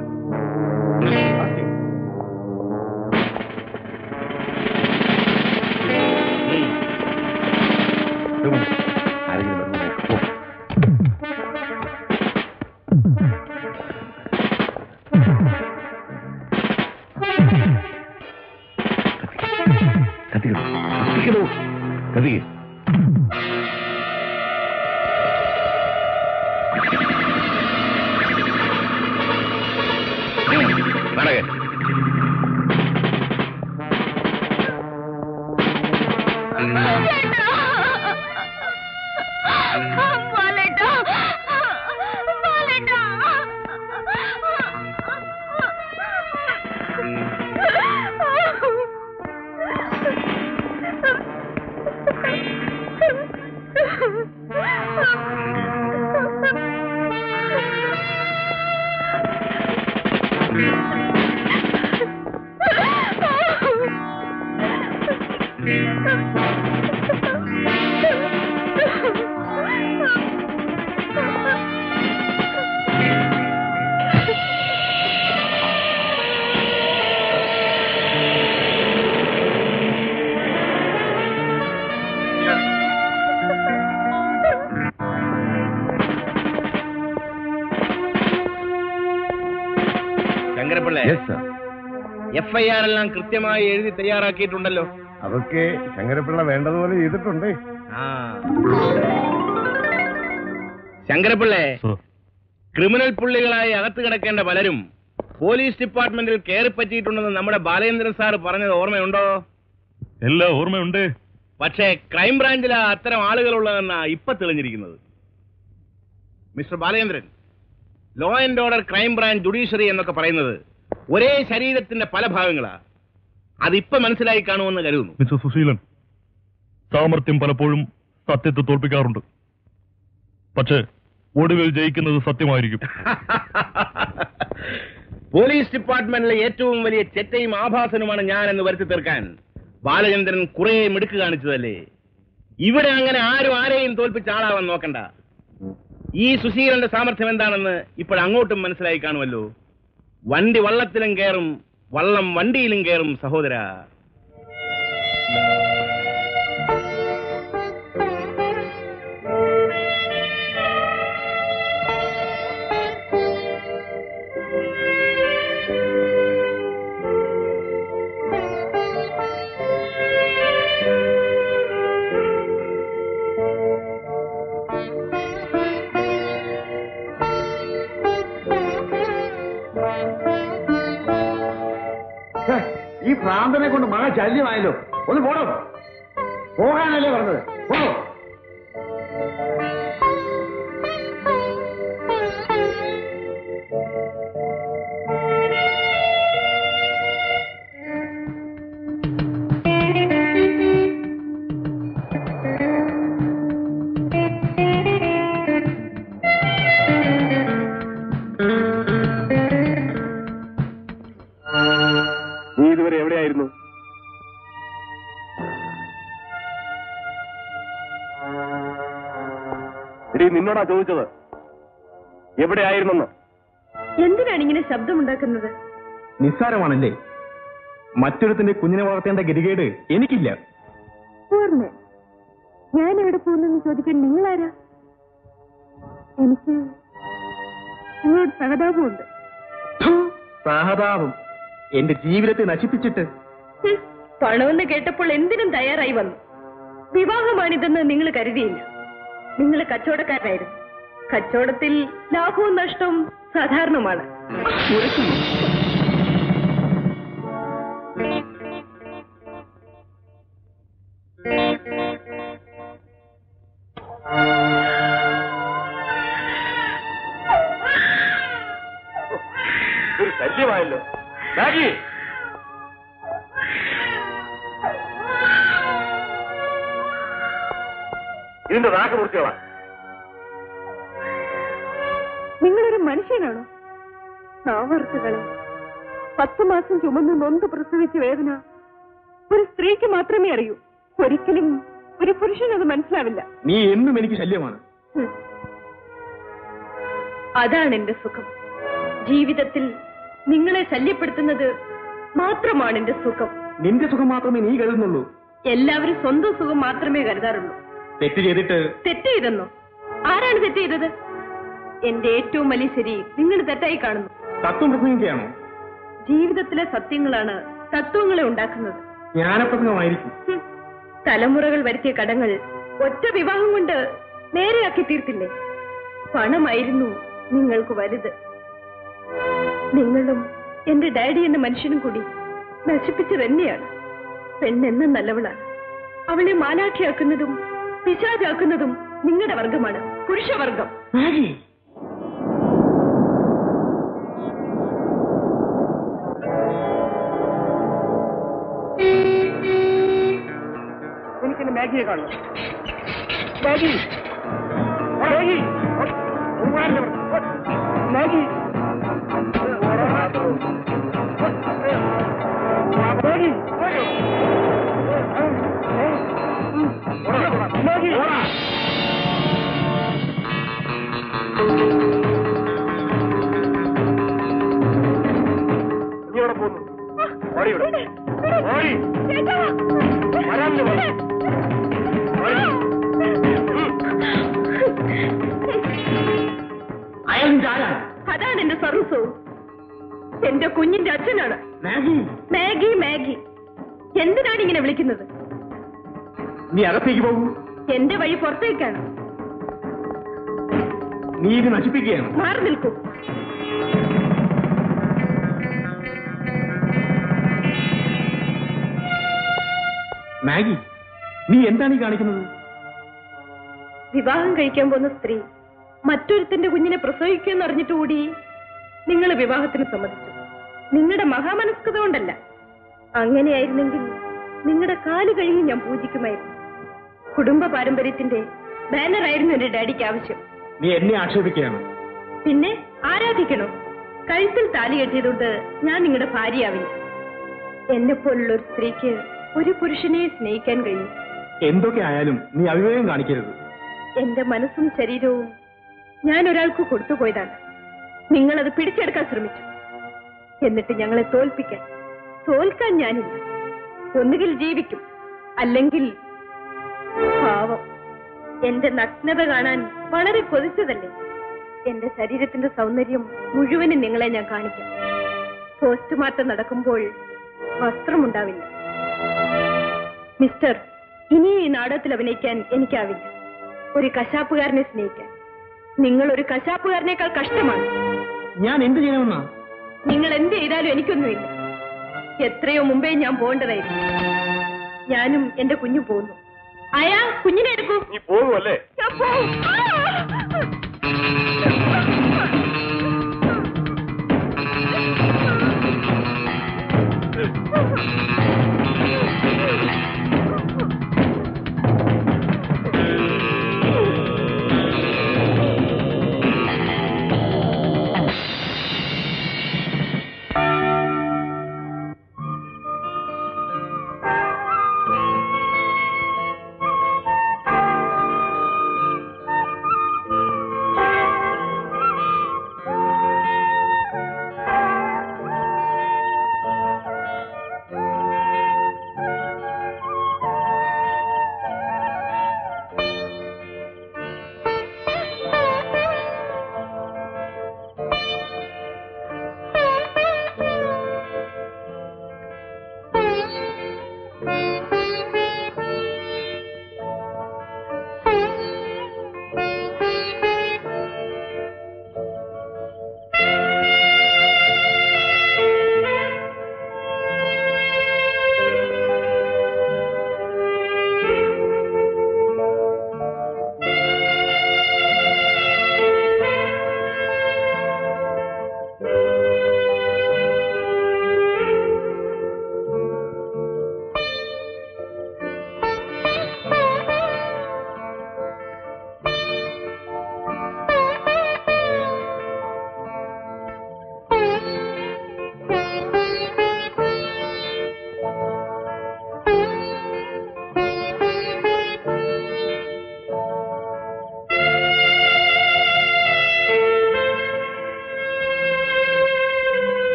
FIR എല്ലാം കൃത്യമായി എഴുതി തയ്യാറാക്കിയിട്ടുണ്ടല്ലോ. അതൊക്കെ ശങ്കരപ്പിള്ള വേണ്ടതുപോലെ ചെയ്തിട്ടുണ്ട്. ശങ്കരപ്പിള്ളേ, ക്രിമിനൽ പുള്ളികളായി അകത്ത് കിടക്കേണ്ട പലരും പോലീസ് ഡിപ്പാർട്ട്മെന്റിൽ കയറി പറ്റിയിട്ടുണ്ടെന്ന് നമ്മുടെ ബാലേന്ദ്രൻ സാർ പറഞ്ഞത് ഓർമ്മയുണ്ടോ? എല്ലാം ഓർമ്മയുണ്ട്. പക്ഷേ ക്രൈംബ്രാഞ്ചിലാ അത്തരം ആളുകളുള്ളതെന്നാ ഇപ്പൊ തെളിഞ്ഞിരിക്കുന്നത്. Mister Balendran, law and order, crime branch, judiciary എന്നൊക്കെ പറയുന്നത് ഒരേ ശരീരത്തിന്റെ പല ഭാഗങ്ങളാ. അതിപ്പോ മനസ്സിലായി കാണുമെന്ന് കരുതുന്നു. മിസ്റ്റർ സുശീലൻ, സാമർത്ഥ്യം പലപ്പോഴും സത്യത്തെ തോൽപ്പിക്കാറുണ്ട്. പക്ഷേ ഒടുവിൽ ജയിക്കുന്നത് സത്യമായിരിക്കും. പോലീസ് ഡിപ്പാർട്ട്മെന്റിലെ ഏറ്റവും വലിയ ചെറ്റയും ആഭാസനുമാണ് ഞാൻ എന്ന് വരുത്തി തീർക്കാൻ ബാലചന്ദ്രൻ കുറെ മിടുക്ക് കാണിച്ചതല്ലേ. ഇവിടെ അങ്ങനെ ആരും ആരെയും തോൽപ്പിച്ച ആളാവാൻ നോക്കണ്ട. ഈ സുശീലന്റെ സാമർത്ഥ്യം എന്താണെന്ന് ഇപ്പോഴങ്ങോട്ടും മനസ്സിലായി കാണുമല്ലോ. വണ്ടി വള്ളത്തിലും കയറും, വള്ളം വണ്ടിയിലും കയറും സഹോദരാ. ഈ ഭ്രാന്തനെ കൊണ്ട് മഴ ശല്യമായല്ലോ. ഒന്ന് പോടോ, പോകാനല്ലേ പറഞ്ഞത്, പോടോ. നീ ഇതുവരെ എവിടെയായിരുന്നു? നിന്നോടാ ചോദിച്ചത്, എവിടെയായിരുന്നെന്ന്. എന്തിനാണ് ഇങ്ങനെ ശബ്ദമുണ്ടാക്കുന്നത്? നിസ്സാരമാണല്ലേ. മറ്റൊരുത്തിന്റെ കുഞ്ഞിനെ വളർത്തേണ്ട ഗതികേട് എനിക്കില്ല. ഞാൻ എവിടെ പോകുന്നെന്ന് ചോദിക്കാൻ നിങ്ങളാരാ? എനിക്ക് നിങ്ങളോട് സഹതാപമുണ്ട്. സഹതാപം എന്റെ ജീവിതത്തെ നശിപ്പിച്ചിട്ട്. പണമെന്ന് കേട്ടപ്പോൾ എന്തിനും തയ്യാറായി വന്നു. വിവാഹമാണിതെന്ന് നിങ്ങൾ കരുതിയില്ല. നിങ്ങൾ കച്ചവടക്കാരനായിരുന്നു. കച്ചവടത്തിൽ ലാഭവും നഷ്ടവും സാധാരണമാണ്. ഒരു ശല്യമായല്ലോ. ഇതിന്റെ നാക്ക് മുറിച്ചോളാം. നിങ്ങളൊരു മനുഷ്യനാണോ? നാവർക്കുകളെ 10 മാസം ചുമന്ന് നൊന്ത് പ്രസവിച്ച വേദന ഒരു സ്ത്രീക്ക് മാത്രമേ അറിയൂ. ഒരിക്കലും ഒരു പുരുഷനത് മനസ്സിലാവില്ല. നീ എന്നും എനിക്ക് ശല്യമാണ്. അതാണ് എന്റെ സുഖം. ജീവിതത്തിൽ നിങ്ങളെ ശല്യപ്പെടുത്തുന്നത് മാത്രമാണ് എന്റെ സുഖം. നിന്റെ സുഖം മാത്രമേ നീ കരുതുന്നുള്ളൂ. എല്ലാവരും സ്വന്തം സുഖം മാത്രമേ കരുതാറുള്ളൂ. തെറ്റ് ചെയ്തിട്ട് തെറ്റ് ചെയ്തെന്നോ? ആരാണ് തെറ്റ് ചെയ്തത്? എന്റെ ഏറ്റവും വലിയ ശരി നിങ്ങൾ തെറ്റായി കാണുന്നു. തത്വം പ്രസംഗിക്കുകയാണോ? ജീവിതത്തിലെ സത്യങ്ങളാണ് തത്വങ്ങളെ ഉണ്ടാക്കുന്നത്. ജ്ഞാനപ്രസംഗമായിരിക്കും. തലമുറകൾ വരുത്തിയ കടങ്ങൾ ഒറ്റ വിവാഹം കൊണ്ട് നേരെയാക്കി തീർത്തില്ലേ? പണമായിരുന്നു നിങ്ങൾക്ക് വലുത്. നിങ്ങളും എന്റെ ഡാഡി എന്ന മനുഷ്യനും കൂടി നശിപ്പിച്ചത് തന്നെയാണ്. പെണ്ണെന്ന നല്ലവളാണ്. അവളെ മാലാഖിയാക്കുന്നതും പിശാചാക്കുന്നതും നിങ്ങളുടെ വർഗമാണ്, പുരുഷവർഗം. എനിക്കിന്ന് മാഗിയെ കാണണം. മാഗി മാഗി മാഗി ഇവിടെ പോന്നു. അതാണ് എന്റെ സർവസ്വവും. എന്റെ കുഞ്ഞിന്റെ അച്ഛനാണ്. മാഗി മാഗി എന്തിനാണ് ഇങ്ങനെ വിളിക്കുന്നത്? നീ അകത്തേക്ക് പോകും. എന്റെ വഴി പുറത്തേക്കാണ്. നീ ഇത് നശിപ്പിക്കുകയാണ്. മാറി നിൽക്കൂ. മാഗി, നീ എന്താണ് ഈ കാണിക്കുന്നത്? വിവാഹം കഴിക്കാൻ പോകുന്ന സ്ത്രീ മറ്റൊരുത്തന്റെ കുഞ്ഞിനെ പ്രസവിക്കുമെന്ന് അറിഞ്ഞിട്ടുകൂടി നിങ്ങൾ വിവാഹത്തിന് സമ്മതിച്ചു. നിങ്ങളുടെ മഹാമനസ്കത കൊണ്ടല്ല. അങ്ങനെയായിരുന്നെങ്കിൽ നിങ്ങളുടെ കാല് കഴുകി ഞാൻ പൂജിക്കുമായിരുന്നു. കുടുംബ പാരമ്പര്യത്തിന്റെ ബാനറായിരുന്നു എന്റെ ഡാഡിക്ക് ആവശ്യം. നീ എന്നെ ആക്ഷേപിക്കുകയാണ്. പിന്നെ ആരാധിക്കണോ? കഴുത്തിൽ താലി കെട്ടിയതുകൊണ്ട് ഞാൻ നിങ്ങളുടെ ഭാര്യയാവില്ല. എന്നെ പോലുള്ള ഒരു സ്ത്രീക്ക് ഒരു പുരുഷനെ സ്നേഹിക്കാൻ കഴിയും. എന്തൊക്കെ ആയാലും നീ അവിവേകം കാണിക്കരുത്. എന്റെ മനസ്സും ശരീരവും ഞാൻ ഒരാൾക്ക് കൊടുത്തുപോയതാണ്. നിങ്ങളത് പിടിച്ചെടുക്കാൻ ശ്രമിച്ചു. എന്നിട്ട് ഞങ്ങളെ തോൽക്കാൻ ഞാനില്ല. ഒന്നുകിൽ ജീവിക്കും, അല്ലെങ്കിൽ പാവം. എന്റെ നഗ്നത കാണാൻ വളരെ കൊതിച്ചതല്ലേ? എന്റെ ശരീരത്തിന്റെ സൗന്ദര്യം മുഴുവനും നിങ്ങളെ ഞാൻ കാണിക്കാം. പോസ്റ്റ്മോർട്ടം നടക്കുമ്പോൾ വസ്ത്രമുണ്ടാവില്ല. മിസ്റ്റർ, ഇനി ഈ നാടകത്തിൽ അഭിനയിക്കാൻ എനിക്കാവില്ല. ഒരു കശാപ്പുകാരനെ സ്നേഹിക്കാൻ നിങ്ങൾ ഒരു കശാപ്പുകാരനേക്കാൾ കഷ്ടമാണ്. ഞാൻ എന്ത് ചെയ്യണമെന്നാ? നിങ്ങൾ എന്ത് ചെയ്താലും എനിക്കൊന്നുമില്ല. എത്രയോ മുമ്പേ ഞാൻ പോകേണ്ടതായിരുന്നു. ഞാനും എന്റെ കുഞ്ഞു പോകുന്നു. അയാ കുഞ്ഞിനെ എടുക്കൂ. നീ പോകുമല്ലേ? ഞാൻ പോകും.